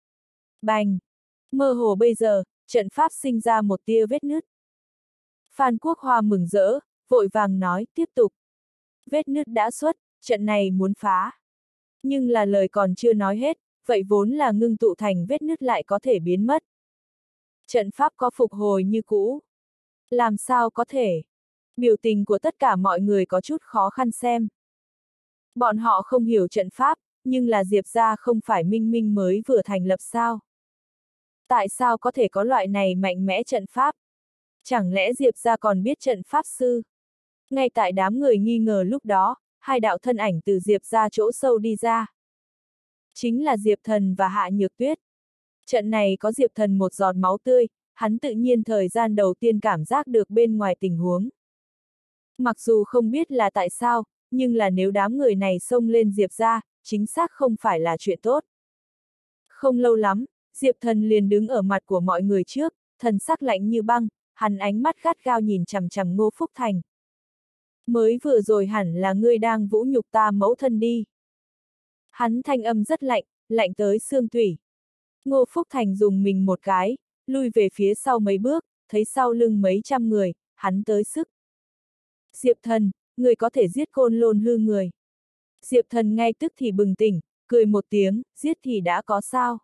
Bành! Mơ hồ bây giờ, trận pháp sinh ra một tia vết nứt. Phan Quốc Hoa mừng rỡ, vội vàng nói, tiếp tục. Vết nứt đã xuất, trận này muốn phá. Nhưng là lời còn chưa nói hết, vậy vốn là ngưng tụ thành vết nứt lại có thể biến mất. Trận pháp có phục hồi như cũ. Làm sao có thể? Biểu tình của tất cả mọi người có chút khó khăn xem. Bọn họ không hiểu trận pháp, nhưng là Diệp ra không phải Minh Minh mới vừa thành lập sao. Tại sao có thể có loại này mạnh mẽ trận pháp? Chẳng lẽ Diệp gia còn biết trận pháp sư? Ngay tại đám người nghi ngờ lúc đó, hai đạo thân ảnh từ Diệp gia chỗ sâu đi ra. Chính là Diệp Thần và Hạ Nhược Tuyết. Trận này có Diệp Thần một giọt máu tươi, hắn tự nhiên thời gian đầu tiên cảm giác được bên ngoài tình huống. Mặc dù không biết là tại sao, nhưng là nếu đám người này xông lên Diệp gia, chính xác không phải là chuyện tốt. Không lâu lắm, Diệp Thần liền đứng ở mặt của mọi người trước, thần sắc lạnh như băng, hắn ánh mắt gắt gao nhìn chằm chằm Ngô Phúc Thành. Mới vừa rồi hẳn là ngươi đang vũ nhục ta mẫu thân đi. Hắn thanh âm rất lạnh, lạnh tới xương tủy. Ngô Phúc Thành dùng mình một cái, lui về phía sau mấy bước, thấy sau lưng mấy trăm người, hắn tới sức. Diệp Thần, người có thể giết Côn Lôn hư người. Diệp Thần ngay tức thì bừng tỉnh, cười một tiếng, giết thì đã có sao.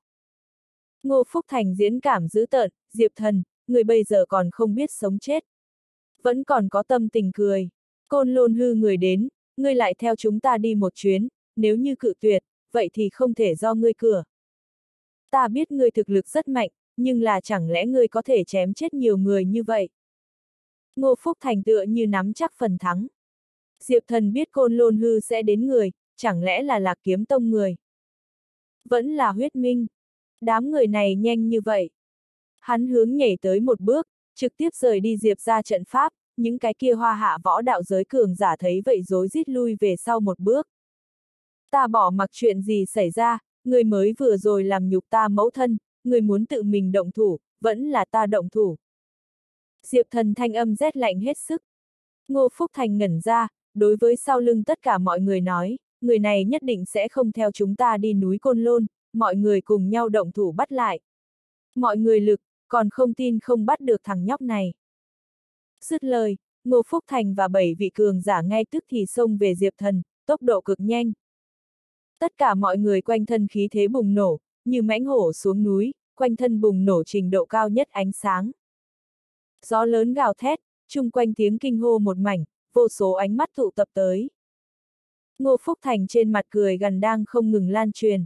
Ngô Phúc Thành diễn cảm dữ tợn, Diệp Thần, người bây giờ còn không biết sống chết. Vẫn còn có tâm tình cười. Côn Lôn hư người đến, ngươi lại theo chúng ta đi một chuyến, nếu như cự tuyệt, vậy thì không thể do ngươi cửa. Ta biết ngươi thực lực rất mạnh, nhưng là chẳng lẽ ngươi có thể chém chết nhiều người như vậy? Ngô Phúc Thành tựa như nắm chắc phần thắng. Diệp Thần biết Côn Lôn hư sẽ đến người, chẳng lẽ là Lạc Kiếm Tông người? Vẫn là huyết minh. Đám người này nhanh như vậy. Hắn hướng nhảy tới một bước, trực tiếp rời đi Diệp ra trận pháp, những cái kia hoa hạ võ đạo giới cường giả thấy vậy rối rít lui về sau một bước. Ta bỏ mặc chuyện gì xảy ra, người mới vừa rồi làm nhục ta mẫu thân, người muốn tự mình động thủ, vẫn là ta động thủ. Diệp Thần thanh âm rét lạnh hết sức. Ngô Phúc Thành ngẩn ra, đối với sau lưng tất cả mọi người nói, người này nhất định sẽ không theo chúng ta đi núi Côn Lôn, mọi người cùng nhau động thủ bắt lại. Mọi người lực, còn không tin không bắt được thằng nhóc này. Dứt lời, Ngô Phúc Thành và bảy vị cường giả ngay tức thì xông về Diệp Thần, tốc độ cực nhanh. Tất cả mọi người quanh thân khí thế bùng nổ, như mãnh hổ xuống núi, quanh thân bùng nổ trình độ cao nhất ánh sáng. Gió lớn gào thét, chung quanh tiếng kinh hô một mảnh, vô số ánh mắt tụ tập tới. Ngô Phúc Thành trên mặt cười gần đang không ngừng lan truyền.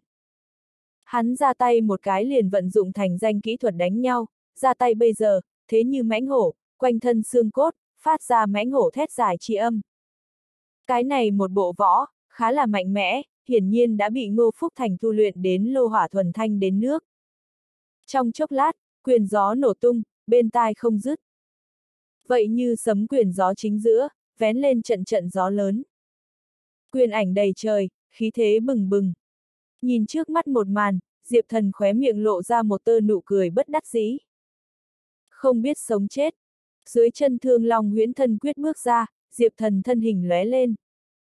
Hắn ra tay một cái liền vận dụng thành danh kỹ thuật đánh nhau, ra tay bây giờ, thế như mãnh hổ, quanh thân xương cốt, phát ra mãnh hổ thét dài chi âm. Cái này một bộ võ, khá là mạnh mẽ, hiển nhiên đã bị Ngô Phúc Thành tu luyện đến lô hỏa thuần thanh đến nước. Trong chốc lát, quyền gió nổ tung, bên tai không dứt. Vậy như sấm quyền gió chính giữa, vén lên trận trận gió lớn. Quyền ảnh đầy trời, khí thế bừng bừng. Nhìn trước mắt một màn, Diệp Thần khóe miệng lộ ra một tơ nụ cười bất đắc dĩ. Không biết sống chết. Dưới chân Thương Long huyễn thân quyết bước ra, Diệp Thần thân hình lóe lên.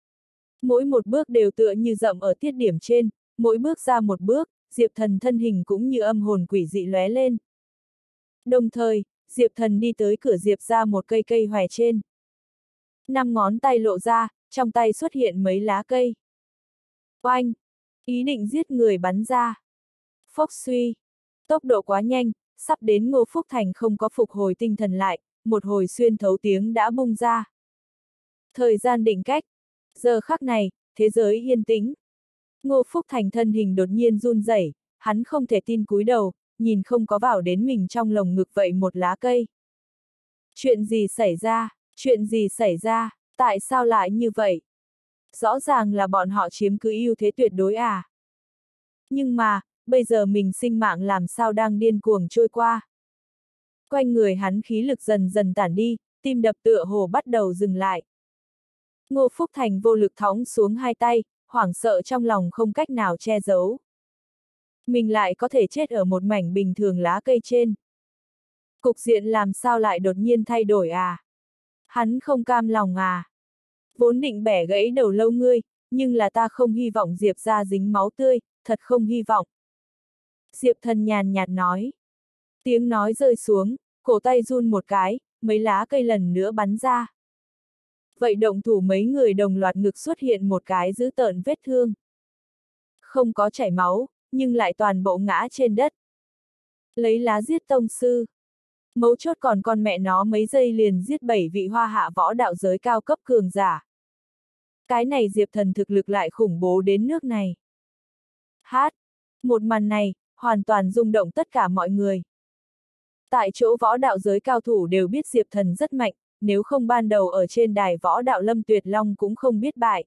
Mỗi một bước đều tựa như dậm ở tiết điểm trên, mỗi bước ra một bước, Diệp Thần thân hình cũng như âm hồn quỷ dị lóe lên. Đồng thời, Diệp Thần đi tới cửa Diệp ra một cây cây hoè trên. Năm ngón tay lộ ra, trong tay xuất hiện mấy lá cây. Oanh! Ý định giết người bắn ra. Phốc suy! Tốc độ quá nhanh, sắp đến Ngô Phúc Thành không có phục hồi tinh thần lại, một hồi xuyên thấu tiếng đã bung ra. Thời gian định cách. Giờ khắc này, thế giới yên tĩnh. Ngô Phúc Thành thân hình đột nhiên run rẩy, hắn không thể tin cúi đầu, nhìn không có vào đến mình trong lồng ngực vậy một lá cây. Chuyện gì xảy ra? Chuyện gì xảy ra? Tại sao lại như vậy? Rõ ràng là bọn họ chiếm cứ ưu thế tuyệt đối à? Nhưng mà, bây giờ mình sinh mạng làm sao đang điên cuồng trôi qua? Quanh người hắn khí lực dần dần tản đi, tim đập tựa hồ bắt đầu dừng lại. Ngô Phúc Thành vô lực thõng xuống hai tay, hoảng sợ trong lòng không cách nào che giấu. Mình lại có thể chết ở một mảnh bình thường lá cây trên. Cục diện làm sao lại đột nhiên thay đổi à? Hắn không cam lòng à? Vốn định bẻ gãy đầu lâu ngươi, nhưng là ta không hy vọng Diệp ra dính máu tươi, thật không hy vọng. Diệp Thần nhàn nhạt nói. Tiếng nói rơi xuống, cổ tay run một cái, mấy lá cây lần nữa bắn ra. Vậy động thủ mấy người đồng loạt ngực xuất hiện một cái dữ tợn vết thương. Không có chảy máu, nhưng lại toàn bộ ngã trên đất. Lấy lá giết tông sư. Mấu chốt còn con mẹ nó mấy giây liền giết bảy vị hoa hạ võ đạo giới cao cấp cường giả. Cái này Diệp Thần thực lực lại khủng bố đến nước này. Hát! Một màn này, hoàn toàn rung động tất cả mọi người. Tại chỗ võ đạo giới cao thủ đều biết Diệp Thần rất mạnh, nếu không ban đầu ở trên đài võ đạo Lâm Tuyệt Long cũng không biết bại.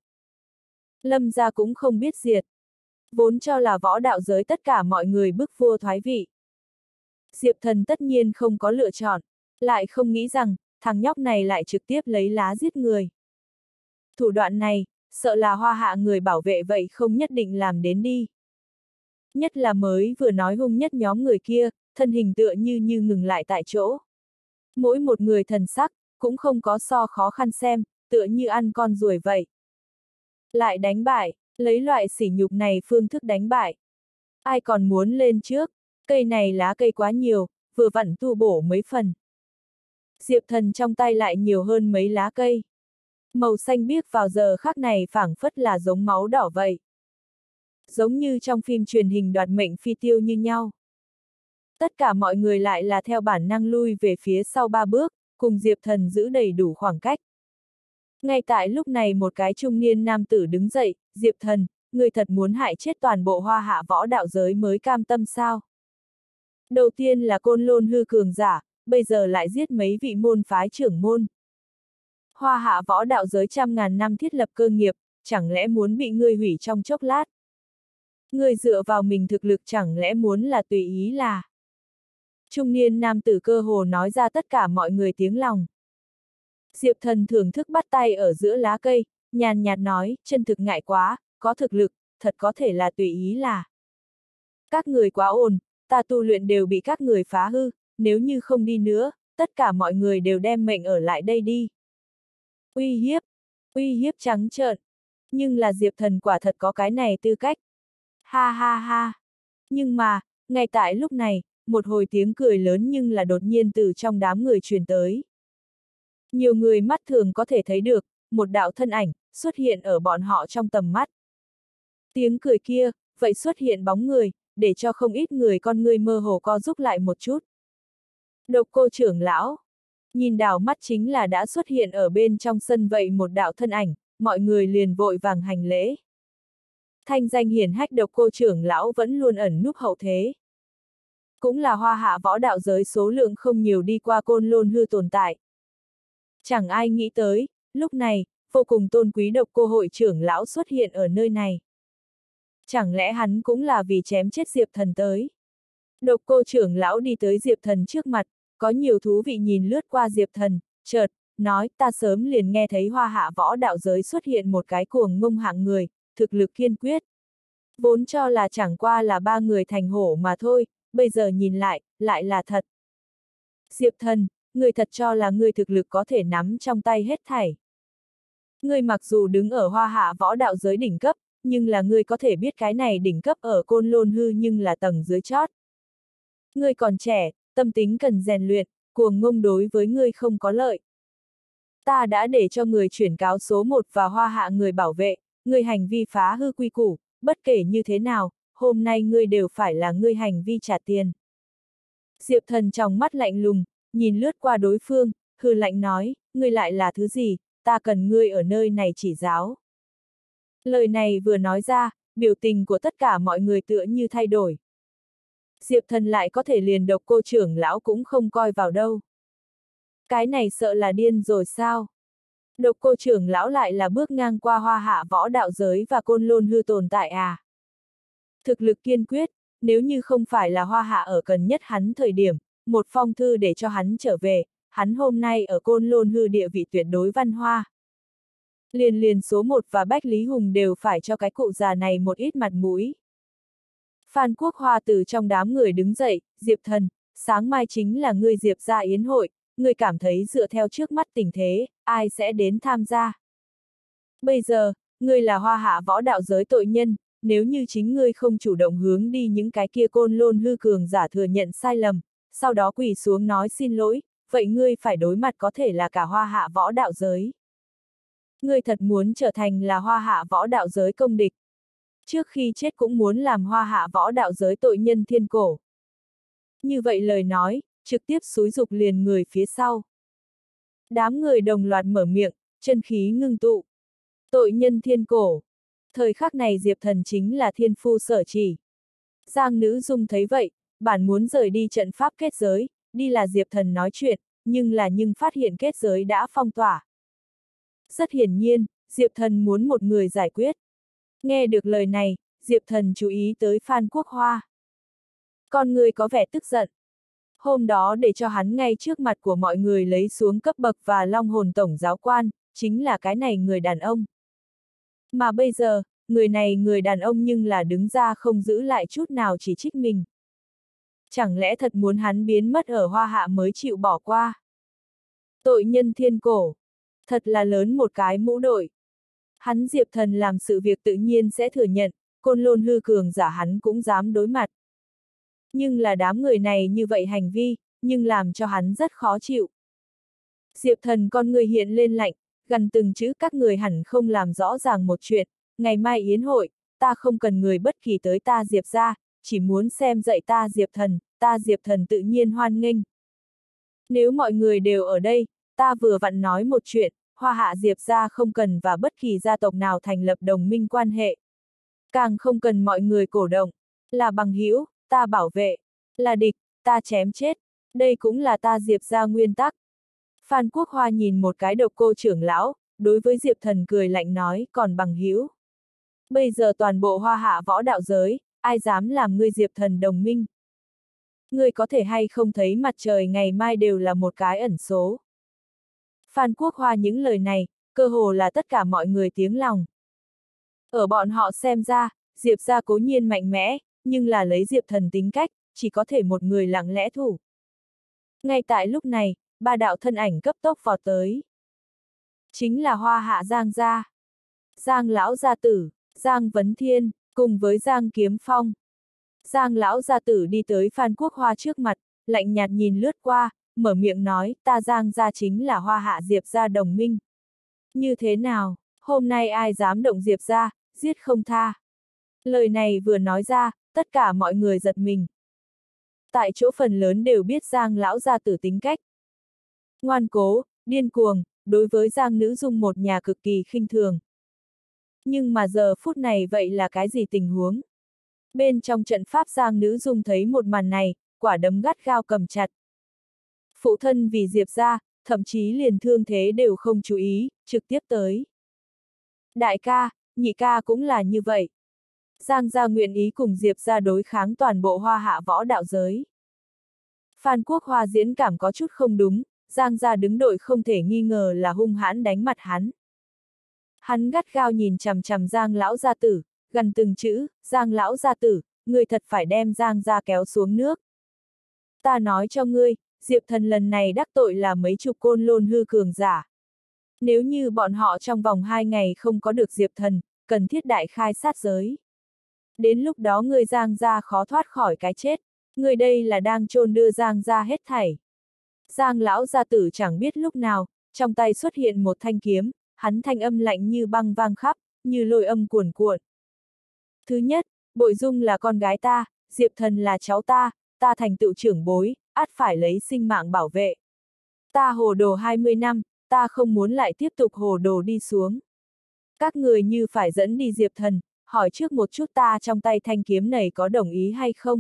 Lâm gia cũng không biết diệt. Vốn cho là võ đạo giới tất cả mọi người bức vua thoái vị. Diệp Thần tất nhiên không có lựa chọn, lại không nghĩ rằng, thằng nhóc này lại trực tiếp lấy lá giết người. Thủ đoạn này, sợ là Hoa Hạ người bảo vệ vậy không nhất định làm đến đi. Nhất là mới vừa nói hung nhất nhóm người kia, thân hình tựa như như ngừng lại tại chỗ. Mỗi một người thần sắc, cũng không có so khó khăn xem, tựa như ăn con ruồi vậy. Lại đánh bại, lấy loại sỉ nhục này phương thức đánh bại. Ai còn muốn lên trước, cây này lá cây quá nhiều, vừa vặn tu bổ mấy phần. Diệp Thần trong tay lại nhiều hơn mấy lá cây. Màu xanh biếc vào giờ khắc này phảng phất là giống máu đỏ vậy. Giống như trong phim truyền hình đoạt mệnh phi tiêu như nhau. Tất cả mọi người lại là theo bản năng lui về phía sau ba bước, cùng Diệp Thần giữ đầy đủ khoảng cách. Ngay tại lúc này một cái trung niên nam tử đứng dậy, Diệp Thần, người thật muốn hại chết toàn bộ Hoa Hạ võ đạo giới mới cam tâm sao? Đầu tiên là Côn Lôn hư cường giả, bây giờ lại giết mấy vị môn phái trưởng môn. Hoa Hạ võ đạo giới trăm ngàn năm thiết lập cơ nghiệp, chẳng lẽ muốn bị ngươi hủy trong chốc lát? Ngươi dựa vào mình thực lực chẳng lẽ muốn là tùy ý là? Trung niên nam tử cơ hồ nói ra tất cả mọi người tiếng lòng. Diệp Thần thưởng thức bắt tay ở giữa lá cây, nhàn nhạt nói, chân thực ngại quá, có thực lực, thật có thể là tùy ý là. Các người quá ồn, ta tu luyện đều bị các người phá hư, nếu như không đi nữa, tất cả mọi người đều đem mệnh ở lại đây đi. Uy hiếp, uy hiếp trắng trợn, nhưng là Diệp Thần quả thật có cái này tư cách. Ha ha ha. Nhưng mà, ngay tại lúc này, một hồi tiếng cười lớn nhưng là đột nhiên từ trong đám người truyền tới. Nhiều người mắt thường có thể thấy được, một đạo thân ảnh, xuất hiện ở bọn họ trong tầm mắt. Tiếng cười kia, vậy xuất hiện bóng người, để cho không ít người con người mơ hồ co rúm lại một chút. Độc Cô trưởng lão, nhìn đảo mắt chính là đã xuất hiện ở bên trong sân vậy một đạo thân ảnh, mọi người liền vội vàng hành lễ. Thanh danh hiển hách Độc Cô trưởng lão vẫn luôn ẩn núp hậu thế. Cũng là Hoa Hạ võ đạo giới số lượng không nhiều đi qua Côn Lôn hư tồn tại. Chẳng ai nghĩ tới, lúc này, vô cùng tôn quý Độc Cô hội trưởng lão xuất hiện ở nơi này. Chẳng lẽ hắn cũng là vì chém chết Diệp Thần tới? Độc Cô trưởng lão đi tới Diệp Thần trước mặt, có nhiều thú vị nhìn lướt qua Diệp Thần, chợt, nói ta sớm liền nghe thấy Hoa Hạ võ đạo giới xuất hiện một cái cuồng ngông hạng người, thực lực kiên quyết. Vốn cho là chẳng qua là ba người thành hổ mà thôi, bây giờ nhìn lại, lại là thật. Diệp Thần, người thật cho là người thực lực có thể nắm trong tay hết thảy. Người mặc dù đứng ở Hoa Hạ võ đạo giới đỉnh cấp, nhưng là người có thể biết cái này đỉnh cấp ở Côn Lôn hư nhưng là tầng dưới chót. Người còn trẻ, tâm tính cần rèn luyện, cuồng ngông đối với người không có lợi. Ta đã để cho người chuyển cáo số một và Hoa Hạ người bảo vệ, người hành vi phá hư quy củ, bất kể như thế nào, hôm nay ngươi đều phải là ngươi hành vi trả tiền. Diệp Thần trong mắt lạnh lùng, nhìn lướt qua đối phương, hừ lạnh nói, ngươi lại là thứ gì, ta cần ngươi ở nơi này chỉ giáo. Lời này vừa nói ra, biểu tình của tất cả mọi người tựa như thay đổi. Diệp Thần lại có thể liền Độc Cô trưởng lão cũng không coi vào đâu. Cái này sợ là điên rồi sao? Độc Cô trưởng lão lại là bước ngang qua Hoa Hạ võ đạo giới và Côn Lôn hư tồn tại à? Thực lực kiên quyết, nếu như không phải là Hoa Hạ ở cần nhất hắn thời điểm, một phong thư để cho hắn trở về, hắn hôm nay ở Côn Lôn hư địa vị tuyệt đối văn hoa. Liền liền số một và Bách Lý Hùng đều phải cho cái cụ già này một ít mặt mũi. Phan Quốc Hoa từ trong đám người đứng dậy, Diệp Thần, sáng mai chính là ngươi Diệp gia yến hội, ngươi cảm thấy dựa theo trước mắt tình thế, ai sẽ đến tham gia? Bây giờ, ngươi là Hoa Hạ võ đạo giới tội nhân, nếu như chính ngươi không chủ động hướng đi những cái kia Côn Lôn hư cường giả thừa nhận sai lầm, sau đó quỳ xuống nói xin lỗi, vậy ngươi phải đối mặt có thể là cả Hoa Hạ võ đạo giới. Ngươi thật muốn trở thành là Hoa Hạ võ đạo giới công địch. Trước khi chết cũng muốn làm Hoa Hạ võ đạo giới tội nhân thiên cổ. Như vậy lời nói, trực tiếp xúi dục liền người phía sau. Đám người đồng loạt mở miệng, chân khí ngưng tụ. Tội nhân thiên cổ. Thời khắc này Diệp Thần chính là thiên phu sở chỉ. Giang Nữ Dung thấy vậy, bản muốn rời đi trận pháp kết giới, đi là Diệp Thần nói chuyện, nhưng là nhưng phát hiện kết giới đã phong tỏa. Rất hiển nhiên, Diệp Thần muốn một người giải quyết. Nghe được lời này, Diệp Thần chú ý tới Phan Quốc Hoa. Con người có vẻ tức giận. Hôm đó để cho hắn ngay trước mặt của mọi người lấy xuống cấp bậc và long hồn tổng giáo quan, chính là cái này người đàn ông. Mà bây giờ, người này người đàn ông nhưng là đứng ra không giữ lại chút nào chỉ trích mình. Chẳng lẽ thật muốn hắn biến mất ở Hoa Hạ mới chịu bỏ qua? Tội nhân thiên cổ. Thật là lớn một cái mũ đội. Hắn Diệp Thần làm sự việc tự nhiên sẽ thừa nhận, Côn Lôn hư cường giả hắn cũng dám đối mặt. Nhưng là đám người này như vậy hành vi, nhưng làm cho hắn rất khó chịu. Diệp Thần con người hiện lên lạnh, gần từng chữ các người hẳn không làm rõ ràng một chuyện, ngày mai yến hội, ta không cần người bất kỳ tới ta Diệp ra, chỉ muốn xem dạy ta Diệp Thần, ta Diệp Thần tự nhiên hoan nghênh. Nếu mọi người đều ở đây, ta vừa vặn nói một chuyện, Hoa Hạ Diệp ra không cần và bất kỳ gia tộc nào thành lập đồng minh quan hệ. Càng không cần mọi người cổ động, là bằng hữu, ta bảo vệ, là địch, ta chém chết, đây cũng là ta Diệp ra nguyên tắc. Phan Quốc Hoa nhìn một cái độc cô trưởng lão, đối với Diệp Thần cười lạnh nói, còn bằng hữu. Bây giờ toàn bộ Hoa Hạ võ đạo giới, ai dám làm ngươi Diệp Thần đồng minh? Ngươi có thể hay không thấy mặt trời ngày mai đều là một cái ẩn số. Phan Quốc Hoa những lời này, cơ hồ là tất cả mọi người tiếng lòng. Ở bọn họ xem ra, Diệp ra cố nhiên mạnh mẽ, nhưng là lấy Diệp Thần tính cách, chỉ có thể một người lặng lẽ thủ. Ngay tại lúc này, ba đạo thân ảnh cấp tốc vọt tới. Chính là Hoa Hạ Giang gia. Giang lão gia tử, Giang Vấn Thiên, cùng với Giang Kiếm Phong. Giang lão gia tử đi tới Phan Quốc Hoa trước mặt, lạnh nhạt nhìn lướt qua, mở miệng nói, ta Giang gia chính là Hoa Hạ Diệp gia đồng minh. Như thế nào, hôm nay ai dám động Diệp gia, giết không tha. Lời này vừa nói ra, tất cả mọi người giật mình. Tại chỗ phần lớn đều biết Giang lão gia tử tính cách. Ngoan cố, điên cuồng, đối với Giang Nữ Dung một nhà cực kỳ khinh thường. Nhưng mà giờ phút này vậy là cái gì tình huống? Bên trong trận pháp Giang Nữ Dung thấy một màn này, quả đấm gắt gao cầm chặt. Phụ thân vì Diệp ra, thậm chí liền thương thế đều không chú ý, trực tiếp tới. Đại ca, nhị ca cũng là như vậy. Giang gia nguyện ý cùng Diệp ra đối kháng toàn bộ Hoa Hạ võ đạo giới. Phan Quốc Hoa diễn cảm có chút không đúng, Giang gia đứng đội không thể nghi ngờ là hung hãn đánh mặt hắn. Hắn gắt gao nhìn chằm chằm Giang lão gia tử, gần từng chữ, Giang lão gia tử, người thật phải đem Giang gia kéo xuống nước. Ta nói cho ngươi, Diệp Thần lần này đắc tội là mấy chục Côn Lôn hư cường giả. Nếu như bọn họ trong vòng hai ngày không có được Diệp Thần, cần thiết đại khai sát giới. Đến lúc đó ngươi Giang gia khó thoát khỏi cái chết, ngươi đây là đang chôn đưa Giang gia hết thảy. Giang lão gia tử chẳng biết lúc nào, trong tay xuất hiện một thanh kiếm, hắn thanh âm lạnh như băng vang khắp, như lôi âm cuồn cuộn. Thứ nhất, Bội Dung là con gái ta, Diệp Thần là cháu ta, ta thành tựu trưởng bối, ắt phải lấy sinh mạng bảo vệ. Ta hồ đồ hai mươi năm, ta không muốn lại tiếp tục hồ đồ đi xuống. Các người như phải dẫn đi Diệp Thần, hỏi trước một chút ta trong tay thanh kiếm này có đồng ý hay không.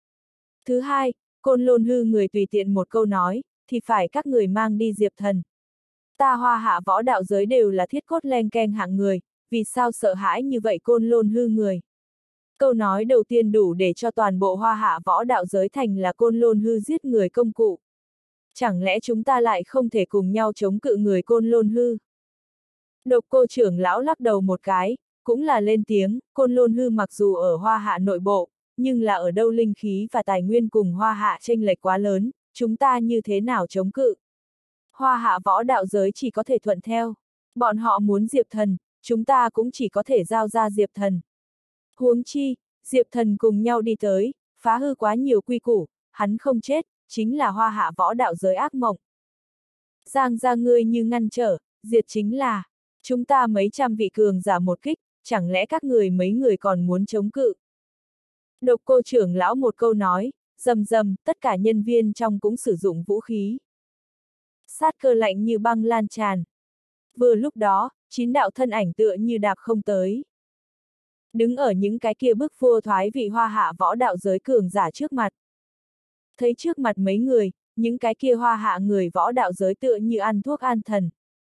Thứ hai, Côn Lôn hư người tùy tiện một câu nói, thì phải các người mang đi Diệp Thần. Ta Hoa Hạ võ đạo giới đều là thiết cốt len keng hạng người, vì sao sợ hãi như vậy Côn Lôn hư người. Câu nói đầu tiên đủ để cho toàn bộ Hoa Hạ võ đạo giới thành là Côn Lôn hư giết người công cụ. Chẳng lẽ chúng ta lại không thể cùng nhau chống cự người Côn Lôn hư? Độc cô trưởng lão lắc đầu một cái, cũng là lên tiếng, Côn Lôn hư mặc dù ở Hoa Hạ nội bộ, nhưng là ở đâu linh khí và tài nguyên cùng Hoa Hạ chênh lệch quá lớn, chúng ta như thế nào chống cự? Hoa Hạ võ đạo giới chỉ có thể thuận theo. Bọn họ muốn Diệp Thần, chúng ta cũng chỉ có thể giao ra Diệp Thần. Huống chi, Diệp Thần cùng nhau đi tới, phá hư quá nhiều quy củ, hắn không chết, chính là Hoa Hạ võ đạo giới ác mộng. Giang gia ngươi như ngăn trở, diệt chính là, chúng ta mấy trăm vị cường giả một kích, chẳng lẽ các người mấy người còn muốn chống cự? Độc cô trưởng lão một câu nói, rầm rầm, tất cả nhân viên trong cũng sử dụng vũ khí. Sát cơ lạnh như băng lan tràn. Vừa lúc đó, chín đạo thân ảnh tựa như đạp không tới. Đứng ở những cái kia bức vua thoái vị Hoa Hạ võ đạo giới cường giả trước mặt. Thấy trước mặt mấy người, những cái kia hoa hạ người võ đạo giới tựa như ăn thuốc an thần.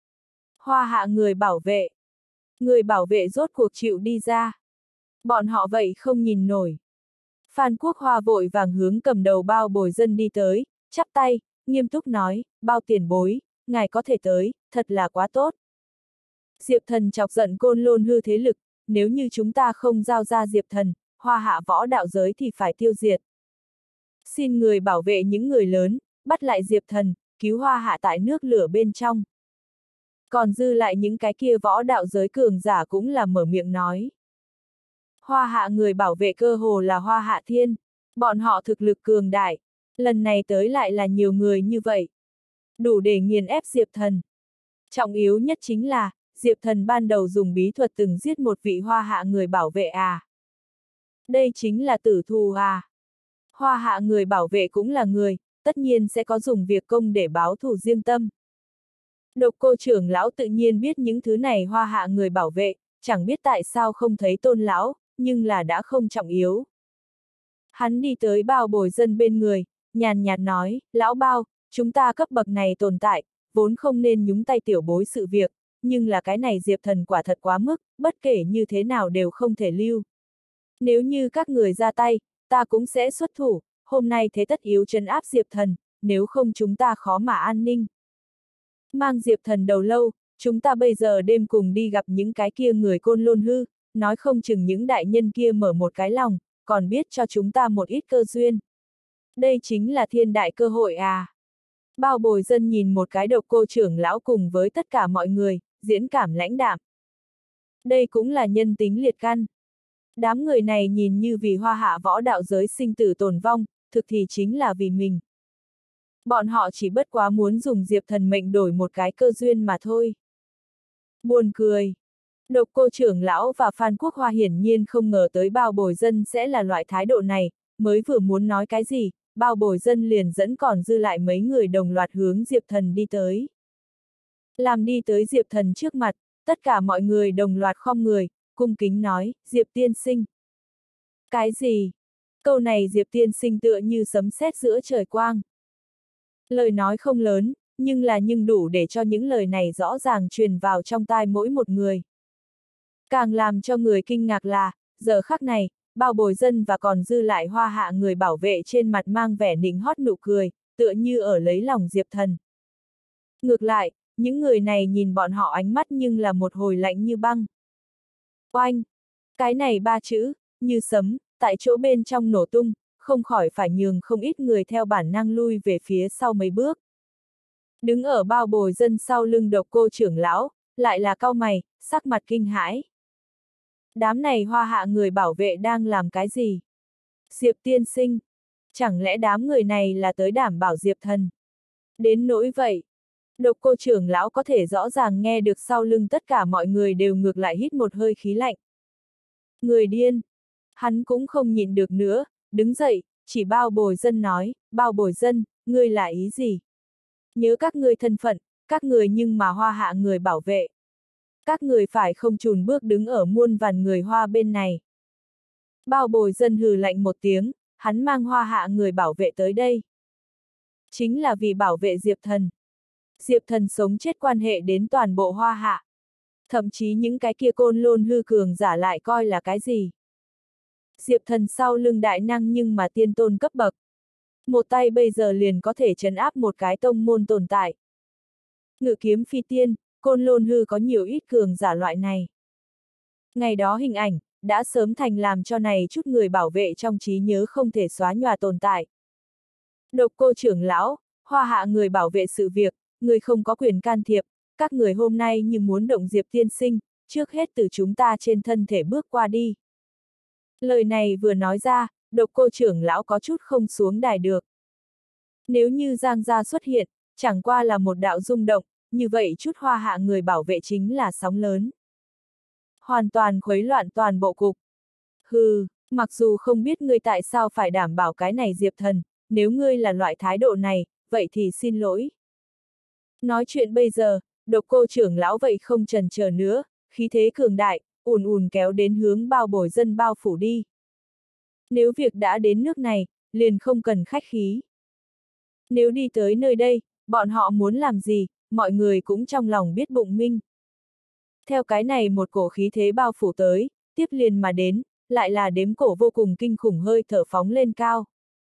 Hoa hạ người bảo vệ. Người bảo vệ rốt cuộc chịu đi ra. Bọn họ vậy không nhìn nổi. Phan Quốc Hoa vội vàng hướng cầm đầu Bao Bồi Dân đi tới, chắp tay, nghiêm túc nói, Bao tiền bối, ngài có thể tới, thật là quá tốt. Diệp Thần chọc giận Côn Lôn Hư thế lực, nếu như chúng ta không giao ra Diệp Thần, hoa hạ võ đạo giới thì phải tiêu diệt. Xin người bảo vệ những người lớn, bắt lại Diệp Thần, cứu hoa hạ tại nước lửa bên trong. Còn dư lại những cái kia võ đạo giới cường giả cũng là mở miệng nói. Hoa hạ người bảo vệ cơ hồ là Hoa Hạ Thiên, bọn họ thực lực cường đại, lần này tới lại là nhiều người như vậy. Đủ để nghiền ép Diệp Thần. Trọng yếu nhất chính là, Diệp Thần ban đầu dùng bí thuật từng giết một vị hoa hạ người bảo vệ à. Đây chính là tử thù à. Hoa hạ người bảo vệ cũng là người, tất nhiên sẽ có dùng việc công để báo thù riêng tâm. Độc Cô trưởng lão tự nhiên biết những thứ này hoa hạ người bảo vệ, chẳng biết tại sao không thấy Tôn lão, nhưng là đã không trọng yếu. Hắn đi tới Bao Bồi Dân bên người, nhàn nhạt nói, lão Bao, chúng ta cấp bậc này tồn tại, vốn không nên nhúng tay tiểu bối sự việc, nhưng là cái này Diệp Thần quả thật quá mức, bất kể như thế nào đều không thể lưu. Nếu như các người ra tay, ta cũng sẽ xuất thủ, hôm nay thế tất yếu trấn áp Diệp Thần, nếu không chúng ta khó mà an ninh. Mang Diệp Thần đầu lâu, chúng ta bây giờ đêm cùng đi gặp những cái kia người Côn Lôn Hư, nói không chừng những đại nhân kia mở một cái lòng, còn biết cho chúng ta một ít cơ duyên. Đây chính là thiên đại cơ hội à. Bao Bồi Dân nhìn một cái Độc Cô trưởng lão cùng với tất cả mọi người, diễn cảm lãnh đạm. Đây cũng là nhân tính liệt căn. Đám người này nhìn như vì hoa hạ võ đạo giới sinh tử tồn vong, thực thì chính là vì mình. Bọn họ chỉ bất quá muốn dùng Diệp Thần mệnh đổi một cái cơ duyên mà thôi. Buồn cười. Độc Cô trưởng lão và Phan Quốc Hoa hiển nhiên không ngờ tới Bao Bồi Dân sẽ là loại thái độ này, mới vừa muốn nói cái gì, Bao Bồi Dân liền dẫn còn dư lại mấy người đồng loạt hướng Diệp Thần đi tới. Làm đi tới Diệp Thần trước mặt, tất cả mọi người đồng loạt khom người, cung kính nói, Diệp tiên sinh. Cái gì? Câu này Diệp tiên sinh tựa như sấm sét giữa trời quang. Lời nói không lớn, nhưng là nhưng đủ để cho những lời này rõ ràng truyền vào trong tai mỗi một người. Càng làm cho người kinh ngạc là, giờ khắc này, Bao Bồi Dân và còn dư lại hoa hạ người bảo vệ trên mặt mang vẻ nịnh hót nụ cười, tựa như ở lấy lòng Diệp Thần. Ngược lại, những người này nhìn bọn họ ánh mắt nhưng là một hồi lạnh như băng. Oanh! Cái này ba chữ, như sấm, tại chỗ bên trong nổ tung, không khỏi phải nhường không ít người theo bản năng lui về phía sau mấy bước. Đứng ở Bao Bồi Dân sau lưng Độc Cô trưởng lão, lại là cau mày, sắc mặt kinh hãi. Đám này hoa hạ người bảo vệ đang làm cái gì? Diệp tiên sinh. Chẳng lẽ đám người này là tới đảm bảo Diệp Thần? Đến nỗi vậy. Độc Cô trưởng lão có thể rõ ràng nghe được sau lưng tất cả mọi người đều ngược lại hít một hơi khí lạnh. Người điên. Hắn cũng không nhịn được nữa, đứng dậy, chỉ Bao Bồi Dân nói, Bao Bồi Dân, ngươi là ý gì? Nhớ các ngươi thân phận, các người nhưng mà hoa hạ người bảo vệ. Các người phải không chùn bước đứng ở muôn vàn người hoa bên này. Bao Bồi Dân hừ lạnh một tiếng, hắn mang hoa hạ người bảo vệ tới đây. Chính là vì bảo vệ Diệp Thần. Diệp Thần sống chết quan hệ đến toàn bộ hoa hạ. Thậm chí những cái kia Côn Lôn Hư cường giả lại coi là cái gì. Diệp Thần sau lưng đại năng nhưng mà tiên tôn cấp bậc. Một tay bây giờ liền có thể trấn áp một cái tông môn tồn tại. Ngự kiếm phi tiên, Côn Lôn Hư có nhiều ít cường giả loại này. Ngày đó hình ảnh, đã sớm thành làm cho này chút người bảo vệ trong trí nhớ không thể xóa nhòa tồn tại. Độc Cô trưởng lão, hoa hạ người bảo vệ sự việc, người không có quyền can thiệp, các người hôm nay như muốn động Diệp tiên sinh, trước hết từ chúng ta trên thân thể bước qua đi. Lời này vừa nói ra, Độc Cô trưởng lão có chút không xuống đài được. Nếu như Giang gia xuất hiện, chẳng qua là một đạo rung động, như vậy chút hoa hạ người bảo vệ chính là sóng lớn. Hoàn toàn khuấy loạn toàn bộ cục. Hừ, mặc dù không biết ngươi tại sao phải đảm bảo cái này Diệp Thần, nếu ngươi là loại thái độ này, vậy thì xin lỗi. Nói chuyện bây giờ, Độc Cô trưởng lão vậy không chần chờ nữa, khí thế cường đại, ùn ùn kéo đến hướng Bao Bồi Dân bao phủ đi. Nếu việc đã đến nước này, liền không cần khách khí. Nếu đi tới nơi đây, bọn họ muốn làm gì, mọi người cũng trong lòng biết bụng minh. Theo cái này một cổ khí thế bao phủ tới, tiếp liền mà đến, lại là đếm cổ vô cùng kinh khủng hơi thở phóng lên cao.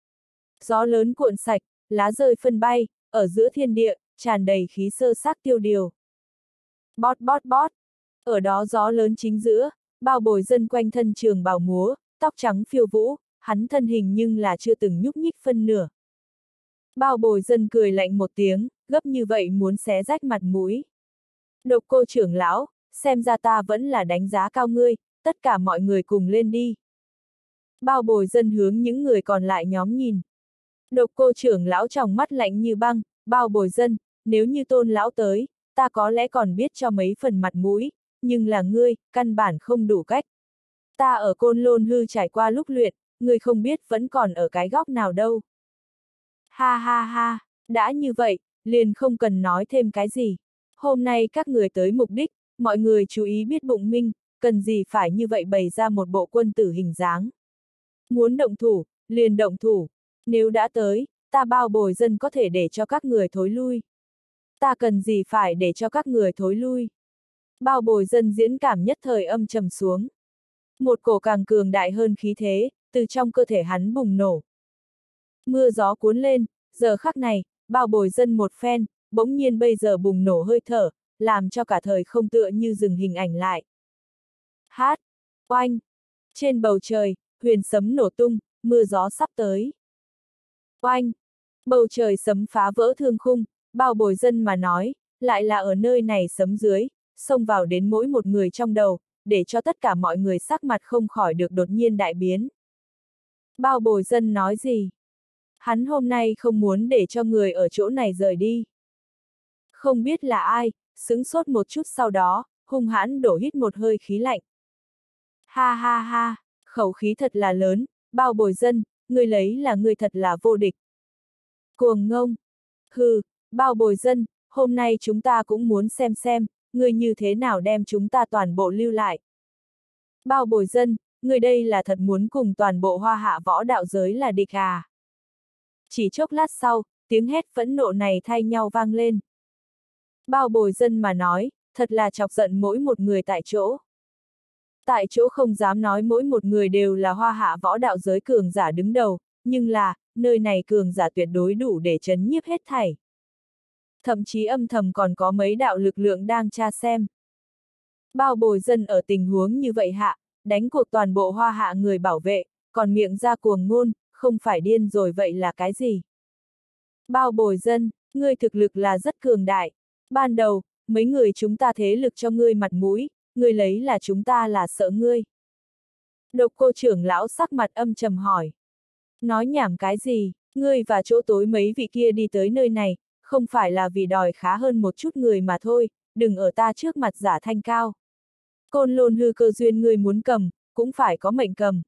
Gió lớn cuộn sạch, lá rơi phân bay, ở giữa thiên địa, tràn đầy khí sơ xác tiêu điều. Bót bót bót, ở đó gió lớn chính giữa, Bao Bồi Dân quanh thân trường bào múa, tóc trắng phiêu vũ, hắn thân hình nhưng là chưa từng nhúc nhích phân nửa. Bao Bồi Dân cười lạnh một tiếng, gấp như vậy muốn xé rách mặt mũi. Độc Cô trưởng lão, xem ra ta vẫn là đánh giá cao ngươi, tất cả mọi người cùng lên đi. Bao Bồi Dân hướng những người còn lại nhóm nhìn. Độc Cô trưởng lão trong mắt lạnh như băng, Bao Bồi Dân, nếu như Tôn lão tới, ta có lẽ còn biết cho mấy phần mặt mũi, nhưng là ngươi, căn bản không đủ cách. Ta ở Côn Lôn Hư trải qua lúc luyện, ngươi không biết vẫn còn ở cái góc nào đâu. Ha ha ha, đã như vậy, liền không cần nói thêm cái gì. Hôm nay các người tới mục đích, mọi người chú ý biết bụng minh, cần gì phải như vậy bày ra một bộ quân tử hình dáng. Muốn động thủ, liền động thủ. Nếu đã tới, ta Bao Bồi Dân có thể để cho các người thối lui. Ta cần gì phải để cho các người thối lui. Bao Bồi Dân diễn cảm nhất thời âm trầm xuống. Một cổ càng cường đại hơn khí thế, từ trong cơ thể hắn bùng nổ. Mưa gió cuốn lên, giờ khắc này, Bao Bồi Dân một phen, bỗng nhiên bây giờ bùng nổ hơi thở, làm cho cả thời không tựa như dừng hình ảnh lại. Hát, oanh, trên bầu trời, huyền sấm nổ tung, mưa gió sắp tới. Oanh, bầu trời sấm phá vỡ thương khung, Bao Bồi Dân mà nói, lại là ở nơi này sấm dưới, xông vào đến mỗi một người trong đầu, để cho tất cả mọi người sắc mặt không khỏi được đột nhiên đại biến. Bao Bồi Dân nói gì? Hắn hôm nay không muốn để cho người ở chỗ này rời đi. Không biết là ai, sững sốt một chút sau đó, hung hãn đổ hít một hơi khí lạnh. Ha ha ha, khẩu khí thật là lớn, Bao Bồi Dân, ngươi lấy là ngươi thật là vô địch. Cuồng ngông. Hừ, Bao Bồi Dân, hôm nay chúng ta cũng muốn xem xem, ngươi như thế nào đem chúng ta toàn bộ lưu lại. Bao Bồi Dân, ngươi đây là thật muốn cùng toàn bộ Hoa Hạ võ đạo giới là địch à? Chỉ chốc lát sau, tiếng hét phẫn nộ này thay nhau vang lên. Bao Bồi Dân mà nói, thật là chọc giận mỗi một người tại chỗ. Tại chỗ không dám nói mỗi một người đều là Hoa Hạ võ đạo giới cường giả đứng đầu, nhưng là, nơi này cường giả tuyệt đối đủ để chấn nhiếp hết thảy. Thậm chí âm thầm còn có mấy đạo lực lượng đang tra xem. Bao Bồi Dân ở tình huống như vậy hạ, đánh cuộc toàn bộ Hoa Hạ người bảo vệ, còn miệng ra cuồng ngôn, không phải điên rồi vậy là cái gì? Bao Bồi Dân, ngươi thực lực là rất cường đại. Ban đầu, mấy người chúng ta thế lực cho ngươi mặt mũi, ngươi lấy là chúng ta là sợ ngươi. Độc Cô trưởng lão sắc mặt âm trầm hỏi. Nói nhảm cái gì, ngươi và chỗ tối mấy vị kia đi tới nơi này, không phải là vì đòi khá hơn một chút người mà thôi, đừng ở ta trước mặt giả thanh cao. Côn Lôn Hư cơ duyên ngươi muốn cầm, cũng phải có mệnh cầm.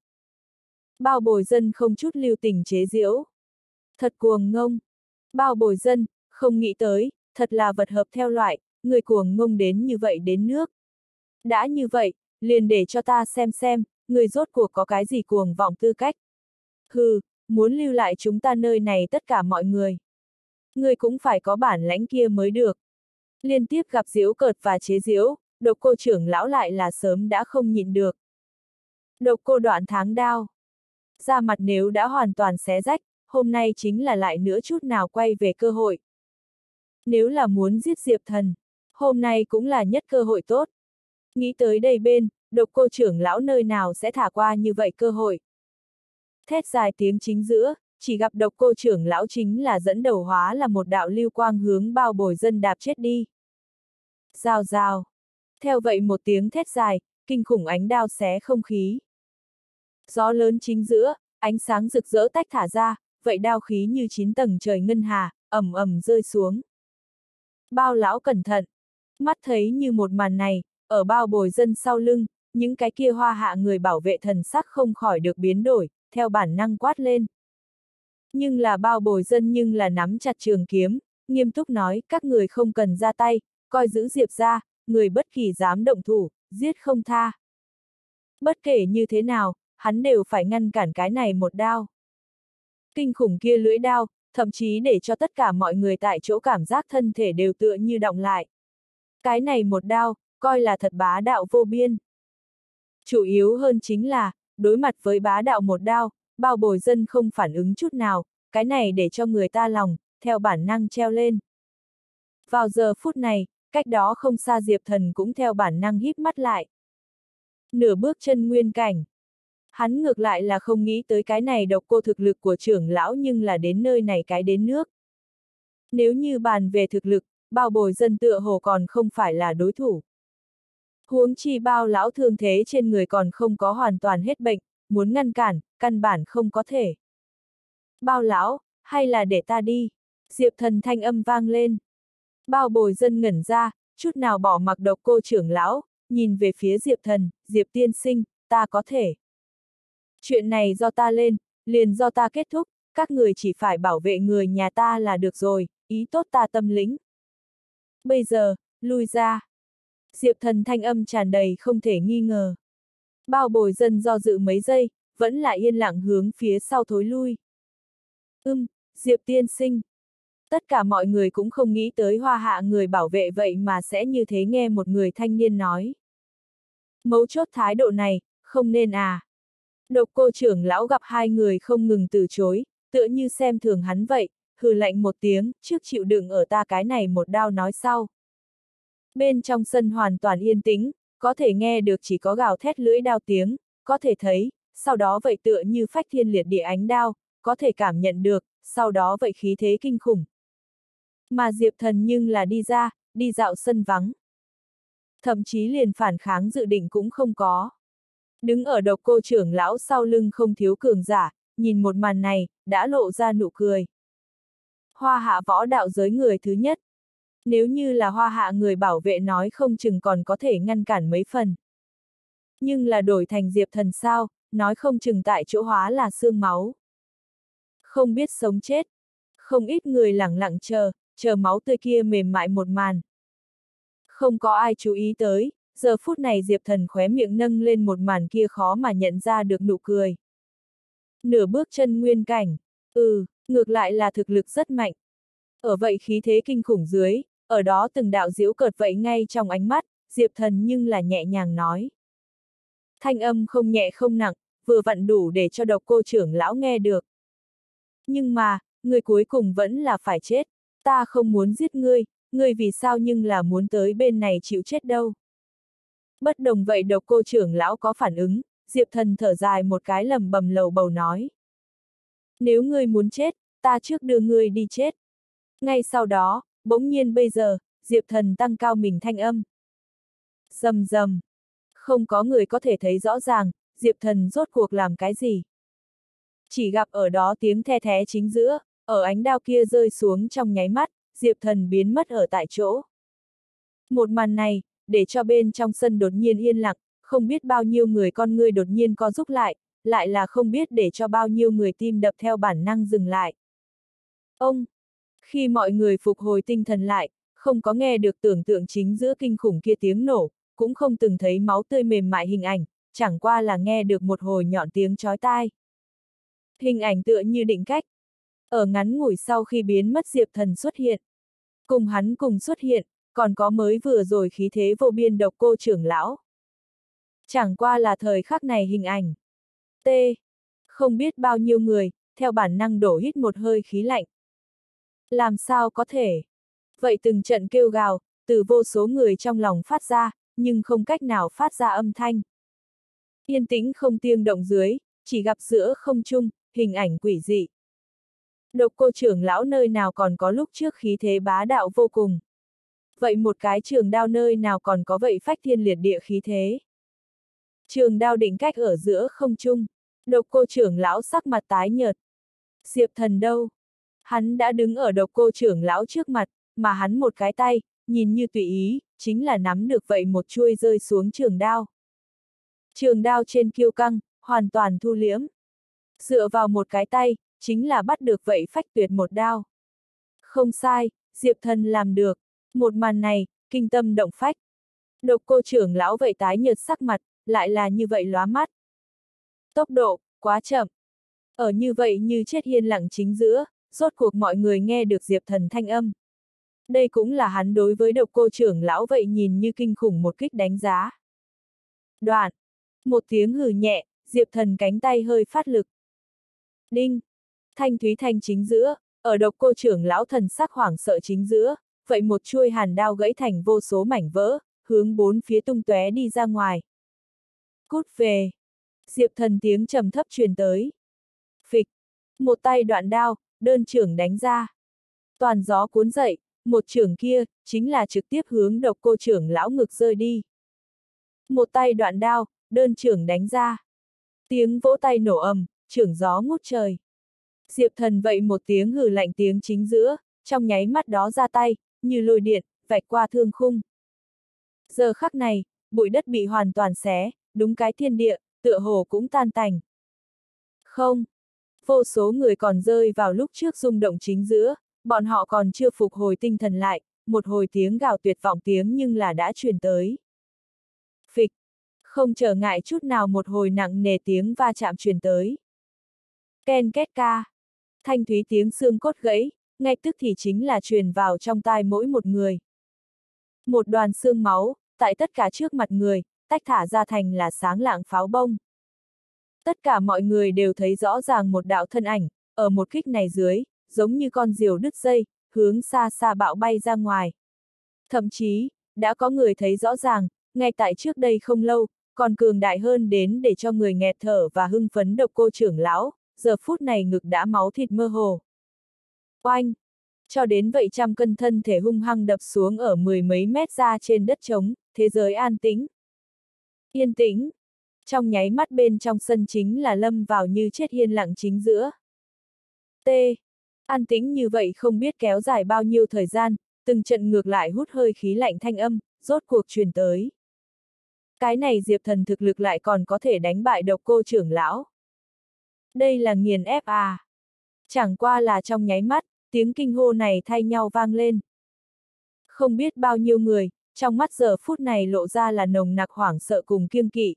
Bao Bồi Dân không chút lưu tình chế giễu. Thật cuồng ngông. Bao Bồi Dân, không nghĩ tới, thật là vật hợp theo loại, người cuồng ngông đến như vậy đến nước. Đã như vậy, liền để cho ta xem xem, người rốt cuộc có cái gì cuồng vọng tư cách. Hừ, muốn lưu lại chúng ta nơi này tất cả mọi người. Người cũng phải có bản lãnh kia mới được. Liên tiếp gặp giễu cợt và chế giễu, Độc Cô trưởng lão lại là sớm đã không nhịn được. Độc Cô Đoạn Tháng Đao. Da mặt nếu đã hoàn toàn xé rách, hôm nay chính là lại nữa chút nào quay về cơ hội. Nếu là muốn giết Diệp Thần, hôm nay cũng là nhất cơ hội tốt. Nghĩ tới đây bên, Độc Cô trưởng lão nơi nào sẽ thả qua như vậy cơ hội. Thét dài tiếng chính giữa, chỉ gặp Độc Cô trưởng lão chính là dẫn đầu hóa là một đạo lưu quang hướng Bao Bồi Dân đạp chết đi. Rào rào. Theo vậy một tiếng thét dài, kinh khủng ánh đao xé không khí. Gió lớn chính giữa, ánh sáng rực rỡ tách thả ra, vậy đao khí như chín tầng trời ngân hà, ầm ầm rơi xuống. Bao lão cẩn thận. Mắt thấy như một màn này, ở Bao Bồi Dân sau lưng, những cái kia Hoa Hạ người bảo vệ thần sắc không khỏi được biến đổi, theo bản năng quát lên. Nhưng là Bao Bồi Dân nhưng là nắm chặt trường kiếm, nghiêm túc nói, các người không cần ra tay, coi giữ Diệp ra, người bất kỳ dám động thủ, giết không tha. Bất kể như thế nào, hắn đều phải ngăn cản cái này một đao. Kinh khủng kia lưỡi đao, thậm chí để cho tất cả mọi người tại chỗ cảm giác thân thể đều tựa như đọng lại. Cái này một đao, coi là thật bá đạo vô biên. Chủ yếu hơn chính là, đối mặt với bá đạo một đao, Bao Bồi Dân không phản ứng chút nào, cái này để cho người ta lòng, theo bản năng treo lên. Vào giờ phút này, cách đó không xa Diệp Thần cũng theo bản năng híp mắt lại. Nửa bước chân nguyên cảnh. Hắn ngược lại là không nghĩ tới cái này độc cô thực lực của trưởng lão nhưng là đến nơi này cái đến nước. Nếu như bàn về thực lực, Bao Bồi Dân tựa hồ còn không phải là đối thủ. Huống chi Bao lão thương thế trên người còn không có hoàn toàn hết bệnh, muốn ngăn cản, căn bản không có thể. Bao lão, hay là để ta đi? Diệp Thần thanh âm vang lên. Bao Bồi Dân ngẩn ra, chút nào bỏ mặc độc cô trưởng lão, nhìn về phía Diệp Thần, Diệp tiên sinh, ta có thể. Chuyện này do ta lên, liền do ta kết thúc, các người chỉ phải bảo vệ người nhà ta là được rồi, ý tốt ta tâm lĩnh. Bây giờ, lui ra. Diệp Thần thanh âm tràn đầy không thể nghi ngờ. Bao Bồi Dân do dự mấy giây, vẫn là yên lặng hướng phía sau thối lui. Ưm, Diệp tiên sinh. Tất cả mọi người cũng không nghĩ tới Hoa Hạ người bảo vệ vậy mà sẽ như thế nghe một người thanh niên nói. Mấu chốt thái độ này, không nên à. Độc cô trưởng lão gặp hai người không ngừng từ chối, tựa như xem thường hắn vậy, hừ lạnh một tiếng, trước chịu đựng ở ta cái này một đao nói sau. Bên trong sân hoàn toàn yên tĩnh, có thể nghe được chỉ có gào thét lưỡi đao tiếng, có thể thấy, sau đó vậy tựa như phách thiên liệt địa ánh đao, có thể cảm nhận được, sau đó vậy khí thế kinh khủng. Mà Diệp Thần nhưng là đi ra, đi dạo sân vắng. Thậm chí liền phản kháng dự định cũng không có. Đứng ở độc cô trưởng lão sau lưng không thiếu cường giả, nhìn một màn này, đã lộ ra nụ cười. Hoa Hạ võ đạo giới người thứ nhất. Nếu như là Hoa Hạ người bảo vệ nói không chừng còn có thể ngăn cản mấy phần. Nhưng là đổi thành Diệp Thần sao, nói không chừng tại chỗ hóa là xương máu. Không biết sống chết. Không ít người lẳng lặng chờ, chờ máu tươi kia mềm mại một màn. Không có ai chú ý tới, giờ phút này Diệp Thần khóe miệng nâng lên một màn kia khó mà nhận ra được nụ cười. Nửa bước chân nguyên cảnh, ừ, ngược lại là thực lực rất mạnh. Ở vậy khí thế kinh khủng dưới, ở đó từng đạo giễu cợt vậy ngay trong ánh mắt, Diệp Thần nhưng là nhẹ nhàng nói. Thanh âm không nhẹ không nặng, vừa vặn đủ để cho độc cô trưởng lão nghe được. Nhưng mà, người cuối cùng vẫn là phải chết, ta không muốn giết ngươi, ngươi vì sao nhưng là muốn tới bên này chịu chết đâu. Bất đồng vậy độc cô trưởng lão có phản ứng, Diệp Thần thở dài một cái lầm bầm lầu bầu nói. Nếu ngươi muốn chết, ta trước đưa ngươi đi chết. Ngay sau đó, bỗng nhiên bây giờ, Diệp Thần tăng cao mình thanh âm. Rầm rầm. Không có người có thể thấy rõ ràng, Diệp Thần rốt cuộc làm cái gì. Chỉ gặp ở đó tiếng the thé chính giữa, ở ánh đao kia rơi xuống trong nháy mắt, Diệp Thần biến mất ở tại chỗ. Một màn này, để cho bên trong sân đột nhiên yên lặng, không biết bao nhiêu người con ngươi đột nhiên co rúm lại, lại là không biết để cho bao nhiêu người tim đập theo bản năng dừng lại. Ông! Khi mọi người phục hồi tinh thần lại, không có nghe được tưởng tượng chính giữa kinh khủng kia tiếng nổ, cũng không từng thấy máu tươi mềm mại hình ảnh, chẳng qua là nghe được một hồi nhọn tiếng chói tai. Hình ảnh tựa như định cách. Ở ngắn ngủi sau khi biến mất Diệp Thần xuất hiện. Cùng hắn cùng xuất hiện, còn có mới vừa rồi khí thế vô biên độc cô trưởng lão. Chẳng qua là thời khắc này hình ảnh. T. Không biết bao nhiêu người, theo bản năng đổ hít một hơi khí lạnh. Làm sao có thể? Vậy từng trận kêu gào, từ vô số người trong lòng phát ra, nhưng không cách nào phát ra âm thanh. Yên tĩnh không tiếng động dưới, chỉ gặp giữa không trung, hình ảnh quỷ dị. Độc cô trưởng lão nơi nào còn có lúc trước khí thế bá đạo vô cùng. Vậy một cái trường đao nơi nào còn có vậy phách thiên liệt địa khí thế. Trường đao định cách ở giữa không trung, độc cô trưởng lão sắc mặt tái nhợt. Diệp Thần đâu? Hắn đã đứng ở độc cô trưởng lão trước mặt, mà hắn một cái tay, nhìn như tùy ý, chính là nắm được vậy một chuôi rơi xuống trường đao. Trường đao trên kiêu căng, hoàn toàn thu liễm. Dựa vào một cái tay, chính là bắt được vậy phách tuyệt một đao. Không sai, Diệp Thần làm được. Một màn này, kinh tâm động phách. Độc cô trưởng lão vậy tái nhợt sắc mặt, lại là như vậy lóa mắt. Tốc độ, quá chậm. Ở như vậy như chết yên lặng chính giữa, rốt cuộc mọi người nghe được Diệp Thần thanh âm. Đây cũng là hắn đối với Độc Cô trưởng lão vậy nhìn như kinh khủng một kích đánh giá. Đoạn, một tiếng hừ nhẹ, Diệp Thần cánh tay hơi phát lực. Đinh, thanh thúy thanh chính giữa, ở Độc Cô trưởng lão thần sắc hoảng sợ chính giữa, vậy một chuôi hàn đao gãy thành vô số mảnh vỡ, hướng bốn phía tung tóe đi ra ngoài. Cút về! Diệp Thần tiếng trầm thấp truyền tới. Phịch! Một tay đoạn đao, đơn chưởng đánh ra. Toàn gió cuốn dậy, một chưởng kia, chính là trực tiếp hướng Độc Cô trưởng lão ngực rơi đi. Một tay đoạn đao, đơn chưởng đánh ra. Tiếng vỗ tay nổ ầm, chưởng gió ngút trời. Diệp Thần vậy một tiếng hừ lạnh tiếng chính giữa, trong nháy mắt đó ra tay, như lôi điện, vạch qua thương khung. Giờ khắc này, bụi đất bị hoàn toàn xé, đúng cái thiên địa, tựa hồ cũng tan tành. Không! Vô số người còn rơi vào lúc trước rung động chính giữa, bọn họ còn chưa phục hồi tinh thần lại, một hồi tiếng gào tuyệt vọng tiếng nhưng là đã truyền tới. Phịch! Không trở ngại chút nào một hồi nặng nề tiếng va chạm truyền tới. Ken két ca! Thanh thúy tiếng xương cốt gãy, ngay tức thì chính là truyền vào trong tai mỗi một người. Một đoàn xương máu, tại tất cả trước mặt người, tách thả ra thành là sáng lạng pháo bông. Tất cả mọi người đều thấy rõ ràng một đạo thân ảnh, ở một kích này dưới, giống như con diều đứt dây, hướng xa xa bạo bay ra ngoài. Thậm chí, đã có người thấy rõ ràng, ngay tại trước đây không lâu, còn cường đại hơn đến để cho người nghẹt thở và hưng phấn Độc Cô trưởng lão, giờ phút này ngực đã máu thịt mơ hồ. Oanh! Cho đến vậy trăm cân thân thể hung hăng đập xuống ở mười mấy mét ra trên đất trống, thế giới an tĩnh. Yên tĩnh! Trong nháy mắt bên trong sân chính là lâm vào như chết yên lặng chính giữa. T. An tĩnh như vậy không biết kéo dài bao nhiêu thời gian, từng trận ngược lại hút hơi khí lạnh thanh âm, rốt cuộc truyền tới. Cái này Diệp Thần thực lực lại còn có thể đánh bại Độc Cô trưởng lão. Đây là nghiền ép à. Chẳng qua là trong nháy mắt, tiếng kinh hô này thay nhau vang lên. Không biết bao nhiêu người, trong mắt giờ phút này lộ ra là nồng nặc hoảng sợ cùng kiêng kỵ.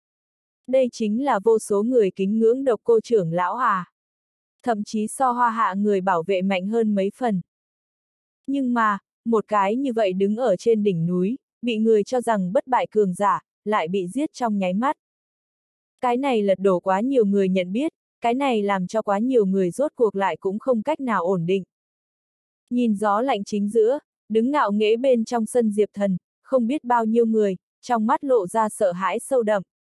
Đây chính là vô số người kính ngưỡng Độc Cô trưởng lão à. Thậm chí so Hoa Hạ người bảo vệ mạnh hơn mấy phần. Nhưng mà, một cái như vậy đứng ở trên đỉnh núi, bị người cho rằng bất bại cường giả, lại bị giết trong nháy mắt. Cái này lật đổ quá nhiều người nhận biết, cái này làm cho quá nhiều người rốt cuộc lại cũng không cách nào ổn định. Nhìn gió lạnh chính giữa, đứng ngạo nghễ bên trong sân Diệp Thần, không biết bao nhiêu người, trong mắt lộ ra sợ hãi sâu đậm.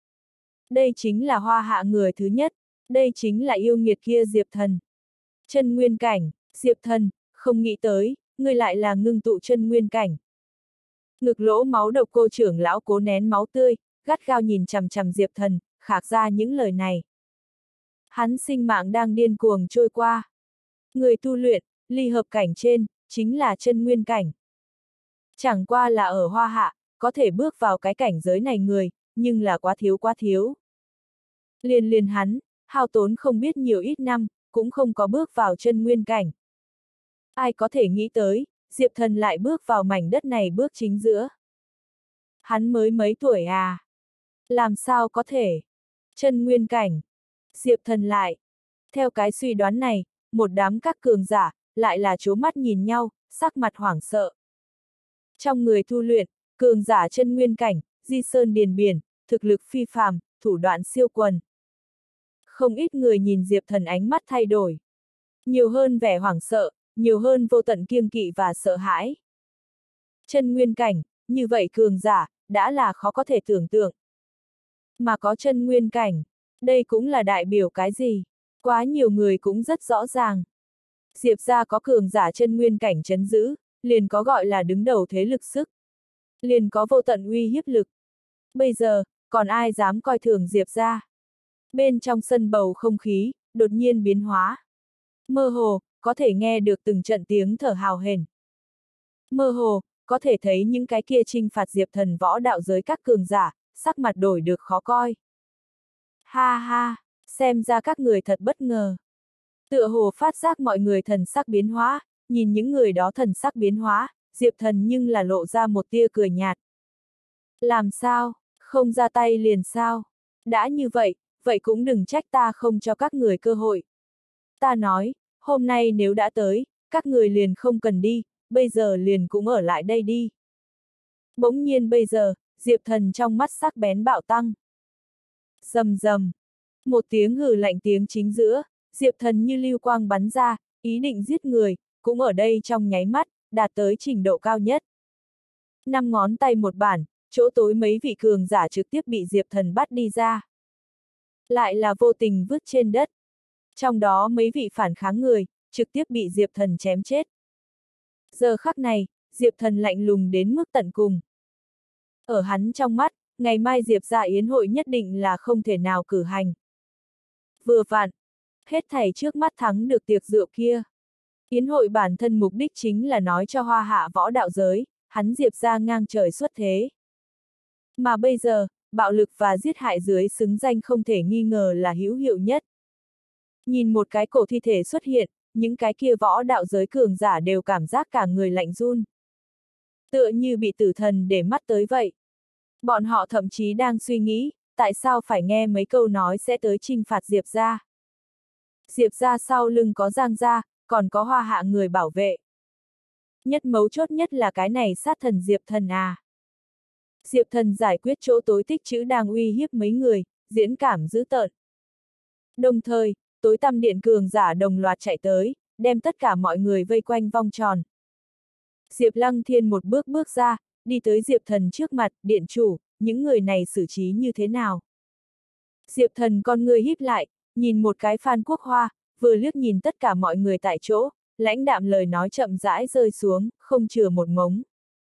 Đây chính là Hoa Hạ người thứ nhất, đây chính là yêu nghiệt kia Diệp Thần. Chân nguyên cảnh, Diệp Thần, không nghĩ tới, người lại là ngưng tụ chân nguyên cảnh. Ngực lỗ máu Độc Cô trưởng lão cố nén máu tươi, gắt gao nhìn chằm chằm Diệp Thần, khạc ra những lời này. Hắn sinh mạng đang điên cuồng trôi qua. Người tu luyện, ly hợp cảnh trên, chính là chân nguyên cảnh. Chẳng qua là ở Hoa Hạ, có thể bước vào cái cảnh giới này người, nhưng là quá thiếu quá thiếu. Liền liền hắn, hao tốn không biết nhiều ít năm, cũng không có bước vào chân nguyên cảnh. Ai có thể nghĩ tới, Diệp Thần lại bước vào mảnh đất này bước chính giữa. Hắn mới mấy tuổi à? Làm sao có thể? Chân nguyên cảnh. Diệp Thần lại. Theo cái suy đoán này, một đám các cường giả, lại là trố mắt nhìn nhau, sắc mặt hoảng sợ. Trong người tu luyện, cường giả chân nguyên cảnh, di sơn điền biển, thực lực phi phàm, thủ đoạn siêu quần. Không ít người nhìn Diệp Thần ánh mắt thay đổi. Nhiều hơn vẻ hoảng sợ, nhiều hơn vô tận kiêng kỵ và sợ hãi. Chân nguyên cảnh, như vậy cường giả, đã là khó có thể tưởng tượng. Mà có chân nguyên cảnh, đây cũng là đại biểu cái gì? Quá nhiều người cũng rất rõ ràng. Diệp gia có cường giả chân nguyên cảnh trấn giữ, liền có gọi là đứng đầu thế lực sức. Liền có vô tận uy hiếp lực. Bây giờ, còn ai dám coi thường Diệp gia? Bên trong sân bầu không khí, đột nhiên biến hóa. Mơ hồ, có thể nghe được từng trận tiếng thở hào hển. Mơ hồ, có thể thấy những cái kia chinh phạt Diệp Thần võ đạo giới các cường giả, sắc mặt đổi được khó coi. Ha ha, xem ra các người thật bất ngờ. Tựa hồ phát giác mọi người thần sắc biến hóa, nhìn những người đó thần sắc biến hóa, Diệp Thần nhưng là lộ ra một tia cười nhạt. Làm sao, không ra tay liền sao? Đã như vậy, vậy cũng đừng trách ta không cho các người cơ hội. Ta nói, Hôm nay nếu đã tới, các người liền không cần đi, bây giờ liền cũng ở lại đây đi. Bỗng nhiên bây giờ, Diệp Thần trong mắt sắc bén bạo tăng. Rầm rầm. Một tiếng hừ lạnh tiếng chính giữa, Diệp Thần như lưu quang bắn ra, ý định giết người, cũng ở đây trong nháy mắt, đạt tới trình độ cao nhất. Năm ngón tay một bản, chỗ tối mấy vị cường giả trực tiếp bị Diệp Thần bắt đi ra. Lại là vô tình vứt trên đất. Trong đó mấy vị phản kháng người, trực tiếp bị Diệp Thần chém chết. Giờ khắc này, Diệp Thần lạnh lùng đến mức tận cùng. Ở hắn trong mắt, ngày mai Diệp gia yến hội nhất định là không thể nào cử hành. Vừa vặn, hết thảy trước mắt thắng được tiệc rượu kia. Yến hội bản thân mục đích chính là nói cho hoa hạ võ đạo giới, hắn Diệp gia ngang trời xuất thế. Mà bây giờ, bạo lực và giết hại dưới xứng danh không thể nghi ngờ là hữu hiệu nhất. Nhìn một cái cổ thi thể xuất hiện, những cái kia võ đạo giới cường giả đều cảm giác cả người lạnh run. Tựa như bị tử thần để mắt tới vậy. Bọn họ thậm chí đang suy nghĩ, tại sao phải nghe mấy câu nói sẽ tới trinh phạt Diệp gia. Diệp gia sau lưng có Giang gia, còn có hoa hạ người bảo vệ. Nhất mấu chốt nhất là cái này sát thần Diệp Thần à. Diệp Thần giải quyết chỗ tối tích trữ đang uy hiếp mấy người, diễn cảm dữ tợn. Đồng thời, tối tăm điện cường giả đồng loạt chạy tới, đem tất cả mọi người vây quanh vòng tròn. Diệp Lăng Thiên một bước bước ra, đi tới Diệp Thần trước mặt, điện chủ, những người này xử trí như thế nào? Diệp Thần con người híp lại, nhìn một cái Phan Quốc Hoa, vừa liếc nhìn tất cả mọi người tại chỗ, lãnh đạm lời nói chậm rãi rơi xuống, không chừa một mống.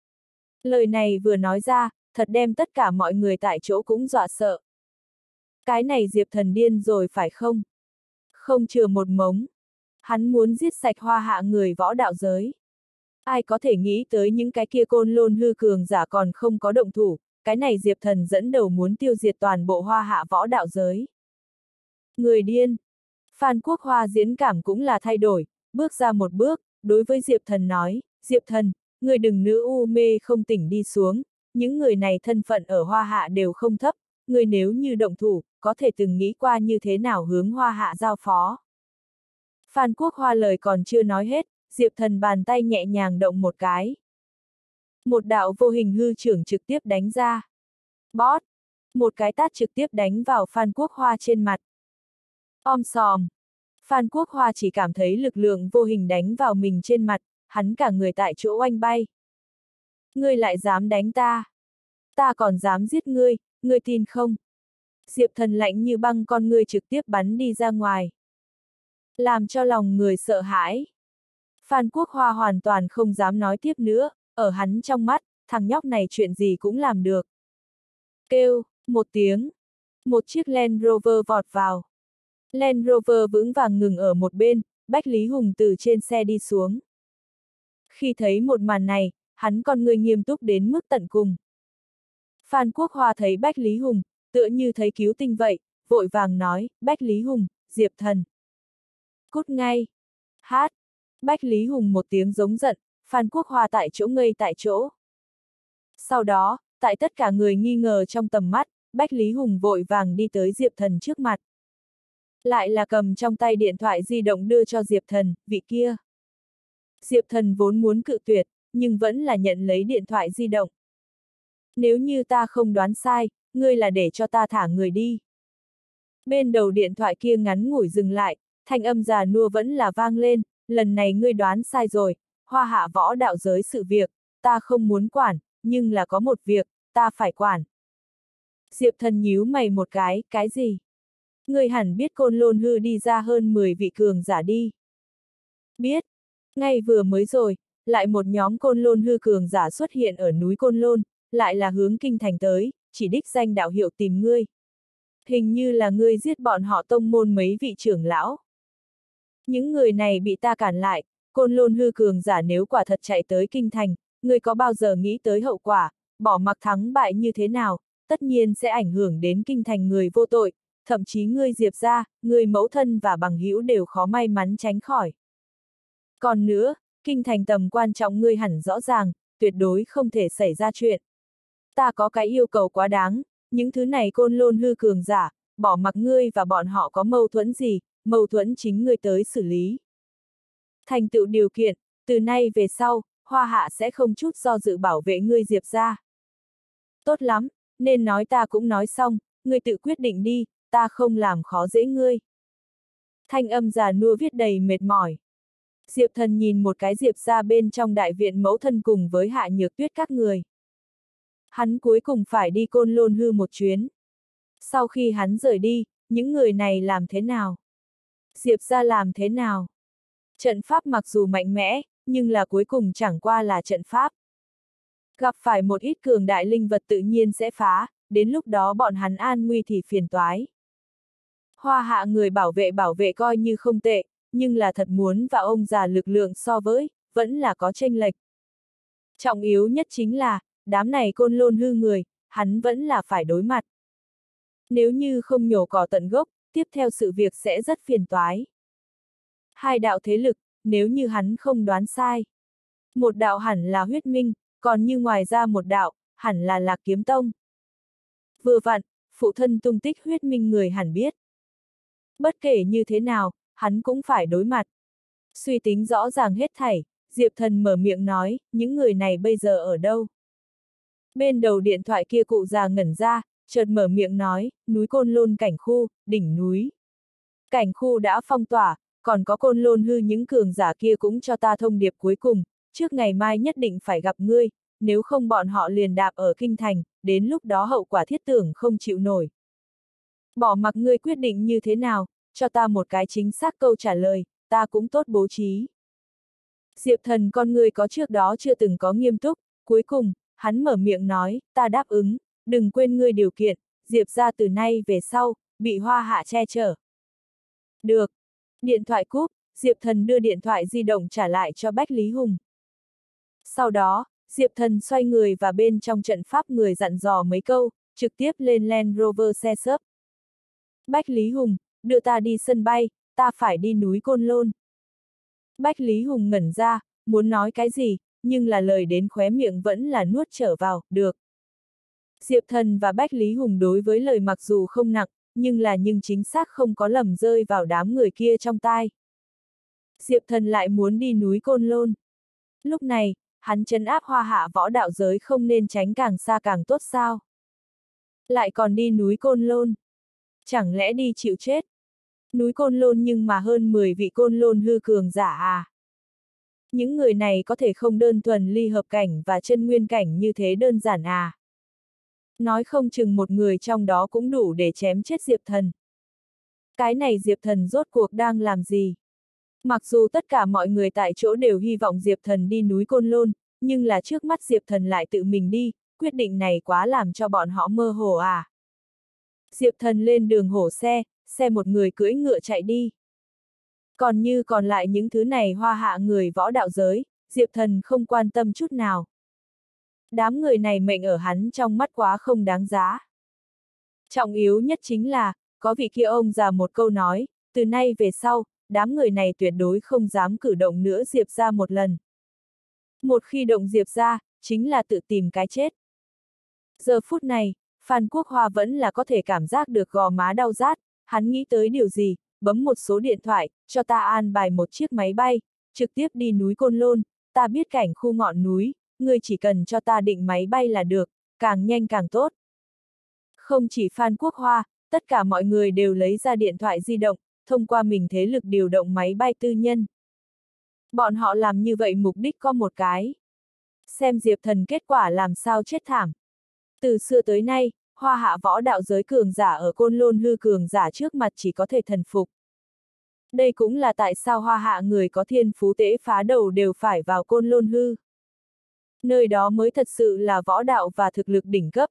Lời này vừa nói ra, thật đem tất cả mọi người tại chỗ cũng dọa sợ. Cái này Diệp Thần điên rồi phải không? Không chừa một mống. Hắn muốn giết sạch hoa hạ người võ đạo giới. Ai có thể nghĩ tới những cái kia côn lôn hư cường giả còn không có động thủ, cái này Diệp Thần dẫn đầu muốn tiêu diệt toàn bộ hoa hạ võ đạo giới. Người điên. Phan Quốc Hoa diễn cảm cũng là thay đổi, bước ra một bước, đối với Diệp Thần nói, Diệp Thần, người đừng nữ u mê không tỉnh đi xuống, những người này thân phận ở hoa hạ đều không thấp, người nếu như động thủ, có thể từng nghĩ qua như thế nào hướng hoa hạ giao phó. Phan Quốc Hoa lời còn chưa nói hết, Diệp Thần bàn tay nhẹ nhàng động một cái. Một đạo vô hình hư trưởng trực tiếp đánh ra. Bót! Một cái tát trực tiếp đánh vào Phan Quốc Hoa trên mặt. Om sòm! Phan Quốc Hoa chỉ cảm thấy lực lượng vô hình đánh vào mình trên mặt, hắn cả người tại chỗ oanh bay. Ngươi lại dám đánh ta? Ta còn dám giết ngươi, ngươi tin không? Diệp Thần lạnh như băng con ngươi trực tiếp bắn đi ra ngoài. Làm cho lòng người sợ hãi. Phan Quốc Hoa hoàn toàn không dám nói tiếp nữa, ở hắn trong mắt, thằng nhóc này chuyện gì cũng làm được. Kêu, một tiếng. Một chiếc Land Rover vọt vào. Land Rover vững vàng ngừng ở một bên, Bách Lý Hùng từ trên xe đi xuống. Khi thấy một màn này, hắn con người nghiêm túc đến mức tận cùng. Phan Quốc Hoa thấy Bách Lý Hùng, tựa như thấy cứu tinh vậy, vội vàng nói, Bách Lý Hùng, Diệp Thần. Cút ngay. Hát. Bách Lý Hùng một tiếng giống giận, Phan Quốc Hoa tại chỗ ngây tại chỗ. Sau đó, tại tất cả người nghi ngờ trong tầm mắt, Bách Lý Hùng vội vàng đi tới Diệp Thần trước mặt. Lại là cầm trong tay điện thoại di động đưa cho Diệp Thần, vị kia. Diệp Thần vốn muốn cự tuyệt, nhưng vẫn là nhận lấy điện thoại di động. Nếu như ta không đoán sai, ngươi là để cho ta thả người đi. Bên đầu điện thoại kia ngắn ngủi dừng lại, thanh âm già nua vẫn là vang lên, lần này ngươi đoán sai rồi, hoa hạ võ đạo giới sự việc, ta không muốn quản, nhưng là có một việc, ta phải quản. Diệp Thần nhíu mày một cái, cái gì? Ngươi hẳn biết Côn Lôn hư đi ra hơn mười vị cường giả đi. Biết, ngay vừa mới rồi, lại một nhóm Côn Lôn hư cường giả xuất hiện ở núi Côn Lôn, lại là hướng kinh thành tới, chỉ đích danh đạo hiệu tìm ngươi. Hình như là ngươi giết bọn họ tông môn mấy vị trưởng lão. Những người này bị ta cản lại, Côn Lôn hư cường giả nếu quả thật chạy tới kinh thành, ngươi có bao giờ nghĩ tới hậu quả, bỏ mặc thắng bại như thế nào, tất nhiên sẽ ảnh hưởng đến kinh thành người vô tội, thậm chí ngươi Diệp gia, ngươi mẫu thân và bằng hữu đều khó may mắn tránh khỏi. Còn nữa, kinh thành tầm quan trọng ngươi hẳn rõ ràng, tuyệt đối không thể xảy ra chuyện. Ta có cái yêu cầu quá đáng, những thứ này Côn Lôn hư cường giả, bỏ mặc ngươi và bọn họ có mâu thuẫn gì, mâu thuẫn chính ngươi tới xử lý. Thành tựu điều kiện, từ nay về sau, Hoa Hạ sẽ không chút do dự bảo vệ ngươi Diệp gia. Tốt lắm, nên nói ta cũng nói xong, ngươi tự quyết định đi, ta không làm khó dễ ngươi. Thanh âm già nua viết đầy mệt mỏi. Diệp Thần nhìn một cái Diệp gia bên trong đại viện mẫu thân cùng với Hạ Nhược Tuyết các người. Hắn cuối cùng phải đi Côn Lôn Hư một chuyến. Sau khi hắn rời đi, những người này làm thế nào? Diệp gia làm thế nào? Trận pháp mặc dù mạnh mẽ, nhưng là cuối cùng chẳng qua là trận pháp. Gặp phải một ít cường đại linh vật tự nhiên sẽ phá, đến lúc đó bọn hắn an nguy thì phiền toái. Hoa Hạ người bảo vệ bảo vệ coi như không tệ, nhưng là thật muốn và ông già lực lượng so với, vẫn là có chênh lệch. Trọng yếu nhất chính là, đám này Côn Lôn Hư người, hắn vẫn là phải đối mặt. Nếu như không nhổ cỏ tận gốc, tiếp theo sự việc sẽ rất phiền toái. Hai đạo thế lực, nếu như hắn không đoán sai. Một đạo hẳn là Huyết Minh, còn như ngoài ra một đạo, hẳn là Lạc Kiếm Tông. Vừa vặn, phụ thân tung tích Huyết Minh người hẳn biết. Bất kể như thế nào, hắn cũng phải đối mặt. Suy tính rõ ràng hết thảy, Diệp Thần mở miệng nói, những người này bây giờ ở đâu? Bên đầu điện thoại kia cụ già ngẩn ra, chợt mở miệng nói, núi Côn Lôn cảnh khu, đỉnh núi. Cảnh khu đã phong tỏa, còn có Côn Lôn Hư những cường giả kia cũng cho ta thông điệp cuối cùng, trước ngày mai nhất định phải gặp ngươi, nếu không bọn họ liền đạp ở kinh thành, đến lúc đó hậu quả thiết tưởng không chịu nổi. Bỏ mặc ngươi quyết định như thế nào, cho ta một cái chính xác câu trả lời, ta cũng tốt bố trí. Diệp Thần con người có trước đó chưa từng có nghiêm túc, cuối cùng, hắn mở miệng nói, ta đáp ứng, đừng quên ngươi điều kiện, Diệp gia từ nay về sau, bị Hoa Hạ che chở. Được. Điện thoại cúp, Diệp Thần đưa điện thoại di động trả lại cho Bách Lý Hùng. Sau đó, Diệp Thần xoay người và bên trong trận pháp người dặn dò mấy câu, trực tiếp lên Land Rover xe xớp. Bách Lý Hùng, đưa ta đi sân bay, ta phải đi núi Côn Lôn. Bách Lý Hùng ngẩn ra, muốn nói cái gì, nhưng là lời đến khóe miệng vẫn là nuốt trở vào, được. Diệp Thần và Bách Lý Hùng đối với lời mặc dù không nặng, nhưng là nhưng chính xác không có lầm rơi vào đám người kia trong tai. Diệp Thần lại muốn đi núi Côn Lôn. Lúc này, hắn trấn áp Hoa Hạ võ đạo giới không nên tránh càng xa càng tốt sao? Lại còn đi núi Côn Lôn. Chẳng lẽ đi chịu chết? Núi Côn Lôn nhưng mà hơn mười vị Côn Lôn Hư cường giả à? Những người này có thể không đơn thuần ly hợp cảnh và chân nguyên cảnh như thế đơn giản à? Nói không chừng một người trong đó cũng đủ để chém chết Diệp Thần. Cái này Diệp Thần rốt cuộc đang làm gì? Mặc dù tất cả mọi người tại chỗ đều hy vọng Diệp Thần đi núi Côn Lôn, nhưng là trước mắt Diệp Thần lại tự mình đi, quyết định này quá làm cho bọn họ mơ hồ à. Diệp Thần lên đường hổ xe, xe một người cưỡi ngựa chạy đi. Còn như còn lại những thứ này Hoa Hạ người võ đạo giới, Diệp Thần không quan tâm chút nào. Đám người này mệnh ở hắn trong mắt quá không đáng giá. Trọng yếu nhất chính là, có vị kia ông già một câu nói, từ nay về sau, đám người này tuyệt đối không dám cử động nữa Diệp ra một lần. Một khi động Diệp ra, chính là tự tìm cái chết. Giờ phút này, Phan Quốc Hoa vẫn là có thể cảm giác được gò má đau rát, hắn nghĩ tới điều gì, bấm một số điện thoại, cho ta an bài một chiếc máy bay, trực tiếp đi núi Côn Lôn, ta biết cảnh khu ngọn núi, ngươi chỉ cần cho ta định máy bay là được, càng nhanh càng tốt. Không chỉ Phan Quốc Hoa, tất cả mọi người đều lấy ra điện thoại di động, thông qua mình thế lực điều động máy bay tư nhân. Bọn họ làm như vậy mục đích có một cái. Xem Diệp Thần kết quả làm sao chết thảm. Từ xưa tới nay, Hoa Hạ võ đạo giới cường giả ở Côn Lôn Hư cường giả trước mặt chỉ có thể thần phục. Đây cũng là tại sao Hoa Hạ người có thiên phú tễ phá đầu đều phải vào Côn Lôn Hư. Nơi đó mới thật sự là võ đạo và thực lực đỉnh cấp.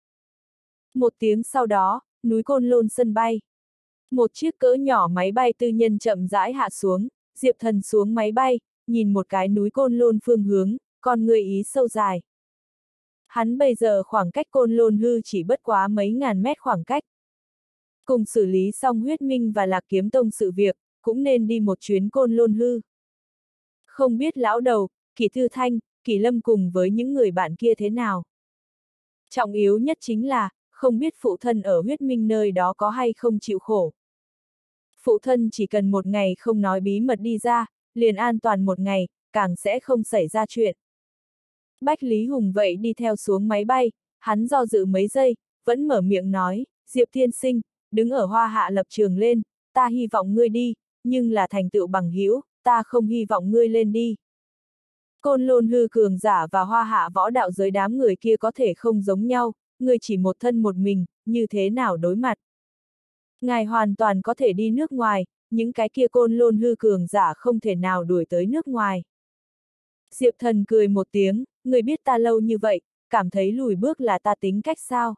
Một tiếng sau đó, núi Côn Lôn sân bay. Một chiếc cỡ nhỏ máy bay tư nhân chậm rãi hạ xuống, Diệp Thần xuống máy bay, nhìn một cái núi Côn Lôn phương hướng, con người ý sâu dài. Hắn bây giờ khoảng cách Côn Lôn Hư chỉ bất quá mấy ngàn mét khoảng cách. Cùng xử lý xong Huyết Minh và Lạc Kiếm Tông sự việc, cũng nên đi một chuyến Côn Lôn Hư. Không biết lão đầu, Kỷ Thư Thanh, Kỷ Lâm cùng với những người bạn kia thế nào. Trọng yếu nhất chính là, không biết phụ thân ở Huyết Minh nơi đó có hay không chịu khổ. Phụ thân chỉ cần một ngày không nói bí mật đi ra, liền an toàn một ngày, càng sẽ không xảy ra chuyện. Bách Lý Hùng vậy đi theo xuống máy bay, hắn do dự mấy giây, vẫn mở miệng nói, Diệp tiên sinh, đứng ở Hoa Hạ lập trường lên, ta hy vọng ngươi đi, nhưng là thành tựu bằng hữu, ta không hy vọng ngươi lên đi. Côn Lôn hư cường giả và Hoa Hạ võ đạo giới đám người kia có thể không giống nhau, ngươi chỉ một thân một mình, như thế nào đối mặt. Ngài hoàn toàn có thể đi nước ngoài, những cái kia Côn Lôn hư cường giả không thể nào đuổi tới nước ngoài. Diệp Thần cười một tiếng, người biết ta lâu như vậy, cảm thấy lùi bước là ta tính cách sao?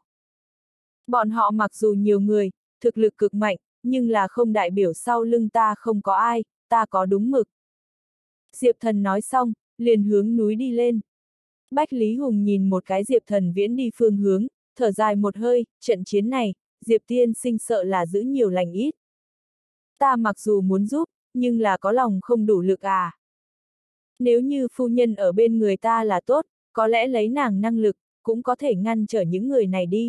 Bọn họ mặc dù nhiều người, thực lực cực mạnh, nhưng là không đại biểu sau lưng ta không có ai, ta có đúng mực. Diệp Thần nói xong, liền hướng núi đi lên. Bách Lý Hùng nhìn một cái Diệp Thần viễn đi phương hướng, thở dài một hơi, trận chiến này, Diệp tiên sinh sợ là giữ nhiều lành ít. Ta mặc dù muốn giúp, nhưng là có lòng không đủ lực à. Nếu như phu nhân ở bên người ta là tốt, có lẽ lấy nàng năng lực, cũng có thể ngăn trở những người này đi.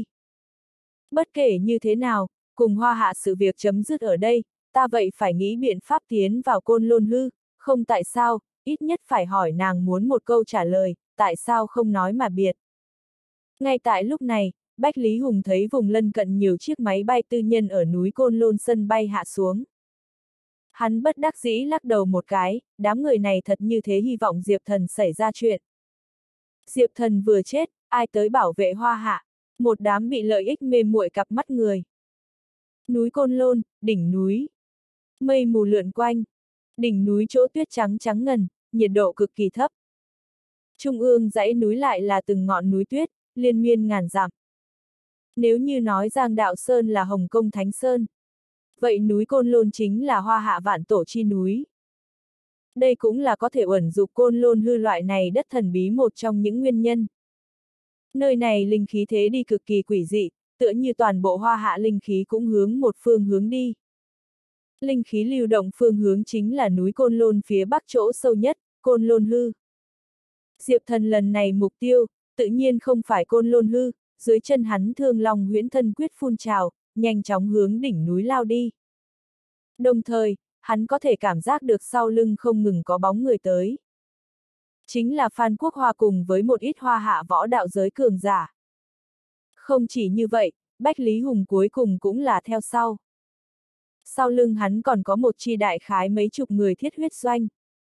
Bất kể như thế nào, cùng Hoa Hạ sự việc chấm dứt ở đây, ta vậy phải nghĩ biện pháp tiến vào Côn Lôn hư, không tại sao, ít nhất phải hỏi nàng muốn một câu trả lời, tại sao không nói mà biệt. Ngay tại lúc này, Bách Lý Hùng thấy vùng lân cận nhiều chiếc máy bay tư nhân ở núi Côn Lôn sân bay hạ xuống. Hắn bất đắc dĩ lắc đầu một cái, đám người này thật như thế hy vọng Diệp Thần xảy ra chuyện. Diệp Thần vừa chết, ai tới bảo vệ Hoa Hạ, một đám bị lợi ích mê muội cặp mắt người. Núi Côn Lôn, đỉnh núi. Mây mù lượn quanh. Đỉnh núi chỗ tuyết trắng trắng ngần, nhiệt độ cực kỳ thấp. Trung ương dãy núi lại là từng ngọn núi tuyết, liên miên ngàn dặm. Nếu như nói Giang Đạo Sơn là Hồng Kông Thánh Sơn, vậy núi Côn Lôn chính là Hoa Hạ vạn tổ chi núi. Đây cũng là có thể uẩn dục Côn Lôn hư loại này đất thần bí một trong những nguyên nhân. Nơi này linh khí thế đi cực kỳ quỷ dị, tựa như toàn bộ Hoa Hạ linh khí cũng hướng một phương hướng đi. Linh khí lưu động phương hướng chính là núi Côn Lôn phía bắc chỗ sâu nhất, Côn Lôn hư. Diệp Thần lần này mục tiêu, tự nhiên không phải Côn Lôn hư, dưới chân hắn Thương Long huyễn thân quyết phun trào, nhanh chóng hướng đỉnh núi lao đi. Đồng thời, hắn có thể cảm giác được sau lưng không ngừng có bóng người tới. Chính là Phan Quốc Hoa cùng với một ít Hoa Hạ võ đạo giới cường giả. Không chỉ như vậy, Bách Lý Hùng cuối cùng cũng là theo sau. Sau lưng hắn còn có một chi đại khái mấy chục người thiết huyết doanh.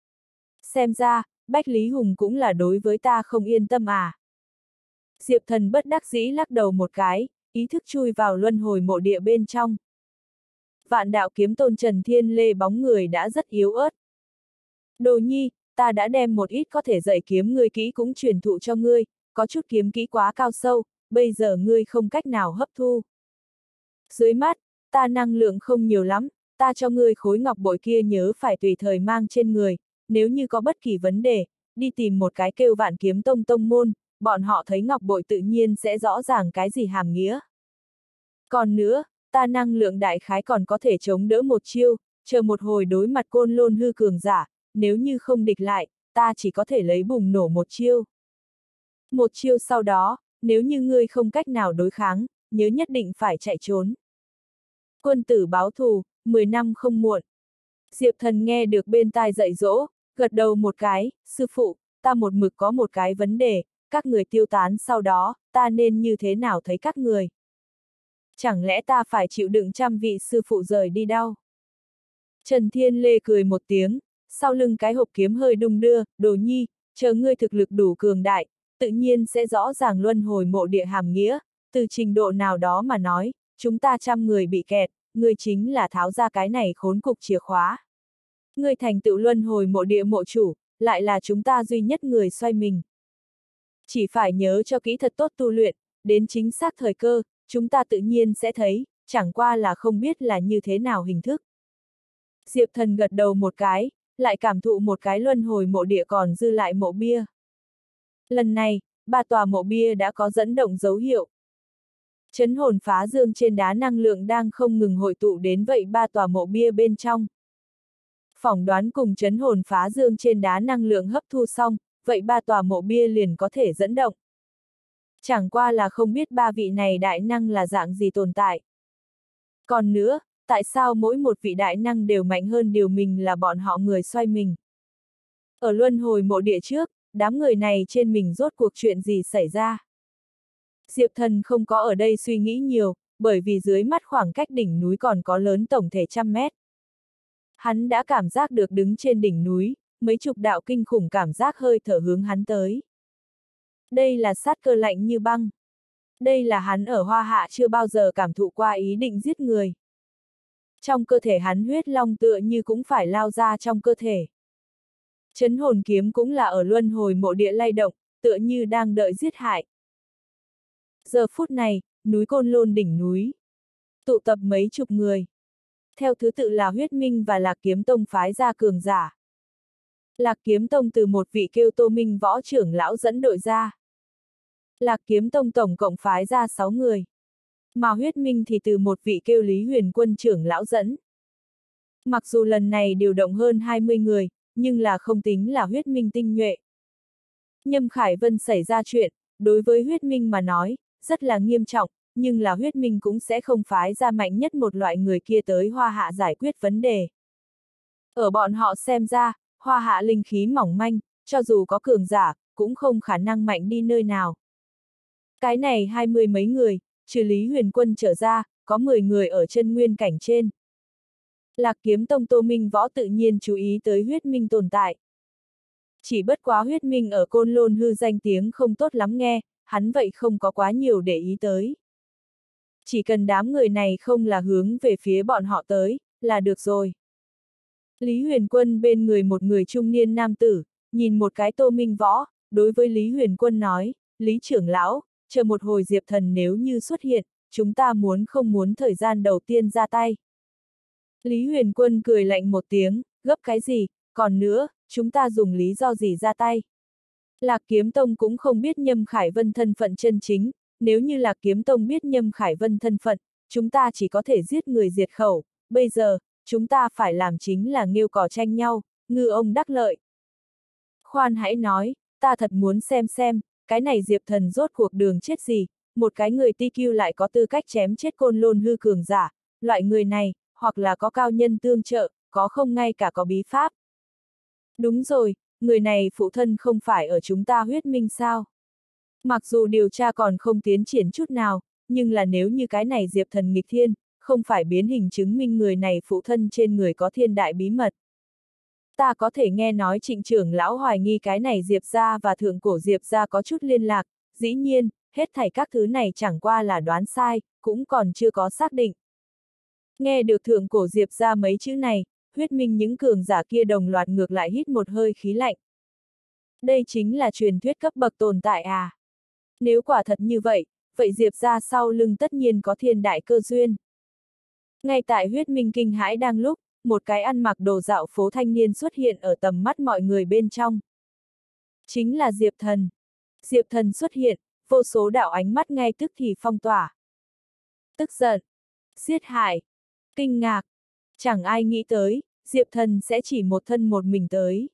Xem ra, Bách Lý Hùng cũng là đối với ta không yên tâm à. Diệp Thần bất đắc dĩ lắc đầu một cái, ý thức chui vào luân hồi mộ địa bên trong. Vạn đạo kiếm tôn Trần Thiên Lê bóng người đã rất yếu ớt. Đồ nhi, ta đã đem một ít có thể dạy kiếm ngươi kỹ cũng truyền thụ cho ngươi, có chút kiếm kỹ quá cao sâu, bây giờ ngươi không cách nào hấp thu. Dưới mắt, ta năng lượng không nhiều lắm, ta cho ngươi khối ngọc bội kia nhớ phải tùy thời mang trên người, nếu như có bất kỳ vấn đề, đi tìm một cái kêu Vạn Kiếm Tông tông môn, bọn họ thấy ngọc bội tự nhiên sẽ rõ ràng cái gì hàm nghĩa. Còn nữa, ta năng lượng đại khái còn có thể chống đỡ một chiêu, chờ một hồi đối mặt Côn Lôn hư cường giả, nếu như không địch lại, ta chỉ có thể lấy bùng nổ một chiêu. Một chiêu sau đó, nếu như ngươi không cách nào đối kháng, nhớ nhất định phải chạy trốn. Quân tử báo thù, mười năm không muộn. Diệp Thần nghe được bên tai dạy dỗ, gật đầu một cái, sư phụ, ta một mực có một cái vấn đề, các người tiêu tán sau đó, ta nên như thế nào thấy các người? Chẳng lẽ ta phải chịu đựng trăm vị sư phụ rời đi đâu? Trần Thiên Lê cười một tiếng, sau lưng cái hộp kiếm hơi đung đưa, Đồ nhi, chờ ngươi thực lực đủ cường đại, tự nhiên sẽ rõ ràng luân hồi mộ địa hàm nghĩa, từ trình độ nào đó mà nói, chúng ta trăm người bị kẹt, ngươi chính là tháo ra cái này khốn cục chìa khóa. Ngươi thành tựu luân hồi mộ địa mộ chủ, lại là chúng ta duy nhất người xoay mình. Chỉ phải nhớ cho kỹ thật tốt tu luyện, đến chính xác thời cơ, chúng ta tự nhiên sẽ thấy, chẳng qua là không biết là như thế nào hình thức. Diệp Thần gật đầu một cái, lại cảm thụ một cái luân hồi mộ địa còn dư lại mộ bia. Lần này, ba tòa mộ bia đã có dẫn động dấu hiệu. Chấn hồn phá dương trên đá năng lượng đang không ngừng hội tụ đến vậy ba tòa mộ bia bên trong. Phỏng đoán cùng chấn hồn phá dương trên đá năng lượng hấp thu xong, vậy ba tòa mộ bia liền có thể dẫn động. Chẳng qua là không biết ba vị này đại năng là dạng gì tồn tại. Còn nữa, tại sao mỗi một vị đại năng đều mạnh hơn điều mình là bọn họ người xoay mình? Ở luân hồi mộ địa trước, đám người này trên mình rốt cuộc chuyện gì xảy ra? Diệp Thần không có ở đây suy nghĩ nhiều, bởi vì dưới mắt khoảng cách đỉnh núi còn có lớn tổng thể trăm mét. Hắn đã cảm giác được đứng trên đỉnh núi, mấy chục đạo kinh khủng cảm giác hơi thở hướng hắn tới. Đây là sát cơ lạnh như băng. Đây là hắn ở Hoa Hạ chưa bao giờ cảm thụ qua ý định giết người. Trong cơ thể hắn huyết long tựa như cũng phải lao ra trong cơ thể. Chấn hồn kiếm cũng là ở luân hồi mộ địa lay động, tựa như đang đợi giết hại. Giờ phút này, núi Côn Lôn đỉnh núi. Tụ tập mấy chục người. Theo thứ tự là Huyết Minh và Lạc Kiếm Tông phái ra cường giả. Lạc Kiếm Tông từ một vị kêu Tô Minh võ trưởng lão dẫn đội ra. Lạc Kiếm Tông tổng cộng phái ra sáu người. Mà Huyết Minh thì từ một vị kêu Lý Huyền Quân trưởng lão dẫn. Mặc dù lần này điều động hơn hai mươi người, nhưng là không tính là Huyết Minh tinh nhuệ. Nhâm Khải Vân xảy ra chuyện, đối với Huyết Minh mà nói, rất là nghiêm trọng, nhưng là Huyết Minh cũng sẽ không phái ra mạnh nhất một loại người kia tới Hoa Hạ giải quyết vấn đề. Ở bọn họ xem ra, Hoa Hạ linh khí mỏng manh, cho dù có cường giả, cũng không khả năng mạnh đi nơi nào. Cái này hai mươi mấy người, trừ Lý Huyền Quân trở ra, có mười người ở chân nguyên cảnh trên. Lạc Kiếm Tông Tô Minh võ tự nhiên chú ý tới Huyết Minh tồn tại. Chỉ bất quá Huyết Minh ở Côn Lôn hư danh tiếng không tốt lắm nghe, hắn vậy không có quá nhiều để ý tới. Chỉ cần đám người này không là hướng về phía bọn họ tới, là được rồi. Lý Huyền Quân bên người một người trung niên nam tử, nhìn một cái Tô Minh võ, đối với Lý Huyền Quân nói, Lý trưởng lão, chờ một hồi Diệp Thần nếu như xuất hiện, chúng ta muốn không muốn thời gian đầu tiên ra tay. Lý Huyền Quân cười lạnh một tiếng, gấp cái gì, còn nữa, chúng ta dùng lý do gì ra tay. Lạc Kiếm Tông cũng không biết Nhâm Khải Vân thân phận chân chính, nếu như Lạc Kiếm Tông biết Nhâm Khải Vân thân phận, chúng ta chỉ có thể giết người diệt khẩu, bây giờ, chúng ta phải làm chính là nghêu cò tranh nhau, ngư ông đắc lợi. Khoan hãy nói, ta thật muốn xem xem, cái này Diệp Thần rốt cuộc đường chết gì, một cái người ti kiu lại có tư cách chém chết Côn Lôn hư cường giả, loại người này, hoặc là có cao nhân tương trợ, có không ngay cả có bí pháp. Đúng rồi, người này phụ thân không phải ở chúng ta Huyết Minh sao? Mặc dù điều tra còn không tiến triển chút nào, nhưng là nếu như cái này Diệp Thần nghịch thiên, không phải biến hình chứng minh người này phụ thân trên người có thiên đại bí mật. Ta có thể nghe nói Trịnh trưởng lão hoài nghi cái này Diệp gia và thượng cổ Diệp gia có chút liên lạc, dĩ nhiên, hết thảy các thứ này chẳng qua là đoán sai, cũng còn chưa có xác định. Nghe được thượng cổ Diệp gia mấy chữ này, Huyết Minh những cường giả kia đồng loạt ngược lại hít một hơi khí lạnh. Đây chính là truyền thuyết cấp bậc tồn tại à? Nếu quả thật như vậy, vậy Diệp gia sau lưng tất nhiên có thiên đại cơ duyên. Ngay tại Huyết Minh kinh hãi đang lúc, một cái ăn mặc đồ dạo phố thanh niên xuất hiện ở tầm mắt mọi người bên trong. Chính là Diệp Thần. Diệp Thần xuất hiện, vô số đạo ánh mắt ngay tức thì phong tỏa. Tức giận, giết hại, kinh ngạc. Chẳng ai nghĩ tới, Diệp Thần sẽ chỉ một thân một mình tới.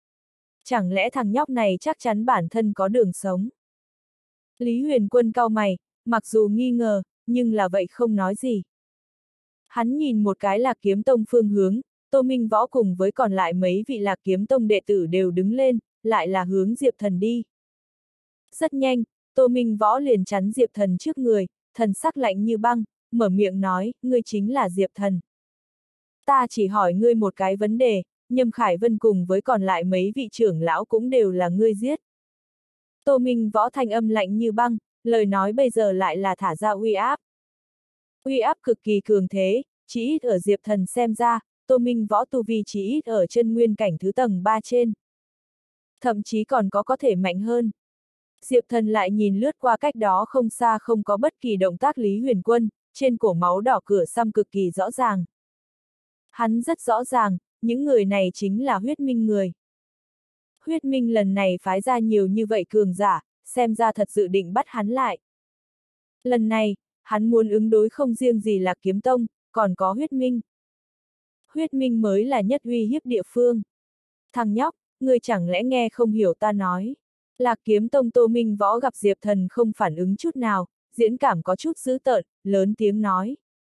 Chẳng lẽ thằng nhóc này chắc chắn bản thân có đường sống? Lý Huyền Quân cau mày, mặc dù nghi ngờ, nhưng là vậy không nói gì. Hắn nhìn một cái Lạc Kiếm Tông phương hướng, Tô Minh Võ cùng với còn lại mấy vị Lạc Kiếm Tông đệ tử đều đứng lên, lại là hướng Diệp Thần đi. Rất nhanh, Tô Minh Võ liền chắn Diệp Thần trước người, thần sắc lạnh như băng, mở miệng nói, ngươi chính là Diệp Thần. Ta chỉ hỏi ngươi một cái vấn đề, Nhâm Khải Vân cùng với còn lại mấy vị trưởng lão cũng đều là ngươi giết. Tô Minh Võ thanh âm lạnh như băng, lời nói bây giờ lại là thả ra uy áp. Uy áp cực kỳ cường thế, chỉ ít ở Diệp Thần xem ra, Tô Minh Võ tu vi chỉ ít ở chân nguyên cảnh thứ tầng ba trên. Thậm chí còn có có thể mạnh hơn. Diệp Thần lại nhìn lướt qua cách đó không xa không có bất kỳ động tác Lý Huyền Quân, trên cổ máu đỏ cửa xăm cực kỳ rõ ràng. Hắn rất rõ ràng, những người này chính là Huyết Minh người. Huyết Minh lần này phái ra nhiều như vậy cường giả, xem ra thật dự định bắt hắn lại. Lần này, hắn muốn ứng đối không riêng gì là Kiếm Tông, còn có Huyết Minh. Huyết Minh mới là nhất uy hiếp địa phương. Thằng nhóc, ngươi chẳng lẽ nghe không hiểu ta nói. Lạc Kiếm Tông Tô Minh Võ gặp Diệp Thần không phản ứng chút nào, diễn cảm có chút dữ tợn, lớn tiếng nói.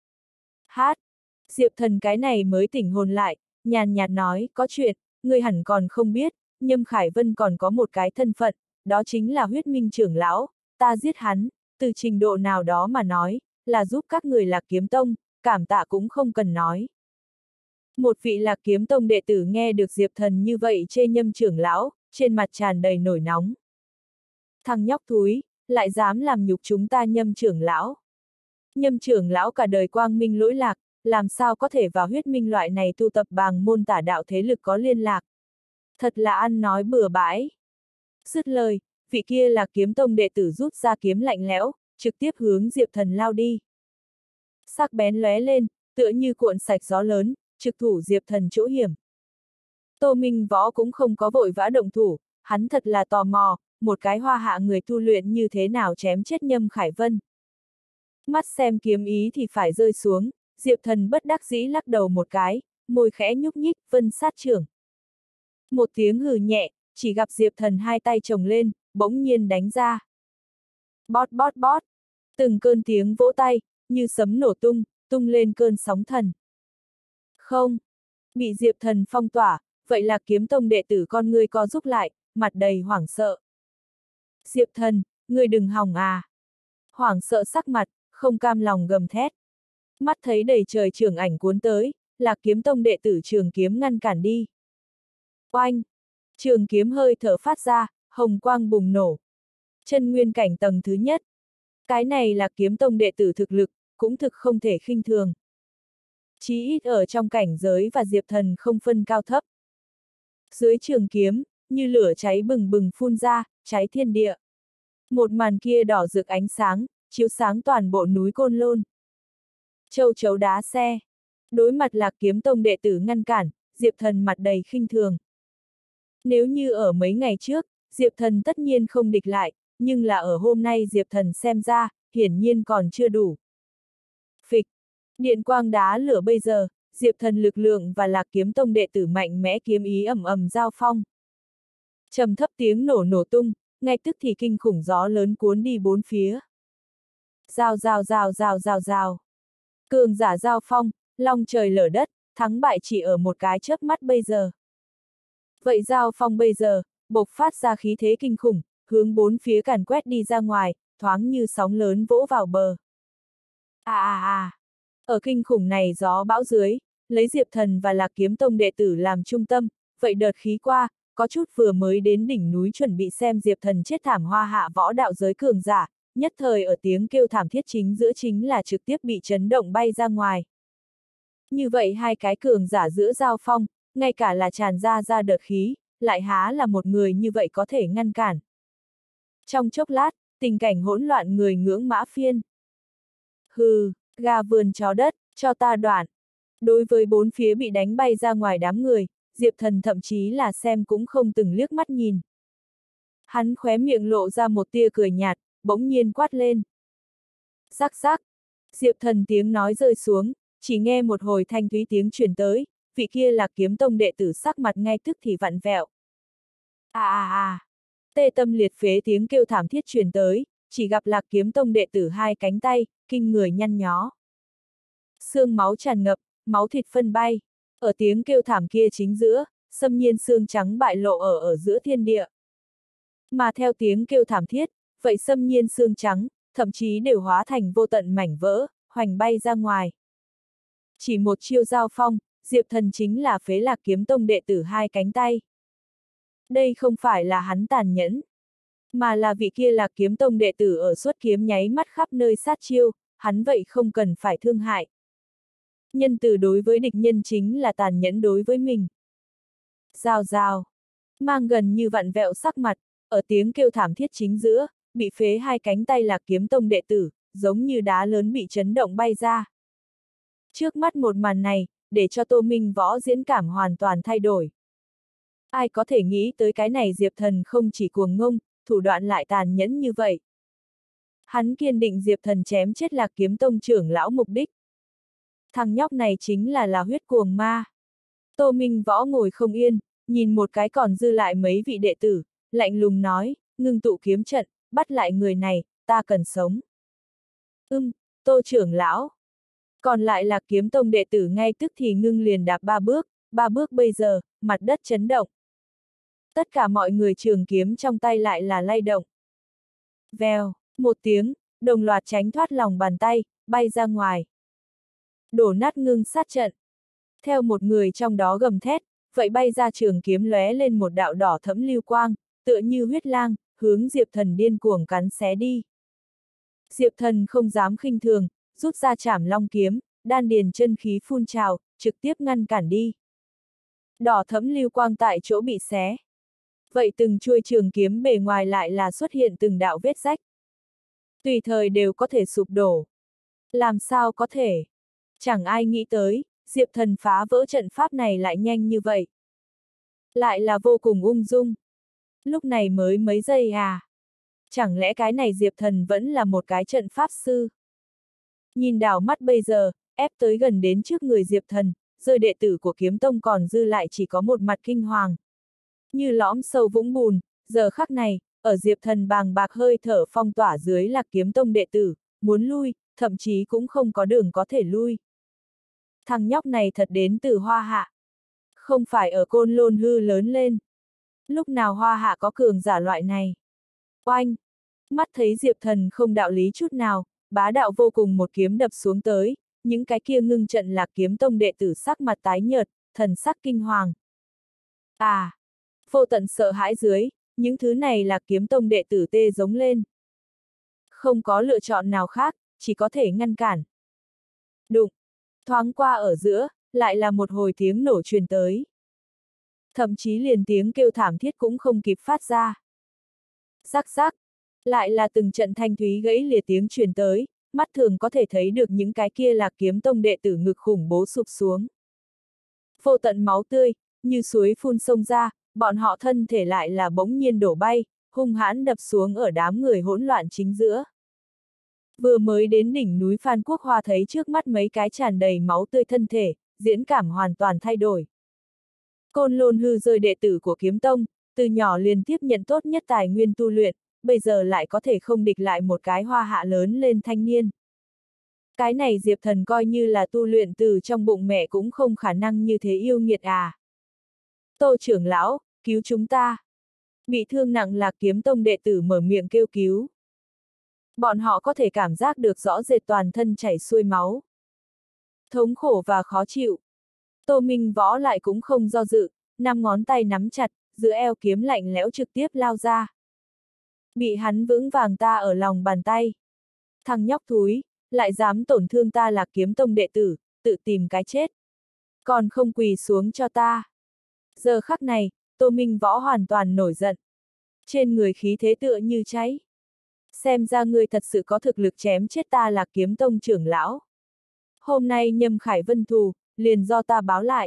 Hát! Diệp Thần cái này mới tỉnh hồn lại, nhàn nhạt nói, có chuyện, ngươi hẳn còn không biết, Nhâm Khải Vân còn có một cái thân phận, đó chính là huyết minh trưởng lão, ta giết hắn, từ trình độ nào đó mà nói, là giúp các người Lạc Kiếm Tông, cảm tạ cũng không cần nói. Một vị Lạc Kiếm Tông đệ tử nghe được Diệp Thần như vậy chê Nhâm trưởng lão, trên mặt tràn đầy nổi nóng. Thằng nhóc thúi, lại dám làm nhục chúng ta Nhâm trưởng lão. Nhâm trưởng lão cả đời quang minh lỗi lạc, làm sao có thể vào huyết minh loại này tu tập bằng môn tả đạo thế lực có liên lạc. Thật là ăn nói bừa bãi. Dứt lời, vị kia Lạc Kiếm Tông đệ tử rút ra kiếm lạnh lẽo, trực tiếp hướng Diệp Thần lao đi. Sắc bén lóe lên, tựa như cuộn sạch gió lớn, trực thủ Diệp Thần chỗ hiểm. Tô Minh Võ cũng không có vội vã động thủ, hắn thật là tò mò, một cái hoa hạ người tu luyện như thế nào chém chết Nhâm Khải Vân. Mắt xem kiếm ý thì phải rơi xuống, Diệp Thần bất đắc dĩ lắc đầu một cái, môi khẽ nhúc nhích, vân sát trưởng. Một tiếng hừ nhẹ, chỉ gặp Diệp Thần hai tay chồng lên, bỗng nhiên đánh ra. Bót bót bót, từng cơn tiếng vỗ tay, như sấm nổ tung, tung lên cơn sóng thần. Không, bị Diệp Thần phong tỏa, vậy là Kiếm Tông đệ tử con ngươi co rúm lại, mặt đầy hoảng sợ. Diệp Thần, ngươi đừng hòng à. Hoảng sợ sắc mặt, không cam lòng gầm thét. Mắt thấy đầy trời trường ảnh cuốn tới, Lạc Kiếm Tông đệ tử trường kiếm ngăn cản đi. Oanh! Trường kiếm hơi thở phát ra, hồng quang bùng nổ. Chân nguyên cảnh tầng thứ nhất. Cái này là Kiếm Tông đệ tử thực lực, cũng thực không thể khinh thường. Chí ít ở trong cảnh giới và Diệp Thần không phân cao thấp. Dưới trường kiếm, như lửa cháy bừng bừng phun ra, cháy thiên địa. Một màn kia đỏ rực ánh sáng, chiếu sáng toàn bộ núi Côn Lôn. Châu chấu đá xe. Đối mặt Lạc Kiếm Tông đệ tử ngăn cản, Diệp Thần mặt đầy khinh thường. Nếu như ở mấy ngày trước, Diệp Thần tất nhiên không địch lại, nhưng là ở hôm nay Diệp Thần xem ra, hiển nhiên còn chưa đủ. Phịch. Điện quang đá lửa bây giờ, Diệp Thần lực lượng và Lạc Kiếm Tông đệ tử mạnh mẽ kiếm ý ầm ầm giao phong. Trầm thấp tiếng nổ nổ tung, ngay tức thì kinh khủng gió lớn cuốn đi bốn phía. Rào rào rào rào rào rào. Cường giả giao phong, long trời lở đất, thắng bại chỉ ở một cái chớp mắt bây giờ. Vậy giao phong bây giờ, bộc phát ra khí thế kinh khủng, hướng bốn phía càn quét đi ra ngoài, thoáng như sóng lớn vỗ vào bờ. À à à! Ở kinh khủng này gió bão dưới, lấy Diệp Thần và Lạc Kiếm Tông đệ tử làm trung tâm, vậy đợt khí qua, có chút vừa mới đến đỉnh núi chuẩn bị xem Diệp Thần chết thảm hoa hạ võ đạo giới cường giả, nhất thời ở tiếng kêu thảm thiết chính giữa chính là trực tiếp bị chấn động bay ra ngoài. Như vậy hai cái cường giả giữa giao phong, ngay cả là tràn ra ra đợt khí, lại há là một người như vậy có thể ngăn cản. Trong chốc lát, tình cảnh hỗn loạn người ngưỡng mã phiên. Hừ, gà vườn chó đất, cho ta đoạn. Đối với bốn phía bị đánh bay ra ngoài đám người, Diệp Thần thậm chí là xem cũng không từng liếc mắt nhìn. Hắn khóe miệng lộ ra một tia cười nhạt, bỗng nhiên quát lên. Rắc rắc. Diệp Thần tiếng nói rơi xuống, chỉ nghe một hồi thanh thúy tiếng truyền tới, vị kia Lạc Kiếm Tông đệ tử sắc mặt ngay tức thì vặn vẹo. À à à. Tê tâm liệt phế tiếng kêu thảm thiết truyền tới, chỉ gặp Lạc Kiếm Tông đệ tử hai cánh tay, kinh người nhăn nhó. Xương máu tràn ngập, máu thịt phân bay, ở tiếng kêu thảm kia chính giữa, xâm nhiên xương trắng bại lộ ở ở giữa thiên địa. Mà theo tiếng kêu thảm thiết, vậy xâm nhiên xương trắng, thậm chí đều hóa thành vô tận mảnh vỡ, hoành bay ra ngoài. Chỉ một chiêu giao phong, Diệp Thần chính là phế Lạc Kiếm Tông đệ tử hai cánh tay. Đây không phải là hắn tàn nhẫn, mà là vị kia Lạc Kiếm Tông đệ tử ở xuất kiếm nháy mắt khắp nơi sát chiêu, hắn vậy không cần phải thương hại. Nhân từ đối với địch nhân chính là tàn nhẫn đối với mình. Rào rào, mang gần như vặn vẹo sắc mặt, ở tiếng kêu thảm thiết chính giữa, bị phế hai cánh tay Lạc Kiếm Tông đệ tử, giống như đá lớn bị chấn động bay ra. Trước mắt một màn này, để cho Tô Minh Võ diễn cảm hoàn toàn thay đổi. Ai có thể nghĩ tới cái này Diệp Thần không chỉ cuồng ngông, thủ đoạn lại tàn nhẫn như vậy. Hắn kiên định Diệp Thần chém chết Lạc Kiếm Tông trưởng lão mục đích. Thằng nhóc này chính là là huyết cuồng ma. Tô Minh Võ ngồi không yên, nhìn một cái còn dư lại mấy vị đệ tử, lạnh lùng nói, ngưng tụ kiếm trận, bắt lại người này, ta cần sống. Ưm, Tô trưởng lão. Còn lại Lạc Kiếm Tông đệ tử ngay tức thì ngưng liền đạp ba bước, ba bước bây giờ, mặt đất chấn động. Tất cả mọi người trường kiếm trong tay lại là lay động. Vèo, một tiếng, đồng loạt tránh thoát lòng bàn tay, bay ra ngoài. Đổ nát ngưng sát trận. Theo một người trong đó gầm thét, vậy bay ra trường kiếm lóe lên một đạo đỏ thẫm lưu quang, tựa như huyết lang, hướng Diệp Thần điên cuồng cắn xé đi. Diệp Thần không dám khinh thường, rút ra trảm long kiếm, đan điền chân khí phun trào, trực tiếp ngăn cản đi. Đỏ thẫm lưu quang tại chỗ bị xé. Vậy từng chuôi trường kiếm bề ngoài lại là xuất hiện từng đạo vết rách. Tùy thời đều có thể sụp đổ. Làm sao có thể? Chẳng ai nghĩ tới, Diệp Thần phá vỡ trận pháp này lại nhanh như vậy. Lại là vô cùng ung dung. Lúc này mới mấy giây à? Chẳng lẽ cái này Diệp Thần vẫn là một cái trận pháp sư? Nhìn đảo mắt bây giờ, ép tới gần đến trước người Diệp Thần, rơi đệ tử của kiếm tông còn dư lại chỉ có một mặt kinh hoàng. Như lõm sâu vũng bùn, giờ khắc này, ở Diệp Thần bàng bạc hơi thở phong tỏa dưới Lạc Kiếm Tông đệ tử, muốn lui, thậm chí cũng không có đường có thể lui. Thằng nhóc này thật đến từ Hoa Hạ. Không phải ở Côn Lôn hư lớn lên. Lúc nào Hoa Hạ có cường giả loại này? Oanh! Mắt thấy Diệp Thần không đạo lý chút nào, bá đạo vô cùng một kiếm đập xuống tới, những cái kia ngưng trận Lạc Kiếm Tông đệ tử sắc mặt tái nhợt, thần sắc kinh hoàng. À! Vô tận sợ hãi dưới, những thứ này Lạc Kiếm Tông đệ tử tê giống lên. Không có lựa chọn nào khác, chỉ có thể ngăn cản. Đụng! Thoáng qua ở giữa, lại là một hồi tiếng nổ truyền tới. Thậm chí liền tiếng kêu thảm thiết cũng không kịp phát ra. Rắc rắc! Lại là từng trận thanh thúy gãy lìa tiếng truyền tới, mắt thường có thể thấy được những cái kia Lạc Kiếm Tông đệ tử ngực khủng bố sụp xuống. Vô tận máu tươi, như suối phun sông ra, bọn họ thân thể lại là bỗng nhiên đổ bay, hung hãn đập xuống ở đám người hỗn loạn chính giữa. Vừa mới đến đỉnh núi Phan Quốc Hoa thấy trước mắt mấy cái tràn đầy máu tươi thân thể, diễn cảm hoàn toàn thay đổi. Côn Lôn hư rơi đệ tử của kiếm tông, từ nhỏ liền tiếp nhận tốt nhất tài nguyên tu luyện, bây giờ lại có thể không địch lại một cái Hoa Hạ lớn lên thanh niên. Cái này Diệp Thần coi như là tu luyện từ trong bụng mẹ cũng không khả năng như thế yêu nghiệt à. Tô trưởng lão, cứu chúng ta. Bị thương nặng Lạc Kiếm Tông đệ tử mở miệng kêu cứu. Bọn họ có thể cảm giác được rõ rệt toàn thân chảy xuôi máu. Thống khổ và khó chịu. Tô Minh Võ lại cũng không do dự, năm ngón tay nắm chặt, giữa eo kiếm lạnh lẽo trực tiếp lao ra. Bị hắn vững vàng ta ở lòng bàn tay. Thằng nhóc thúi, lại dám tổn thương ta Lạc Kiếm Tông đệ tử, tự tìm cái chết. Còn không quỳ xuống cho ta. Giờ khắc này, Tô Minh Võ hoàn toàn nổi giận. Trên người khí thế tựa như cháy. Xem ra ngươi thật sự có thực lực chém chết ta Lạc Kiếm Tông trưởng lão. Hôm nay Nhâm Khải Vân thù, liền do ta báo lại.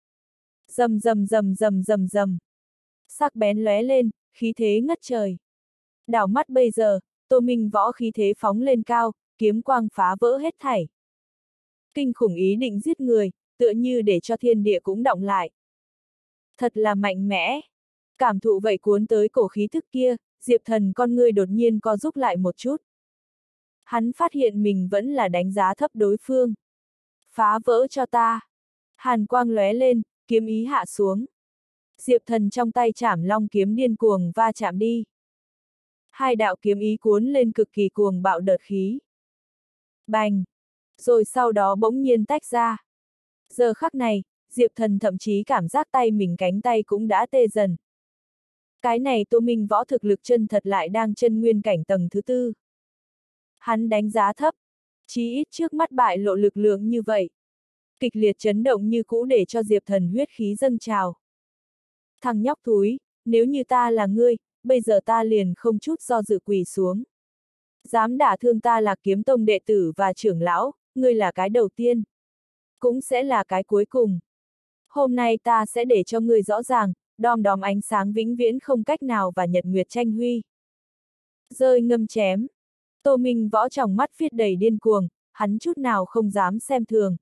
Rầm rầm rầm rầm rầm rầm. Sắc bén lóe lên, khí thế ngất trời. Đảo mắt bây giờ, Tô Minh Võ khí thế phóng lên cao, kiếm quang phá vỡ hết thảy. Kinh khủng ý định giết người, tựa như để cho thiên địa cũng động lại. Thật là mạnh mẽ. Cảm thụ vậy cuốn tới cổ khí thức kia, Diệp Thần con ngươi đột nhiên co rúm lại một chút. Hắn phát hiện mình vẫn là đánh giá thấp đối phương. Phá vỡ cho ta. Hàn quang lóe lên, kiếm ý hạ xuống. Diệp Thần trong tay trảm long kiếm điên cuồng va chạm đi. Hai đạo kiếm ý cuốn lên cực kỳ cuồng bạo đợt khí. Bành! Rồi sau đó bỗng nhiên tách ra. Giờ khắc này, Diệp Thần thậm chí cảm giác tay mình cánh tay cũng đã tê dần. Cái này Tô Minh Võ thực lực chân thật lại đang chân nguyên cảnh tầng thứ tư. Hắn đánh giá thấp, chí ít trước mắt bại lộ lực lượng như vậy. Kịch liệt chấn động như cũ để cho Diệp Thần huyết khí dâng trào. Thằng nhóc thúi, nếu như ta là ngươi, bây giờ ta liền không chút do dự quỳ xuống. Dám đả thương ta Lạc Kiếm Tông đệ tử và trưởng lão, ngươi là cái đầu tiên. Cũng sẽ là cái cuối cùng. Hôm nay ta sẽ để cho ngươi rõ ràng, đom đóm ánh sáng vĩnh viễn không cách nào và nhật nguyệt tranh huy. Rơi ngâm chém. Tô Minh Võ trong mắt viết đầy điên cuồng, hắn chút nào không dám xem thường.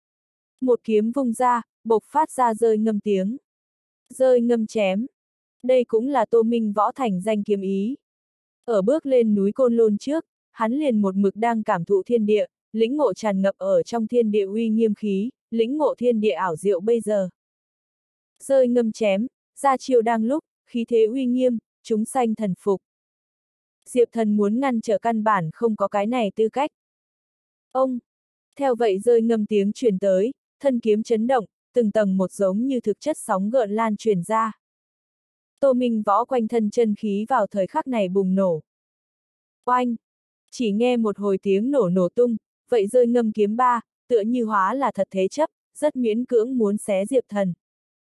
Một kiếm vung ra, bộc phát ra rơi ngâm tiếng. Rơi ngâm chém. Đây cũng là Tô Minh Võ thành danh kiếm ý. Ở bước lên núi Côn Lôn trước, hắn liền một mực đang cảm thụ thiên địa, lĩnh ngộ tràn ngập ở trong thiên địa uy nghiêm khí, lĩnh ngộ thiên địa ảo diệu bây giờ. Rơi ngâm chém, ra chiêu đang lúc, khí thế uy nghiêm, chúng sanh thần phục. Diệp Thần muốn ngăn trở căn bản không có cái này tư cách. Ông! Theo vậy rơi ngâm tiếng truyền tới, thân kiếm chấn động, từng tầng một giống như thực chất sóng gợn lan truyền ra. Tô Minh Võ quanh thân chân khí vào thời khắc này bùng nổ. Oanh! Chỉ nghe một hồi tiếng nổ nổ tung, vậy rơi ngâm kiếm ba, tựa như hóa là thật thế chấp, rất miễn cưỡng muốn xé Diệp Thần.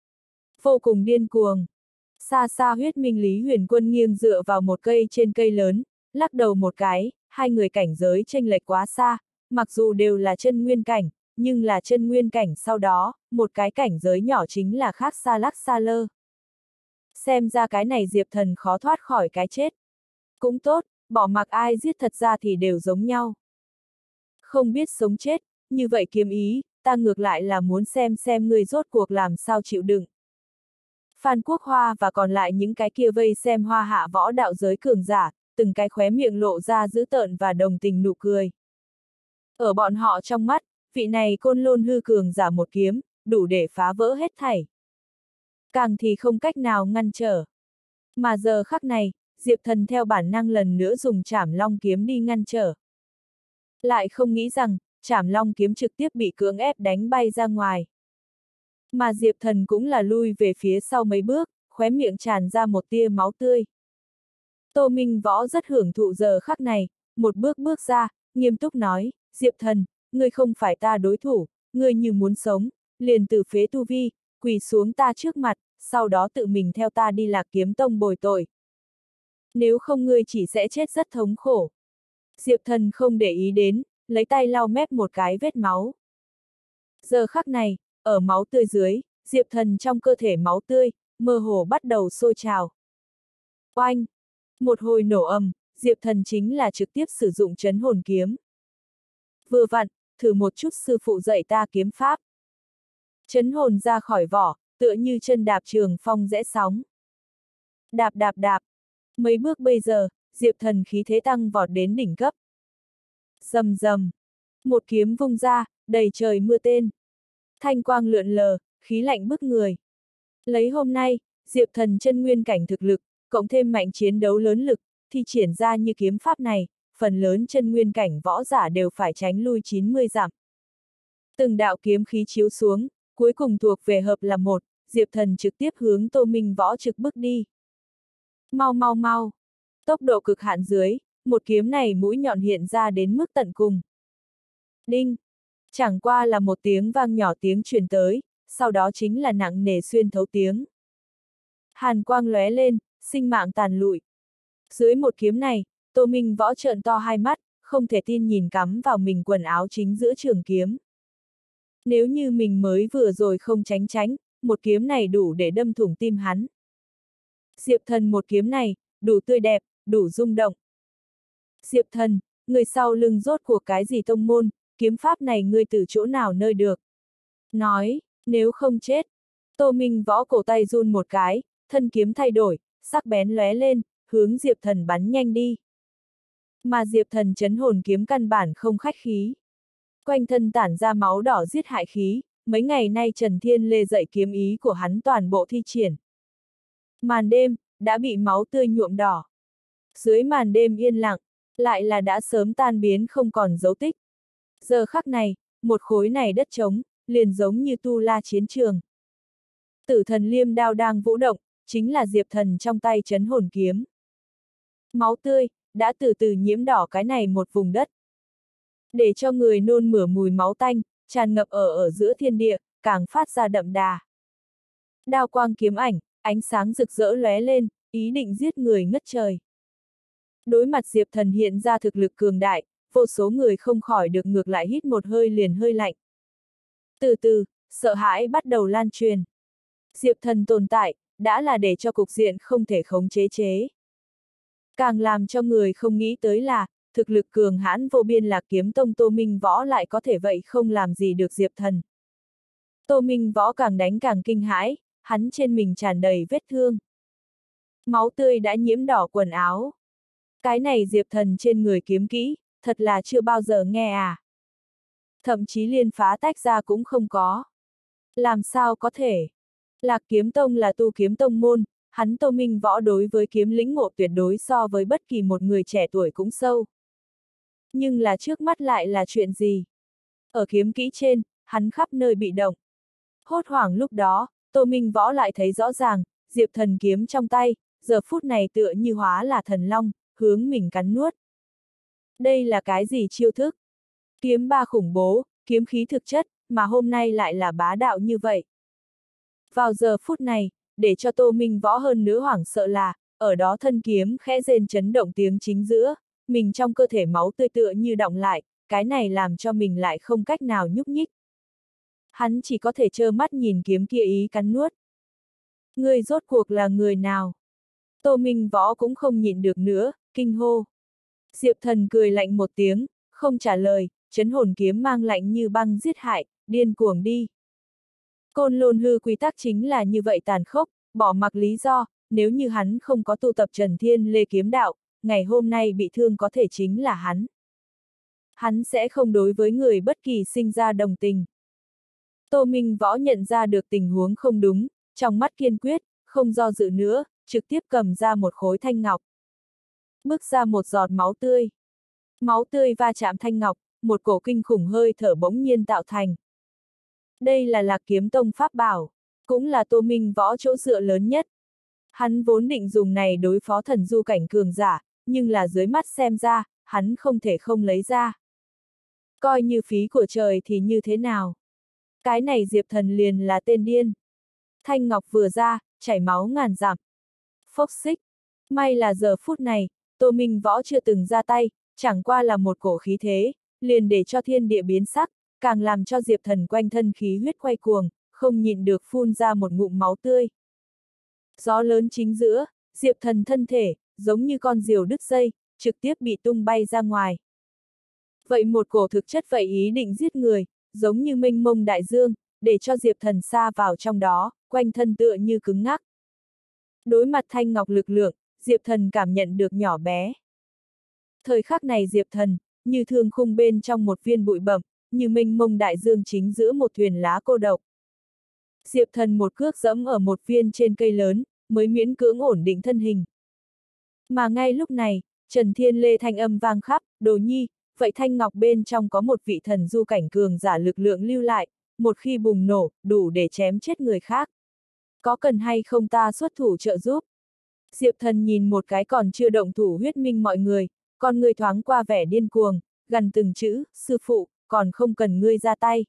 Vô cùng điên cuồng. Xa xa Huyết Minh Lý Huyền Quân nghiêng dựa vào một cây trên cây lớn, lắc đầu một cái, hai người cảnh giới chênh lệch quá xa, mặc dù đều là chân nguyên cảnh, nhưng là chân nguyên cảnh sau đó, một cái cảnh giới nhỏ chính là khác xa lắc xa lơ. Xem ra cái này Diệp Thần khó thoát khỏi cái chết. Cũng tốt, bỏ mặc ai giết thật ra thì đều giống nhau. Không biết sống chết, như vậy kiếm ý, ta ngược lại là muốn xem xem ngươi rốt cuộc làm sao chịu đựng. Phan Quốc Hoa và còn lại những cái kia vây xem hoa hạ võ đạo giới cường giả, từng cái khóe miệng lộ ra dữ tợn và đồng tình nụ cười. Ở bọn họ trong mắt, vị này côn lôn hư cường giả một kiếm, đủ để phá vỡ hết thảy. Càng thì không cách nào ngăn trở. Mà giờ khắc này, Diệp Thần theo bản năng lần nữa dùng Trảm Long kiếm đi ngăn trở. Lại không nghĩ rằng, Trảm Long kiếm trực tiếp bị cưỡng ép đánh bay ra ngoài. Mà Diệp Thần cũng là lui về phía sau mấy bước, khóe miệng tràn ra một tia máu tươi. Tô Minh Võ rất hưởng thụ giờ khắc này, một bước bước ra, nghiêm túc nói, Diệp Thần, ngươi không phải ta đối thủ, ngươi như muốn sống, liền từ phế tu vi, quỳ xuống ta trước mặt, sau đó tự mình theo ta đi Lạc Kiếm Tông bồi tội. Nếu không ngươi chỉ sẽ chết rất thống khổ. Diệp Thần không để ý đến, lấy tay lau mép một cái vết máu. Giờ khắc này, ở máu tươi dưới, Diệp Thần trong cơ thể máu tươi, mơ hồ bắt đầu sôi trào. Oanh! Một hồi nổ ầm, Diệp Thần chính là trực tiếp sử dụng trấn hồn kiếm. Vừa vặn, thử một chút sư phụ dạy ta kiếm pháp. Trấn hồn ra khỏi vỏ, tựa như chân đạp trường phong rẽ sóng. Đạp đạp đạp. Mấy bước bây giờ, Diệp Thần khí thế tăng vọt đến đỉnh cấp. Rầm rầm. Một kiếm vung ra, đầy trời mưa tên. Thanh quang lượn lờ, khí lạnh bức người. Lấy hôm nay, Diệp Thần chân nguyên cảnh thực lực, cộng thêm mạnh chiến đấu lớn lực, thì triển ra như kiếm pháp này, phần lớn chân nguyên cảnh võ giả đều phải tránh lui chín mươi dặm. Từng đạo kiếm khí chiếu xuống, cuối cùng thuộc về hợp là một, Diệp Thần trực tiếp hướng Tô Minh Võ trực bước đi. Mau mau mau! Tốc độ cực hạn dưới, một kiếm này mũi nhọn hiện ra đến mức tận cùng. Đinh! Chẳng qua là một tiếng vang nhỏ tiếng truyền tới, sau đó chính là nặng nề xuyên thấu tiếng. Hàn quang lóe lên, sinh mạng tàn lụi. Dưới một kiếm này, Tô Minh Võ trợn to hai mắt, không thể tin nhìn cắm vào mình quần áo chính giữa trường kiếm. Nếu như mình mới vừa rồi không tránh tránh, một kiếm này đủ để đâm thủng tim hắn. Diệp Thần một kiếm này, đủ tươi đẹp, đủ rung động. Diệp Thần, người sau lưng rốt cuộc cái gì tông môn, kiếm pháp này ngươi từ chỗ nào nơi được. Nói, nếu không chết. Tô Minh Võ cổ tay run một cái, thân kiếm thay đổi, sắc bén lóe lên, hướng Diệp Thần bắn nhanh đi. Mà Diệp Thần trấn hồn kiếm căn bản không khách khí. Quanh thân tản ra máu đỏ giết hại khí, mấy ngày nay Trần Thiên Lê dạy kiếm ý của hắn toàn bộ thi triển. Màn đêm, đã bị máu tươi nhuộm đỏ. Dưới màn đêm yên lặng, lại là đã sớm tan biến không còn dấu tích. Giờ khắc này, một khối này đất trống, liền giống như tu la chiến trường. Tử thần liêm đao đang vũ động, chính là Diệp Thần trong tay trấn hồn kiếm. Máu tươi, đã từ từ nhiễm đỏ cái này một vùng đất. Để cho người nôn mửa mùi máu tanh, tràn ngập ở ở giữa thiên địa, càng phát ra đậm đà. Đao quang kiếm ảnh, ánh sáng rực rỡ lóe lên, ý định giết người ngất trời. Đối mặt Diệp Thần hiện ra thực lực cường đại, vô số người không khỏi được ngược lại hít một hơi liền hơi lạnh. Từ từ, sợ hãi bắt đầu lan truyền. Diệp Thần tồn tại, đã là để cho cục diện không thể khống chế chế. Càng làm cho người không nghĩ tới là, thực lực cường hãn vô biên Lạc Kiếm Tông Tô Minh Võ lại có thể vậy không làm gì được Diệp Thần. Tô Minh Võ càng đánh càng kinh hãi, hắn trên mình tràn đầy vết thương. Máu tươi đã nhiễm đỏ quần áo. Cái này Diệp Thần trên người kiếm kỹ, thật là chưa bao giờ nghe à. Thậm chí liên phá tách ra cũng không có. Làm sao có thể? Lạc Kiếm Tông là tu kiếm tông môn, hắn Tô Minh Võ đối với kiếm lĩnh ngộ tuyệt đối so với bất kỳ một người trẻ tuổi cũng sâu. Nhưng là trước mắt lại là chuyện gì? Ở kiếm kỹ trên, hắn khắp nơi bị động. Hốt hoảng lúc đó, Tô Minh Võ lại thấy rõ ràng, Diệp Thần kiếm trong tay, giờ phút này tựa như hóa là thần long, hướng mình cắn nuốt. Đây là cái gì chiêu thức? Kiếm ba khủng bố, kiếm khí thực chất, mà hôm nay lại là bá đạo như vậy. Vào giờ phút này, để cho Tô Minh Võ hơn nữa hoảng sợ là, ở đó thân kiếm khẽ rên chấn động tiếng chính giữa, mình trong cơ thể máu tươi tựa như đọng lại, cái này làm cho mình lại không cách nào nhúc nhích. Hắn chỉ có thể trơ mắt nhìn kiếm kia ý cắn nuốt. Ngươi rốt cuộc là người nào? Tô Minh Võ cũng không nhịn được nữa, kinh hô. Diệp Thần cười lạnh một tiếng, không trả lời, chấn hồn kiếm mang lạnh như băng giết hại, điên cuồng đi. Côn Lôn hư quy tắc chính là như vậy tàn khốc, bỏ mặc lý do, nếu như hắn không có tu tập Trần Thiên Lê kiếm đạo, ngày hôm nay bị thương có thể chính là hắn. Hắn sẽ không đối với người bất kỳ sinh ra đồng tình. Tô Minh Võ nhận ra được tình huống không đúng, trong mắt kiên quyết, không do dự nữa, trực tiếp cầm ra một khối thanh ngọc. Bước ra một giọt máu tươi. Máu tươi va chạm thanh ngọc, một cổ kinh khủng hơi thở bỗng nhiên tạo thành. Đây là Lạc Kiếm Tông pháp bảo, cũng là Tô Minh Võ chỗ dựa lớn nhất. Hắn vốn định dùng này đối phó thần du cảnh cường giả, nhưng là dưới mắt xem ra, hắn không thể không lấy ra. Coi như phí của trời thì như thế nào? Cái này Diệp Thần liền là tên điên. Thanh ngọc vừa ra, chảy máu ngàn dặm. Phốc xích. May là giờ phút này, Tô Minh Võ chưa từng ra tay, chẳng qua là một cổ khí thế, liền để cho thiên địa biến sắc, càng làm cho Diệp Thần quanh thân khí huyết quay cuồng, không nhịn được phun ra một ngụm máu tươi. Gió lớn chính giữa, Diệp Thần thân thể, giống như con diều đứt dây, trực tiếp bị tung bay ra ngoài. Vậy một cổ thực chất vậy ý định giết người, giống như mênh mông đại dương, để cho Diệp Thần sa vào trong đó, quanh thân tựa như cứng ngắc. Đối mặt thanh ngọc lực lượng, Diệp Thần cảm nhận được nhỏ bé. Thời khắc này Diệp Thần, như thương khung bên trong một viên bụi bẩm, như mênh mông đại dương chính giữa một thuyền lá cô độc. Diệp Thần một cước dẫm ở một viên trên cây lớn, mới miễn cưỡng ổn định thân hình. Mà ngay lúc này, Trần Thiên Lê thanh âm vang khắp, Đồ Nhi, vậy thanh ngọc bên trong có một vị thần du cảnh cường giả lực lượng lưu lại, một khi bùng nổ, đủ để chém chết người khác. Có cần hay không ta xuất thủ trợ giúp? Diệp Thần nhìn một cái còn chưa động thủ huyết minh mọi người, con người thoáng qua vẻ điên cuồng, gần từng chữ, sư phụ, còn không cần ngươi ra tay.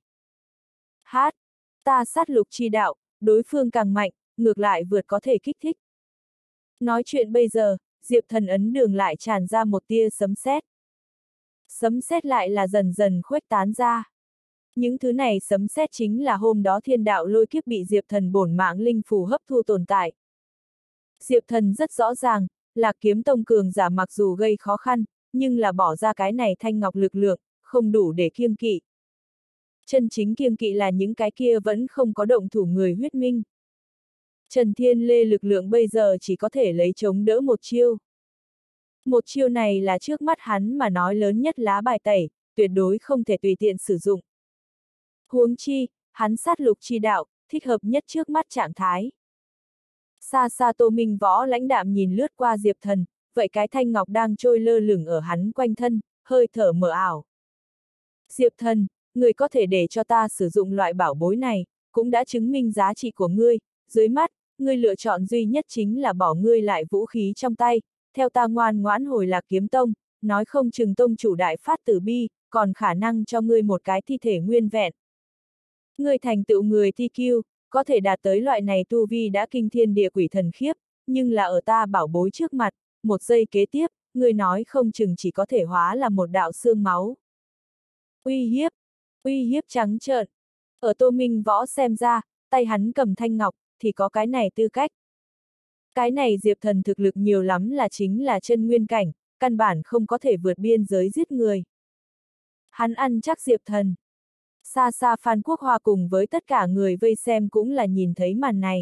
Hát, ta sát lục chi đạo, đối phương càng mạnh, ngược lại vượt có thể kích thích. Nói chuyện bây giờ, Diệp Thần ấn đường lại tràn ra một tia sấm sét. Sấm sét lại là dần dần khuếch tán ra. Những thứ này sấm sét chính là hôm đó thiên đạo lôi kiếp bị Diệp Thần bổn mạng linh phù hấp thu tồn tại. Diệp Thần rất rõ ràng, Lạc Kiếm Tông cường giả mặc dù gây khó khăn, nhưng là bỏ ra cái này thanh ngọc lực lượng, không đủ để kiêng kỵ. Chân chính kiêng kỵ là những cái kia vẫn không có động thủ người huyết minh. Trần Thiên Lê lực lượng bây giờ chỉ có thể lấy chống đỡ một chiêu. Một chiêu này là trước mắt hắn mà nói lớn nhất lá bài tẩy, tuyệt đối không thể tùy tiện sử dụng. Huống chi, hắn sát lục chi đạo, thích hợp nhất trước mắt trạng thái. Xa xa Tô Minh Võ lãnh đạm nhìn lướt qua Diệp Thần, vậy cái thanh ngọc đang trôi lơ lửng ở hắn quanh thân, hơi thở mờ ảo. Diệp Thần, người có thể để cho ta sử dụng loại bảo bối này, cũng đã chứng minh giá trị của ngươi, dưới mắt, ngươi lựa chọn duy nhất chính là bỏ ngươi lại vũ khí trong tay, theo ta ngoan ngoãn hồi Lạc Kiếm Tông, nói không chừng tông chủ đại phát tử bi, còn khả năng cho ngươi một cái thi thể nguyên vẹn. Ngươi thành tựu người thi kiêu, có thể đạt tới loại này tu vi đã kinh thiên địa quỷ thần khiếp, nhưng là ở ta bảo bối trước mặt, một giây kế tiếp, ngươi nói không chừng chỉ có thể hóa là một đạo xương máu. Uy hiếp, uy hiếp trắng trợn. Ở Tô Minh Võ xem ra, tay hắn cầm thanh ngọc, thì có cái này tư cách. Cái này Diệp Thần thực lực nhiều lắm là chính là chân nguyên cảnh, căn bản không có thể vượt biên giới giết người. Hắn ăn chắc Diệp Thần. Xa xa Phan Quốc Hoa cùng với tất cả người vây xem cũng là nhìn thấy màn này.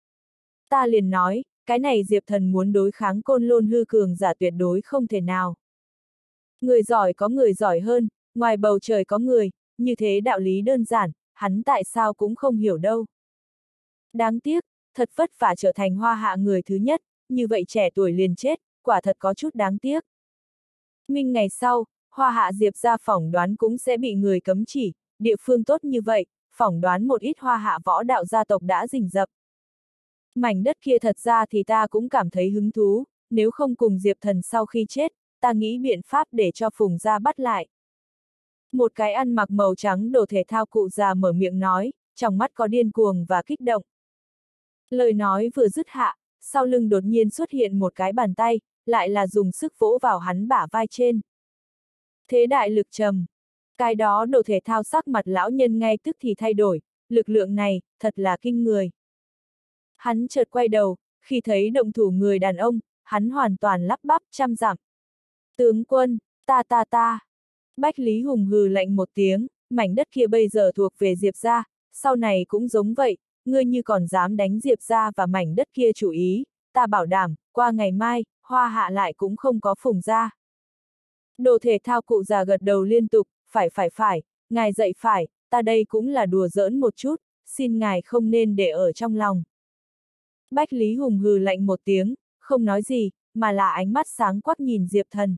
Ta liền nói, cái này Diệp Thần muốn đối kháng Côn Lôn hư cường giả tuyệt đối không thể nào. Người giỏi có người giỏi hơn, ngoài bầu trời có người, như thế đạo lý đơn giản, hắn tại sao cũng không hiểu đâu. Đáng tiếc, thật vất vả trở thành Hoa Hạ người thứ nhất, như vậy trẻ tuổi liền chết, quả thật có chút đáng tiếc. Minh ngày sau, Hoa Hạ Diệp gia phỏng đoán cũng sẽ bị người cấm chỉ, địa phương tốt như vậy, phỏng đoán một ít Hoa Hạ võ đạo gia tộc đã rình rập. Mảnh đất kia thật ra thì ta cũng cảm thấy hứng thú, nếu không cùng Diệp Thần sau khi chết, ta nghĩ biện pháp để cho Phùng gia bắt lại. Một cái ăn mặc màu trắng đồ thể thao cụ già mở miệng nói, trong mắt có điên cuồng và kích động. Lời nói vừa dứt hạ, sau lưng đột nhiên xuất hiện một cái bàn tay, lại là dùng sức vỗ vào hắn bả vai trên. Thế đại lực trầm. Cái đó đồ thể thao sắc mặt lão nhân ngay tức thì thay đổi, lực lượng này, thật là kinh người. Hắn chợt quay đầu, khi thấy động thủ người đàn ông, hắn hoàn toàn lắp bắp trăm dặm. Tướng quân, ta ta ta. Bách Lý Hùng hừ lạnh một tiếng, mảnh đất kia bây giờ thuộc về Diệp gia, sau này cũng giống vậy, ngươi như còn dám đánh Diệp gia và mảnh đất kia chủ ý, ta bảo đảm, qua ngày mai, Hoa Hạ lại cũng không có Phùng gia. Đồ thể thao cụ già gật đầu liên tục, phải phải phải, ngài dạy phải, ta đây cũng là đùa giỡn một chút, xin ngài không nên để ở trong lòng. Bách Lý Hùng hừ lạnh một tiếng, không nói gì, mà là ánh mắt sáng quắc nhìn Diệp Thần.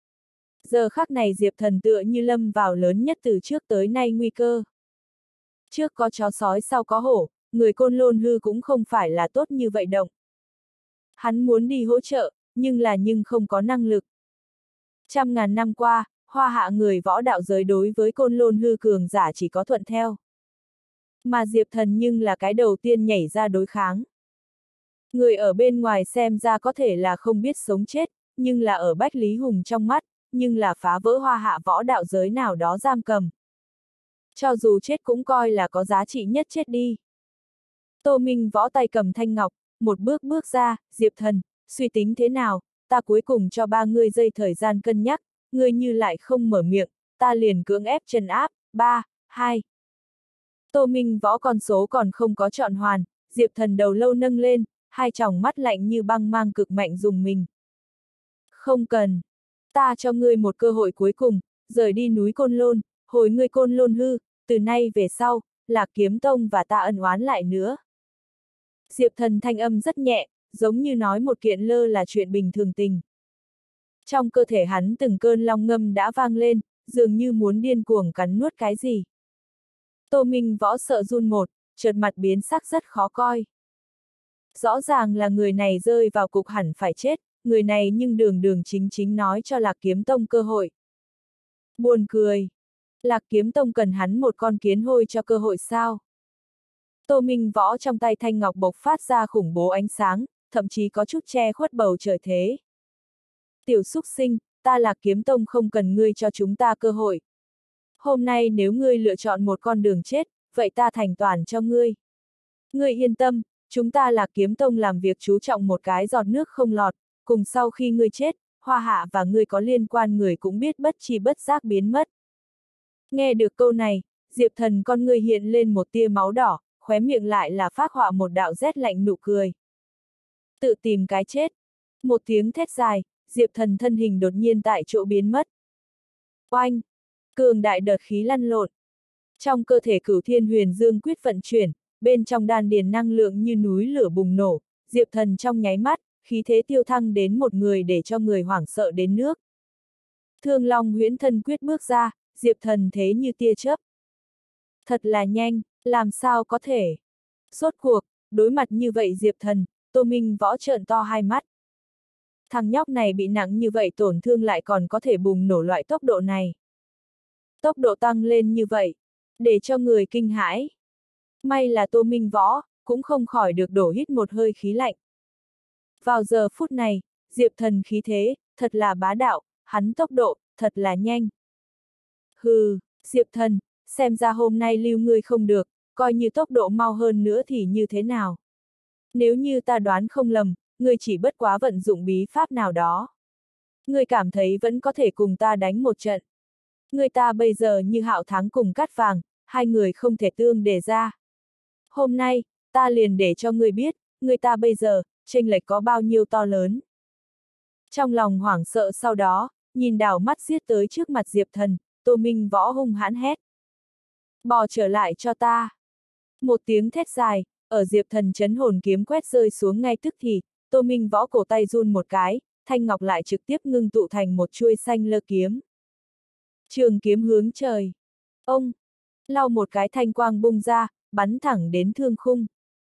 Giờ khắc này Diệp Thần tựa như lâm vào lớn nhất từ trước tới nay nguy cơ. Trước có chó sói sau có hổ, người Côn Lôn Hư cũng không phải là tốt như vậy động. Hắn muốn đi hỗ trợ, nhưng là nhưng không có năng lực. Trăm ngàn năm qua, Hoa Hạ người võ đạo giới đối với Côn Lôn Hư cường giả chỉ có thuận theo. Mà Diệp Thần nhưng là cái đầu tiên nhảy ra đối kháng. Người ở bên ngoài xem ra có thể là không biết sống chết, nhưng là ở Bách Lý Hùng trong mắt, nhưng là phá vỡ Hoa Hạ võ đạo giới nào đó giam cầm. Cho dù chết cũng coi là có giá trị nhất chết đi. Tô Minh Võ tay cầm thanh ngọc, một bước bước ra, Diệp Thần, suy tính thế nào, ta cuối cùng cho ba ngươi giây thời gian cân nhắc, ngươi như lại không mở miệng, ta liền cưỡng ép trấn áp, ba, hai. Tô Minh Võ con số còn không có chọn hoàn, Diệp Thần đầu lâu nâng lên, hai tròng mắt lạnh như băng mang cực mạnh dùng mình. Không cần. Ta cho ngươi một cơ hội cuối cùng, rời đi núi Côn Lôn, hồi ngươi Côn Lôn Hư, từ nay về sau, Lạc Kiếm Tông và ta ân oán lại nữa. Diệp Thần thanh âm rất nhẹ, giống như nói một kiện lơ là chuyện bình thường tình. Trong cơ thể hắn từng cơn long ngâm đã vang lên, dường như muốn điên cuồng cắn nuốt cái gì. Tô Minh Võ sợ run một, chợt mặt biến sắc rất khó coi. Rõ ràng là người này rơi vào cục hẳn phải chết, người này nhưng đường đường chính chính nói cho Lạc Kiếm Tông cơ hội. Buồn cười. Lạc Kiếm Tông cần hắn một con kiến hôi cho cơ hội sao? Tô Minh Võ trong tay thanh ngọc bộc phát ra khủng bố ánh sáng, thậm chí có chút che khuất bầu trời thế. Tiểu súc sinh, ta Lạc Kiếm Tông không cần ngươi cho chúng ta cơ hội. Hôm nay nếu ngươi lựa chọn một con đường chết, vậy ta thành toàn cho ngươi. Ngươi yên tâm, chúng ta Lạc Kiếm Tông làm việc chú trọng một cái giọt nước không lọt, cùng sau khi ngươi chết, Hoa Hạ và ngươi có liên quan người cũng biết bất chi bất giác biến mất. Nghe được câu này, Diệp Thần con ngươi hiện lên một tia máu đỏ, khóe miệng lại là phác họa một đạo rét lạnh nụ cười. Tự tìm cái chết. Một tiếng thét dài, Diệp Thần thân hình đột nhiên tại chỗ biến mất. Oanh! Cường đại đợt khí lăn lộn. Trong cơ thể Cửu Thiên Huyền Dương quyết vận chuyển, bên trong đan điền năng lượng như núi lửa bùng nổ, Diệp Thần trong nháy mắt, khí thế tiêu thăng đến một người để cho người hoảng sợ đến nước. Thương Long Huyễn Thân quyết bước ra, Diệp Thần thế như tia chớp. Thật là nhanh, làm sao có thể. Rốt cuộc, đối mặt như vậy Diệp Thần, Tô Minh Võ trợn to hai mắt. Thằng nhóc này bị nặng như vậy tổn thương lại còn có thể bùng nổ loại tốc độ này. Tốc độ tăng lên như vậy, để cho người kinh hãi. May là Tô Minh Võ, cũng không khỏi được đổ hít một hơi khí lạnh. Vào giờ phút này, Diệp Thần khí thế, thật là bá đạo, hắn tốc độ, thật là nhanh. Hừ, Diệp Thần, xem ra hôm nay lưu ngươi không được, coi như tốc độ mau hơn nữa thì như thế nào. Nếu như ta đoán không lầm, ngươi chỉ bất quá vận dụng bí pháp nào đó. Ngươi cảm thấy vẫn có thể cùng ta đánh một trận. Người ta bây giờ như Hạo Thắng cùng Cát Vàng, hai người không thể tương đề ra. Hôm nay, ta liền để cho ngươi biết, người ta bây giờ, chênh lệch có bao nhiêu to lớn. Trong lòng hoảng sợ sau đó, nhìn đảo mắt giết tới trước mặt Diệp Thần, Tô Minh Võ hung hãn hét. Bò trở lại cho ta. Một tiếng thét dài, ở Diệp Thần chấn hồn kiếm quét rơi xuống ngay tức thì, Tô Minh Võ cổ tay run một cái, thanh ngọc lại trực tiếp ngưng tụ thành một chuôi xanh lơ kiếm. Trường kiếm hướng trời. Ông, lau một cái thanh quang bung ra, bắn thẳng đến thương khung.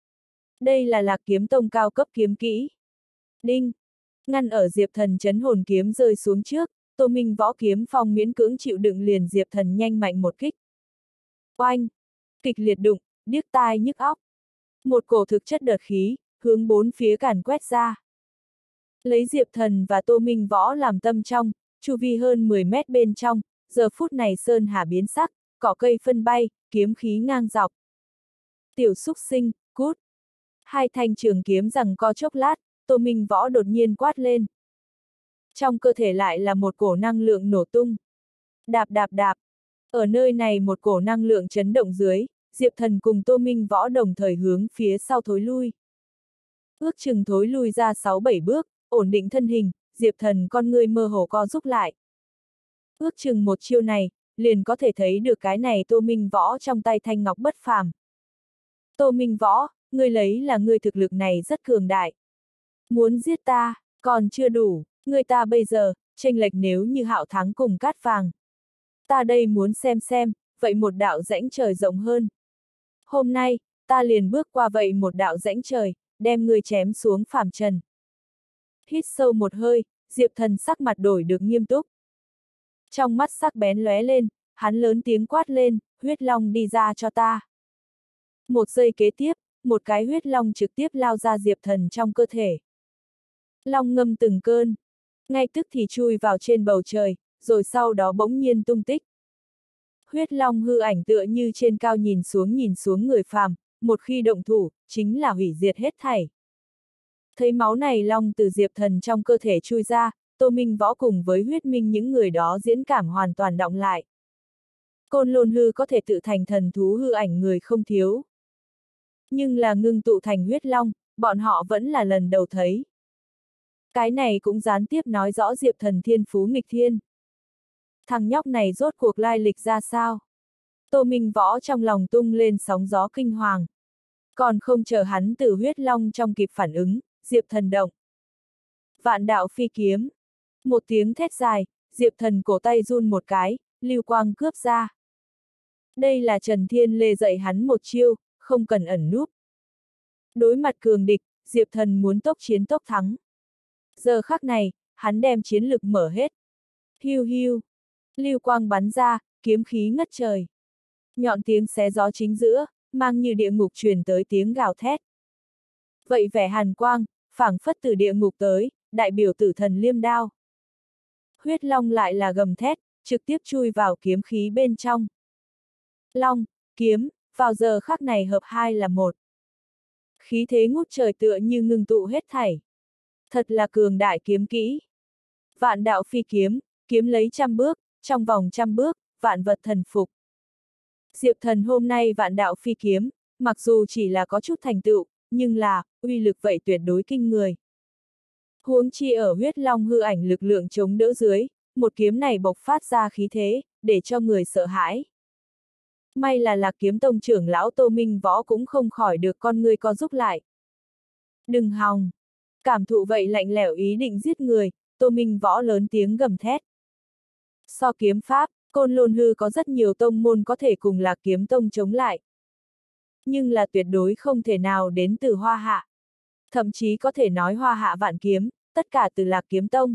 Đây là Lạc Kiếm Tông cao cấp kiếm kỹ. Đinh! Ngăn ở Diệp Thần chấn hồn kiếm rơi xuống trước, Tô Minh Võ kiếm phong miễn cưỡng chịu đựng liền Diệp Thần nhanh mạnh một kích. Oanh! Kịch liệt đụng, điếc tai nhức óc. Một cổ thực chất đợt khí, hướng bốn phía càn quét ra. Lấy Diệp Thần và Tô Minh Võ làm tâm trong, chu vi hơn mười mét bên trong, giờ phút này sơn hà biến sắc, cỏ cây phân bay, kiếm khí ngang dọc. Tiểu xúc sinh, cút! Hai thanh trường kiếm giằng co chốc lát, Tô Minh Võ đột nhiên quát lên. Trong cơ thể lại là một cổ năng lượng nổ tung. Đạp đạp đạp. Ở nơi này một cổ năng lượng chấn động dưới, Diệp Thần cùng Tô Minh Võ đồng thời hướng phía sau thối lui. Ước chừng thối lui ra sáu bảy bước, ổn định thân hình, Diệp Thần con ngươi mơ hồ co rút lại. Ước chừng một chiêu này, liền có thể thấy được cái này Tô Minh Võ trong tay thanh ngọc bất phàm. Tô Minh Võ, ngươi lấy là ngươi thực lực này rất cường đại. Muốn giết ta, còn chưa đủ, người ta bây giờ, chênh lệch nếu như Hạo thắng cùng Cát Vàng. Ta đây muốn xem xem, vậy một đạo rãnh trời rộng hơn. Hôm nay, ta liền bước qua vậy một đạo rãnh trời, đem ngươi chém xuống phàm trần. Hít sâu một hơi, Diệp Thần sắc mặt đổi được nghiêm túc. Trong mắt sắc bén lóe lên, hắn lớn tiếng quát lên, huyết long đi ra cho ta. Một giây kế tiếp, một cái huyết long trực tiếp lao ra Diệp Thần trong cơ thể. Long ngâm từng cơn, ngay tức thì chui vào trên bầu trời, rồi sau đó bỗng nhiên tung tích. Huyết long hư ảnh tựa như trên cao nhìn xuống nhìn xuống người phàm, một khi động thủ, chính là hủy diệt hết thảy. Thấy máu này long từ Diệp Thần trong cơ thể chui ra, Tô Minh Võ cùng với huyết minh những người đó diễn cảm hoàn toàn động lại. Côn Lôn hư có thể tự thành thần thú hư ảnh người không thiếu. Nhưng là ngưng tụ thành huyết long, bọn họ vẫn là lần đầu thấy. Cái này cũng gián tiếp nói rõ Diệp Thần thiên phú nghịch thiên. Thằng nhóc này rốt cuộc lai lịch ra sao? Tô Minh Võ trong lòng tung lên sóng gió kinh hoàng. Còn không chờ hắn từ huyết long trong kịp phản ứng, Diệp Thần động. Vạn đạo phi kiếm. Một tiếng thét dài, Diệp Thần cổ tay run một cái, lưu quang cướp ra. Đây là Trần Thiên Lê dạy hắn một chiêu, không cần ẩn núp. Đối mặt cường địch, Diệp Thần muốn tốc chiến tốc thắng. Giờ khắc này, hắn đem chiến lực mở hết. Hiu hiu. Lưu quang bắn ra, kiếm khí ngất trời. Nhọn tiếng xé gió chính giữa, mang như địa ngục truyền tới tiếng gào thét. Vậy vẻ hàn quang, phảng phất từ địa ngục tới, đại biểu tử thần liêm đao. Huyết long lại là gầm thét, trực tiếp chui vào kiếm khí bên trong. Long, kiếm, vào giờ khắc này hợp hai là một. Khí thế ngút trời tựa như ngưng tụ hết thảy. Thật là cường đại kiếm kỹ. Vạn đạo phi kiếm, kiếm lấy trăm bước, trong vòng trăm bước, vạn vật thần phục. Diệp Thần hôm nay vạn đạo phi kiếm, mặc dù chỉ là có chút thành tựu, nhưng là, uy lực vậy tuyệt đối kinh người. Huống chi ở huyết long hư ảnh lực lượng chống đỡ dưới, một kiếm này bộc phát ra khí thế, để cho người sợ hãi. May là Lạc Kiếm Tông trưởng lão Tô Minh Võ cũng không khỏi được con người co giúp lại. Đừng hòng! Cảm thụ vậy lạnh lẽo ý định giết người, Tô Minh Võ lớn tiếng gầm thét. So kiếm pháp, Côn Lôn hư có rất nhiều tông môn có thể cùng Lạc Kiếm Tông chống lại. Nhưng là tuyệt đối không thể nào đến từ Hoa Hạ. Thậm chí có thể nói Hoa Hạ vạn kiếm, tất cả từ Lạc Kiếm Tông.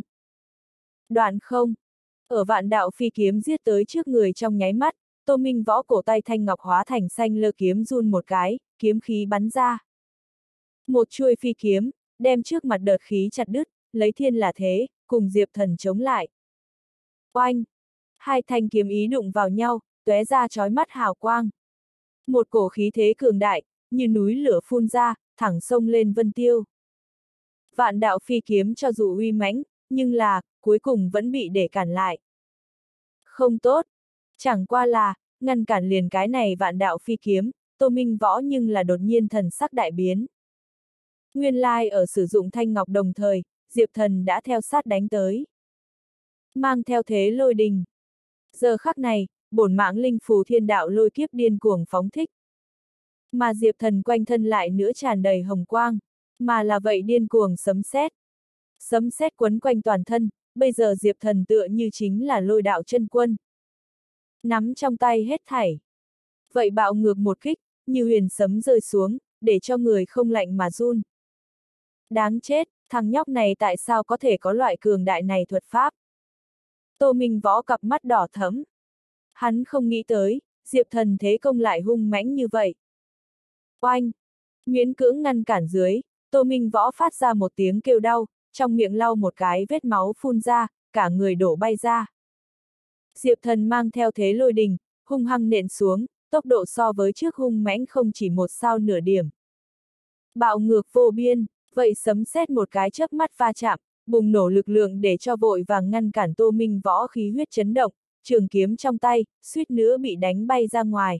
Đoạn không. Ở vạn đạo phi kiếm giết tới trước người trong nháy mắt, Tô Minh Võ cổ tay thanh ngọc hóa thành xanh lơ kiếm run một cái, kiếm khí bắn ra. Một chuôi phi kiếm, đem trước mặt đợt khí chặt đứt, lấy thiên là thế, cùng Diệp Thần chống lại. Oanh! Hai thanh kiếm ý đụng vào nhau, tóe ra chói mắt hào quang. Một cổ khí thế cường đại, như núi lửa phun ra, thẳng sông lên vân tiêu. Vạn đạo phi kiếm cho dù uy mãnh, nhưng là, cuối cùng vẫn bị để cản lại. Không tốt! Chẳng qua là, ngăn cản liền cái này vạn đạo phi kiếm, Tô Minh Võ nhưng là đột nhiên thần sắc đại biến. Nguyên lai ở sử dụng thanh ngọc đồng thời, Diệp Thần đã theo sát đánh tới. Mang theo thế lôi đình. Giờ khắc này, bổn mạng linh phù thiên đạo lôi kiếp điên cuồng phóng thích. Mà Diệp Thần quanh thân lại nữa tràn đầy hồng quang, mà là vậy điên cuồng sấm sét. Sấm sét quấn quanh toàn thân, bây giờ Diệp Thần tựa như chính là lôi đạo chân quân. Nắm trong tay hết thảy. Vậy bạo ngược một kích, như huyền sấm rơi xuống, để cho người không lạnh mà run. Đáng chết, thằng nhóc này tại sao có thể có loại cường đại này thuật pháp? Tô Minh Võ cặp mắt đỏ thẫm. Hắn không nghĩ tới, Diệp Thần thế công lại hung mãnh như vậy. Oanh! Miễn cưỡng ngăn cản dưới, Tô Minh Võ phát ra một tiếng kêu đau, trong miệng lau một cái vết máu phun ra, cả người đổ bay ra. Diệp Thần mang theo thế lôi đình, hung hăng nện xuống, tốc độ so với trước hung mãnh không chỉ một sao nửa điểm. Bạo ngược vô biên, vậy sấm sét một cái chớp mắt va chạm, bùng nổ lực lượng để cho vội vàng ngăn cản Tô Minh Võ khí huyết chấn động, trường kiếm trong tay, suýt nữa bị đánh bay ra ngoài.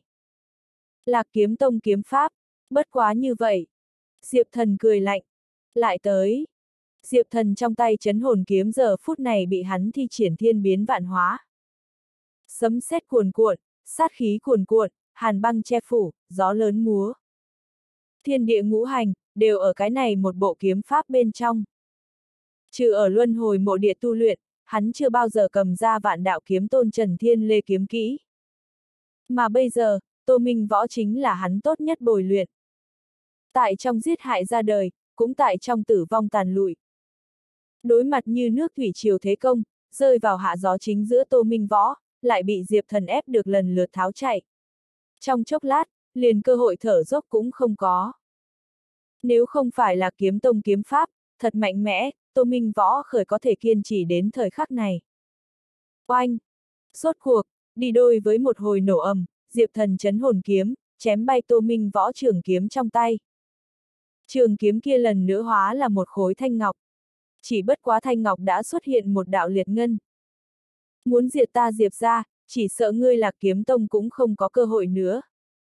Lạc Kiếm Tông kiếm pháp, bất quá như vậy. Diệp Thần cười lạnh. Lại tới. Diệp Thần trong tay chấn hồn kiếm giờ phút này bị hắn thi triển thiên biến vạn hóa. Sấm sét cuồn cuộn, sát khí cuồn cuộn, hàn băng che phủ, gió lớn múa. Thiên địa ngũ hành, đều ở cái này một bộ kiếm pháp bên trong. Trừ ở luân hồi mộ địa tu luyện, hắn chưa bao giờ cầm ra vạn đạo kiếm tôn Trần Thiên Lê kiếm kỹ. Mà bây giờ, Tô Minh Võ chính là hắn tốt nhất bồi luyện. Tại trong giết hại ra đời, cũng tại trong tử vong tàn lụi. Đối mặt như nước thủy triều thế công, rơi vào hạ gió chính giữa Tô Minh Võ, lại bị Diệp Thần ép được lần lượt tháo chạy. Trong chốc lát, liền cơ hội thở dốc cũng không có. Nếu không phải là kiếm tông kiếm pháp, thật mạnh mẽ, Tô Minh Võ khởi có thể kiên trì đến thời khắc này. Oanh! Sốt cuộc, đi đôi với một hồi nổ ầm, Diệp Thần chấn hồn kiếm, chém bay Tô Minh Võ trường kiếm trong tay. Trường kiếm kia lần nữa hóa là một khối thanh ngọc. Chỉ bất quá thanh ngọc đã xuất hiện một đạo liệt ngân. Muốn diệt ta Diệp ra, chỉ sợ ngươi Lạc Kiếm Tông cũng không có cơ hội nữa.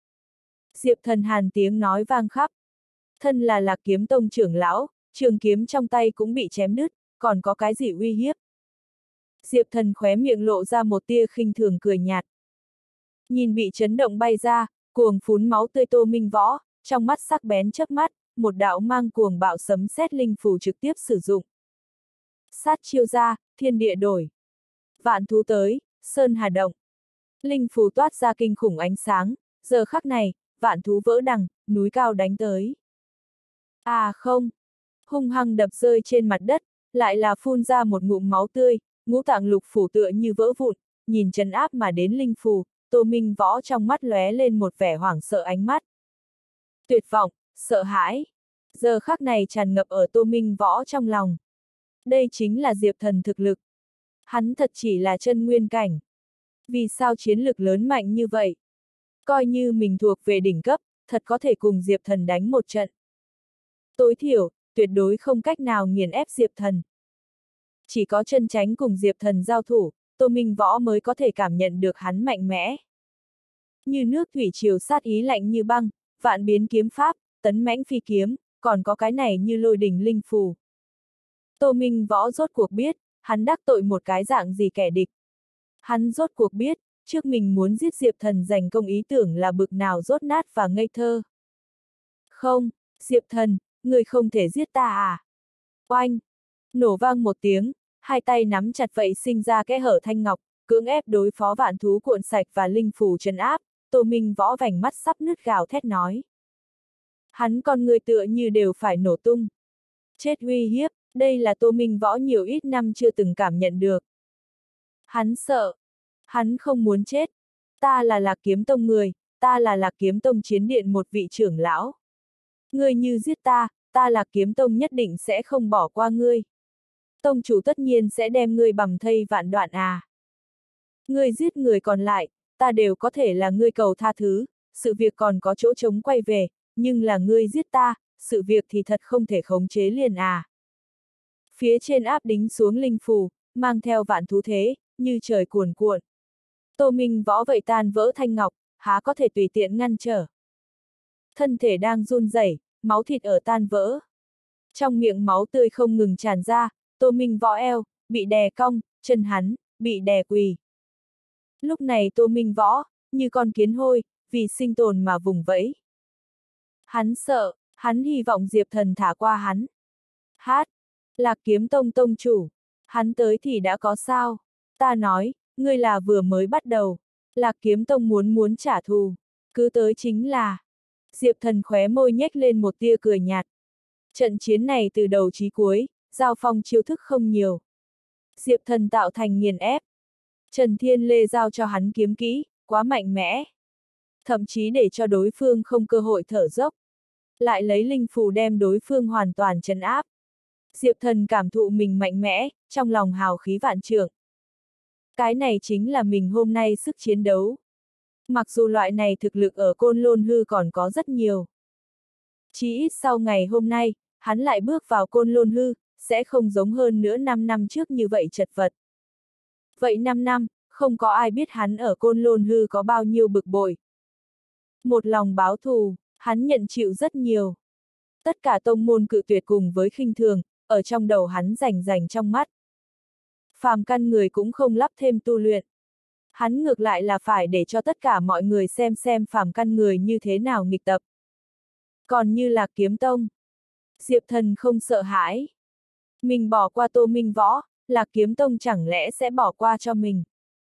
Diệp Thần hàn tiếng nói vang khắp. Thân là Lạc Kiếm Tông trưởng lão, trường kiếm trong tay cũng bị chém đứt, còn có cái gì uy hiếp? Diệp Thần khóe miệng lộ ra một tia khinh thường cười nhạt. Nhìn bị chấn động bay ra, cuồng phún máu tươi Tô Minh Võ, trong mắt sắc bén chớp mắt, một đạo mang cuồng bạo sấm sét linh phù trực tiếp sử dụng. Sát chiêu ra, thiên địa đổi. Vạn thú tới, sơn hà động. Linh phù toát ra kinh khủng ánh sáng, giờ khắc này, vạn thú vỡ đằng, núi cao đánh tới. À không! Hung hăng đập rơi trên mặt đất, lại là phun ra một ngụm máu tươi, ngũ tạng lục phủ tựa như vỡ vụn, nhìn trấn áp mà đến linh phù, Tô Minh Võ trong mắt lóe lên một vẻ hoảng sợ ánh mắt. Tuyệt vọng, sợ hãi. Giờ khắc này tràn ngập ở Tô Minh Võ trong lòng. Đây chính là Diệp Thần thực lực. Hắn thật chỉ là chân nguyên cảnh. Vì sao chiến lực lớn mạnh như vậy? Coi như mình thuộc về đỉnh cấp, thật có thể cùng Diệp Thần đánh một trận. Tối thiểu, tuyệt đối không cách nào nghiền ép Diệp Thần. Chỉ có chân tránh cùng Diệp Thần giao thủ, Tô Minh Võ mới có thể cảm nhận được hắn mạnh mẽ. Như nước thủy triều sát ý lạnh như băng, vạn biến kiếm pháp, tấn mãnh phi kiếm, còn có cái này như lôi đình linh phù. Tô Minh Võ rốt cuộc biết, hắn đắc tội một cái dạng gì kẻ địch. Hắn rốt cuộc biết, trước mình muốn giết Diệp Thần giành công ý tưởng là bực nào rốt nát và ngây thơ. Không, Diệp Thần, người không thể giết ta à? Oanh! Nổ vang một tiếng, hai tay nắm chặt vậy sinh ra kẽ hở thanh ngọc, cưỡng ép đối phó vạn thú cuộn sạch và linh phù trấn áp, Tô Minh Võ vành mắt sắp nứt gào thét nói. Hắn con người tựa như đều phải nổ tung. Chết uy hiếp, đây là Tô Minh Võ nhiều ít năm chưa từng cảm nhận được. Hắn sợ. Hắn không muốn chết. Ta là Lạc Kiếm Tông người, ta là Lạc Kiếm Tông chiến điện một vị trưởng lão. Ngươi như giết ta, ta Lạc Kiếm Tông nhất định sẽ không bỏ qua ngươi. Tông chủ tất nhiên sẽ đem ngươi bầm thây vạn đoạn à. Ngươi giết người còn lại, ta đều có thể là ngươi cầu tha thứ, sự việc còn có chỗ trống quay về, nhưng là ngươi giết ta, sự việc thì thật không thể khống chế liền à. Phía trên áp đính xuống linh phù, mang theo vạn thú thế, như trời cuồn cuộn. Tô Minh Võ vậy tan vỡ thanh ngọc, há có thể tùy tiện ngăn trở. Thân thể đang run rẩy, máu thịt ở tan vỡ. Trong miệng máu tươi không ngừng tràn ra, Tô Minh Võ eo, bị đè cong, chân hắn, bị đè quỳ. Lúc này Tô Minh Võ, như con kiến hôi, vì sinh tồn mà vùng vẫy. Hắn sợ, hắn hy vọng Diệp Thần thả qua hắn. Hát, Lạc Kiếm Tông tông chủ, hắn tới thì đã có sao? Ta nói, ngươi là vừa mới bắt đầu. Lạc Kiếm Tông muốn muốn trả thù, cứ tới chính là. Diệp Thần khóe môi nhếch lên một tia cười nhạt. Trận chiến này từ đầu chí cuối, giao phong chiêu thức không nhiều. Diệp Thần tạo thành nghiền ép. Trần Thiên Lê giao cho hắn kiếm kỹ, quá mạnh mẽ. Thậm chí để cho đối phương không cơ hội thở dốc. Lại lấy linh phù đem đối phương hoàn toàn trấn áp. Diệp Thần cảm thụ mình mạnh mẽ, trong lòng hào khí vạn trượng. Cái này chính là mình hôm nay sức chiến đấu. Mặc dù loại này thực lực ở Côn Lôn Hư còn có rất nhiều. Chỉ ít sau ngày hôm nay, hắn lại bước vào Côn Lôn Hư, sẽ không giống hơn nữa năm năm trước như vậy chật vật. Vậy năm năm, không có ai biết hắn ở Côn Lôn Hư có bao nhiêu bực bội. Một lòng báo thù, hắn nhận chịu rất nhiều. Tất cả tông môn cự tuyệt cùng với khinh thường, ở trong đầu hắn rành rành trong mắt. Phàm căn người cũng không lắp thêm tu luyện. Hắn ngược lại là phải để cho tất cả mọi người xem xem phàm căn người như thế nào nghịch tập. Còn như Lạc Kiếm Tông, Diệp Thần không sợ hãi. Mình bỏ qua Tô Minh Võ, Lạc Kiếm Tông chẳng lẽ sẽ bỏ qua cho mình?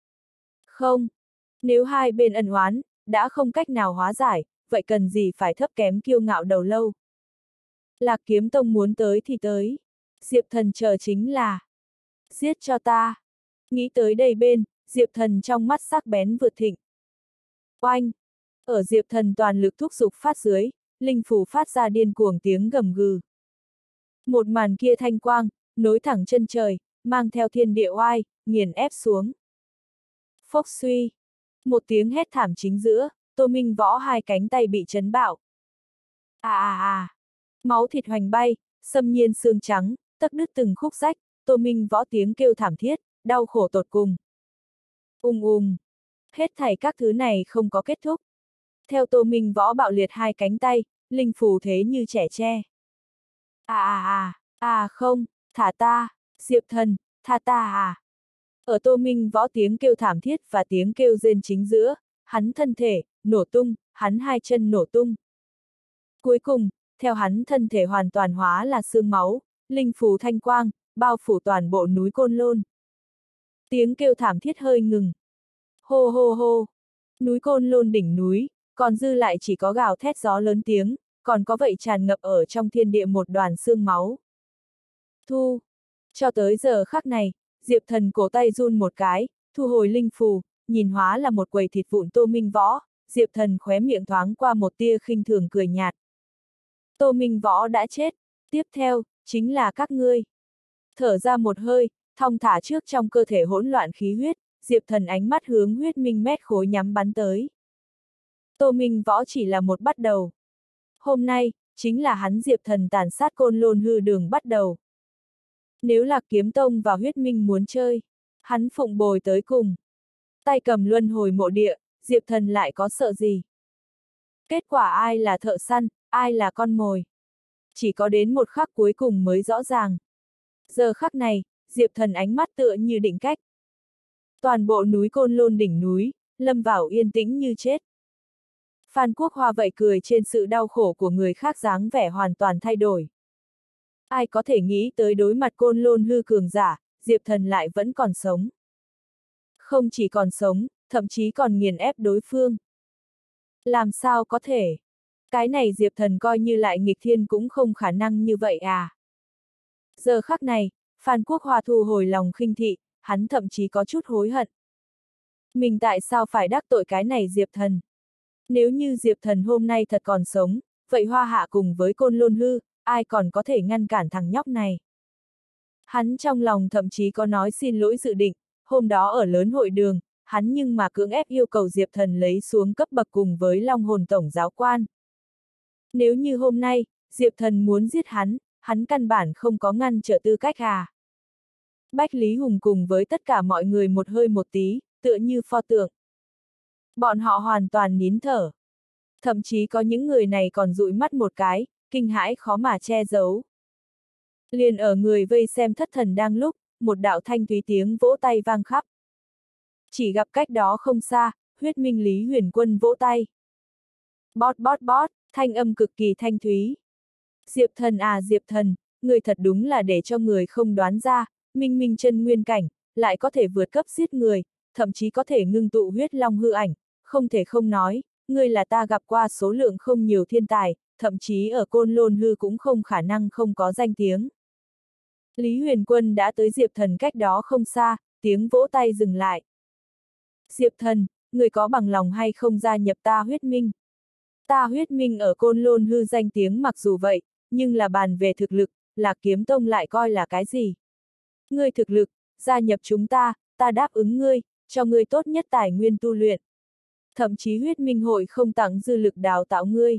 Không. Nếu hai bên ân oán, đã không cách nào hóa giải, vậy cần gì phải thấp kém kiêu ngạo đầu lâu? Lạc Kiếm Tông muốn tới thì tới. Diệp Thần chờ chính là giết cho ta. Nghĩ tới đây bên, Diệp Thần trong mắt sắc bén vượt thịnh. Oanh! Ở Diệp Thần toàn lực thúc giục phát dưới, linh phù phát ra điên cuồng tiếng gầm gừ. Một màn kia thanh quang, nối thẳng chân trời, mang theo thiên địa oai, nghiền ép xuống. Phốc suy! Một tiếng hét thảm chính giữa, Tô Minh Võ hai cánh tay bị chấn bạo. À à à! Máu thịt hoành bay, xâm nhiên xương trắng, tấc đứt từng khúc rách, Tô Minh Võ tiếng kêu thảm thiết, đau khổ tột cùng. Ung ung! Hết thảy các thứ này không có kết thúc. Theo Tô Minh Võ bạo liệt hai cánh tay, linh phù thế như trẻ tre. À à à, à không, thả ta, Diệp Thần, tha ta à. Ở Tô Minh Võ tiếng kêu thảm thiết và tiếng kêu rên chính giữa, hắn thân thể, nổ tung, hắn hai chân nổ tung. Cuối cùng, theo hắn thân thể hoàn toàn hóa là xương máu, linh phù thanh quang, bao phủ toàn bộ núi Côn Lôn. Tiếng kêu thảm thiết hơi ngừng. Hô hô hô, núi Côn Lôn đỉnh núi, còn dư lại chỉ có gào thét gió lớn tiếng, còn có vậy tràn ngập ở trong thiên địa một đoàn xương máu. Thu! Cho tới giờ khắc này, Diệp Thần cổ tay run một cái, thu hồi linh phù, nhìn hóa là một quầy thịt vụn Tô Minh Võ, Diệp Thần khóe miệng thoáng qua một tia khinh thường cười nhạt. Tô Minh Võ đã chết, tiếp theo, chính là các ngươi. Thở ra một hơi, thong thả trước trong cơ thể hỗn loạn khí huyết, Diệp Thần ánh mắt hướng huyết minh mét khối nhắm bắn tới. Tô Minh Võ chỉ là một bắt đầu. Hôm nay, chính là hắn Diệp Thần tàn sát Côn Lôn Hư đường bắt đầu. Nếu Lạc Kiếm Tông và huyết minh muốn chơi, hắn phụng bồi tới cùng. Tay cầm luân hồi mộ địa, Diệp Thần lại có sợ gì? Kết quả ai là thợ săn, ai là con mồi? Chỉ có đến một khắc cuối cùng mới rõ ràng. Giờ khắc này, Diệp Thần ánh mắt tựa như định cách. Toàn bộ núi Côn Lôn đỉnh núi, lâm vào yên tĩnh như chết. Phan Quốc Hoa vậy cười trên sự đau khổ của người khác dáng vẻ hoàn toàn thay đổi. Ai có thể nghĩ tới đối mặt Côn Lôn Hư cường giả, Diệp Thần lại vẫn còn sống. Không chỉ còn sống, thậm chí còn nghiền ép đối phương. Làm sao có thể? Cái này Diệp Thần coi như lại nghịch thiên cũng không khả năng như vậy à? Giờ khắc này, Phan Quốc Hoa thu hồi lòng khinh thị, hắn thậm chí có chút hối hận. Mình tại sao phải đắc tội cái này Diệp Thần? Nếu như Diệp Thần hôm nay thật còn sống, vậy Hoa Hạ cùng với Côn Lôn Hư, ai còn có thể ngăn cản thằng nhóc này? Hắn trong lòng thậm chí có nói xin lỗi dự định, hôm đó ở lớn hội đường, hắn nhưng mà cưỡng ép yêu cầu Diệp Thần lấy xuống cấp bậc cùng với Long Hồn Tổng giáo quan. Nếu như hôm nay, Diệp Thần muốn giết hắn, hắn căn bản không có ngăn trở tư cách à. Bách Lý Hùng cùng với tất cả mọi người một hơi một tí, tựa như pho tượng. Bọn họ hoàn toàn nín thở. Thậm chí có những người này còn dụi mắt một cái, kinh hãi khó mà che giấu. Liền ở người vây xem thất thần đang lúc, một đạo thanh thúy tiếng vỗ tay vang khắp. Chỉ gặp cách đó không xa, huyết minh Lý Huyền Quân vỗ tay. Bót bót bót, Thanh âm cực kỳ thanh thúy. Diệp Thần à Diệp Thần, người thật đúng là để cho người không đoán ra, minh minh chân nguyên cảnh, lại có thể vượt cấp giết người, thậm chí có thể ngưng tụ huyết long hư ảnh, không thể không nói, ngươi là ta gặp qua số lượng không nhiều thiên tài, thậm chí ở Côn Lôn hư cũng không khả năng không có danh tiếng. Lý Huyền Quân đã tới Diệp Thần cách đó không xa, tiếng vỗ tay dừng lại. Diệp Thần, người có bằng lòng hay không gia nhập ta huyết minh? Ta huyết minh ở Côn Lôn hư danh tiếng mặc dù vậy, nhưng là bàn về thực lực, Lạc Kiếm Tông lại coi là cái gì? Ngươi thực lực, gia nhập chúng ta, ta đáp ứng ngươi, cho ngươi tốt nhất tài nguyên tu luyện. Thậm chí huyết minh hội không tặng dư lực đào tạo ngươi.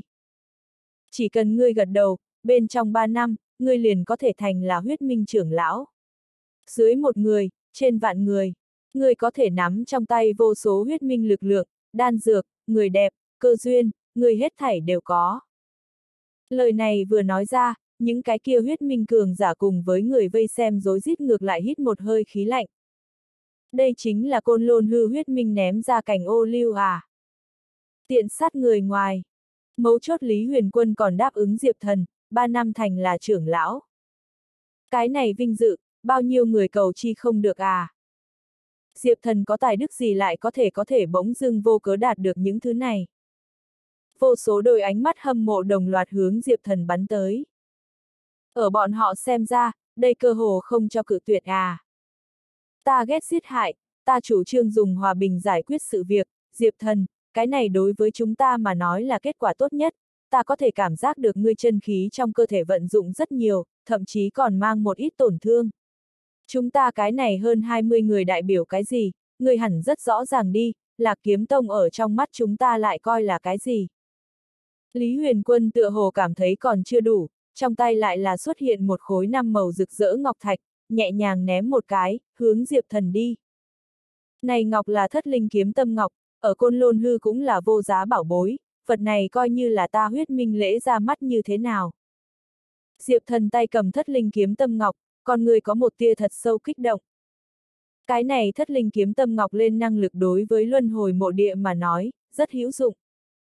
Chỉ cần ngươi gật đầu, bên trong ba năm, ngươi liền có thể thành là huyết minh trưởng lão. Dưới một người, trên vạn người, ngươi có thể nắm trong tay vô số huyết minh lực lượng, đan dược, người đẹp, cơ duyên, ngươi hết thảy đều có. Lời này vừa nói ra, những cái kia huyết minh cường giả cùng với người vây xem rối rít ngược lại hít một hơi khí lạnh. Đây chính là Côn Lôn hư huyết minh ném ra cành ô liu à. Tiện sát người ngoài. Mấu chốt Lý Huyền Quân còn đáp ứng Diệp Thần, ba năm thành là trưởng lão. Cái này vinh dự, bao nhiêu người cầu chi không được à. Diệp Thần có tài đức gì lại có thể có thể bỗng dưng vô cớ đạt được những thứ này. Vô số đôi ánh mắt hâm mộ đồng loạt hướng Diệp Thần bắn tới. Ở bọn họ xem ra, đây cơ hồ không cho cự tuyệt à. Ta ghét giết hại, ta chủ trương dùng hòa bình giải quyết sự việc, Diệp Thần, cái này đối với chúng ta mà nói là kết quả tốt nhất, ta có thể cảm giác được ngươi chân khí trong cơ thể vận dụng rất nhiều, thậm chí còn mang một ít tổn thương. Chúng ta cái này hơn hai mươi người đại biểu cái gì, ngươi hẳn rất rõ ràng đi, Lạc Kiếm Tông ở trong mắt chúng ta lại coi là cái gì. Lý Huyền Quân tựa hồ cảm thấy còn chưa đủ, trong tay lại là xuất hiện một khối năm màu rực rỡ ngọc thạch, nhẹ nhàng ném một cái, hướng Diệp Thần đi. Này ngọc là thất linh kiếm tâm ngọc, ở Côn Lôn hư cũng là vô giá bảo bối, vật này coi như là ta huyết minh lễ ra mắt như thế nào. Diệp Thần tay cầm thất linh kiếm tâm ngọc, con người có một tia thật sâu kích động. Cái này thất linh kiếm tâm ngọc lên năng lực đối với luân hồi mộ địa mà nói, rất hữu dụng.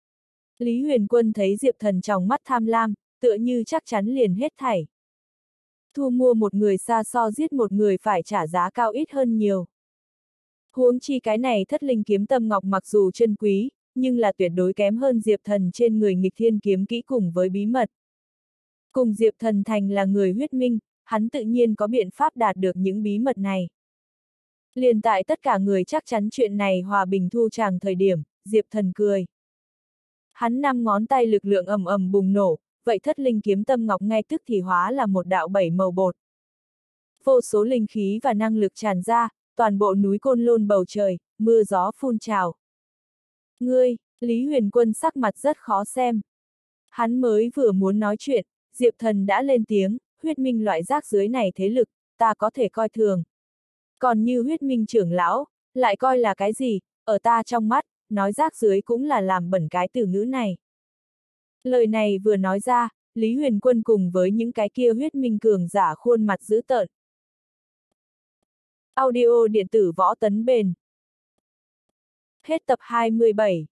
Lý Huyền Quân thấy Diệp Thần trong mắt tham lam, tựa như chắc chắn liền hết thảy. Thu mua một người xa so giết một người phải trả giá cao ít hơn nhiều. Huống chi cái này thất linh kiếm tâm ngọc mặc dù chân quý, nhưng là tuyệt đối kém hơn Diệp Thần trên người nghịch thiên kiếm kỹ cùng với bí mật. Cùng Diệp Thần thành là người huyết minh, hắn tự nhiên có biện pháp đạt được những bí mật này. Liền tại tất cả người chắc chắn chuyện này hòa bình thu tràng thời điểm, Diệp Thần cười. Hắn năm ngón tay lực lượng ầm ầm bùng nổ, vậy thất linh kiếm tâm ngọc ngay tức thì hóa là một đạo bảy màu bột. Vô số linh khí và năng lực tràn ra, toàn bộ núi Côn Lôn bầu trời, mưa gió phun trào. Ngươi, Lý Huyền Quân sắc mặt rất khó xem. Hắn mới vừa muốn nói chuyện, Diệp Thần đã lên tiếng, huyết minh loại rác dưới này thế lực, ta có thể coi thường. Còn như huyết minh trưởng lão, lại coi là cái gì, ở ta trong mắt, nói rác dưới cũng là làm bẩn cái từ ngữ này. Lời này vừa nói ra, Lý Huyền Quân cùng với những cái kia huyết minh cường giả khuôn mặt dữ tợn. Audio điện tử võ tấn bền. Hết tập hai mươi bảy.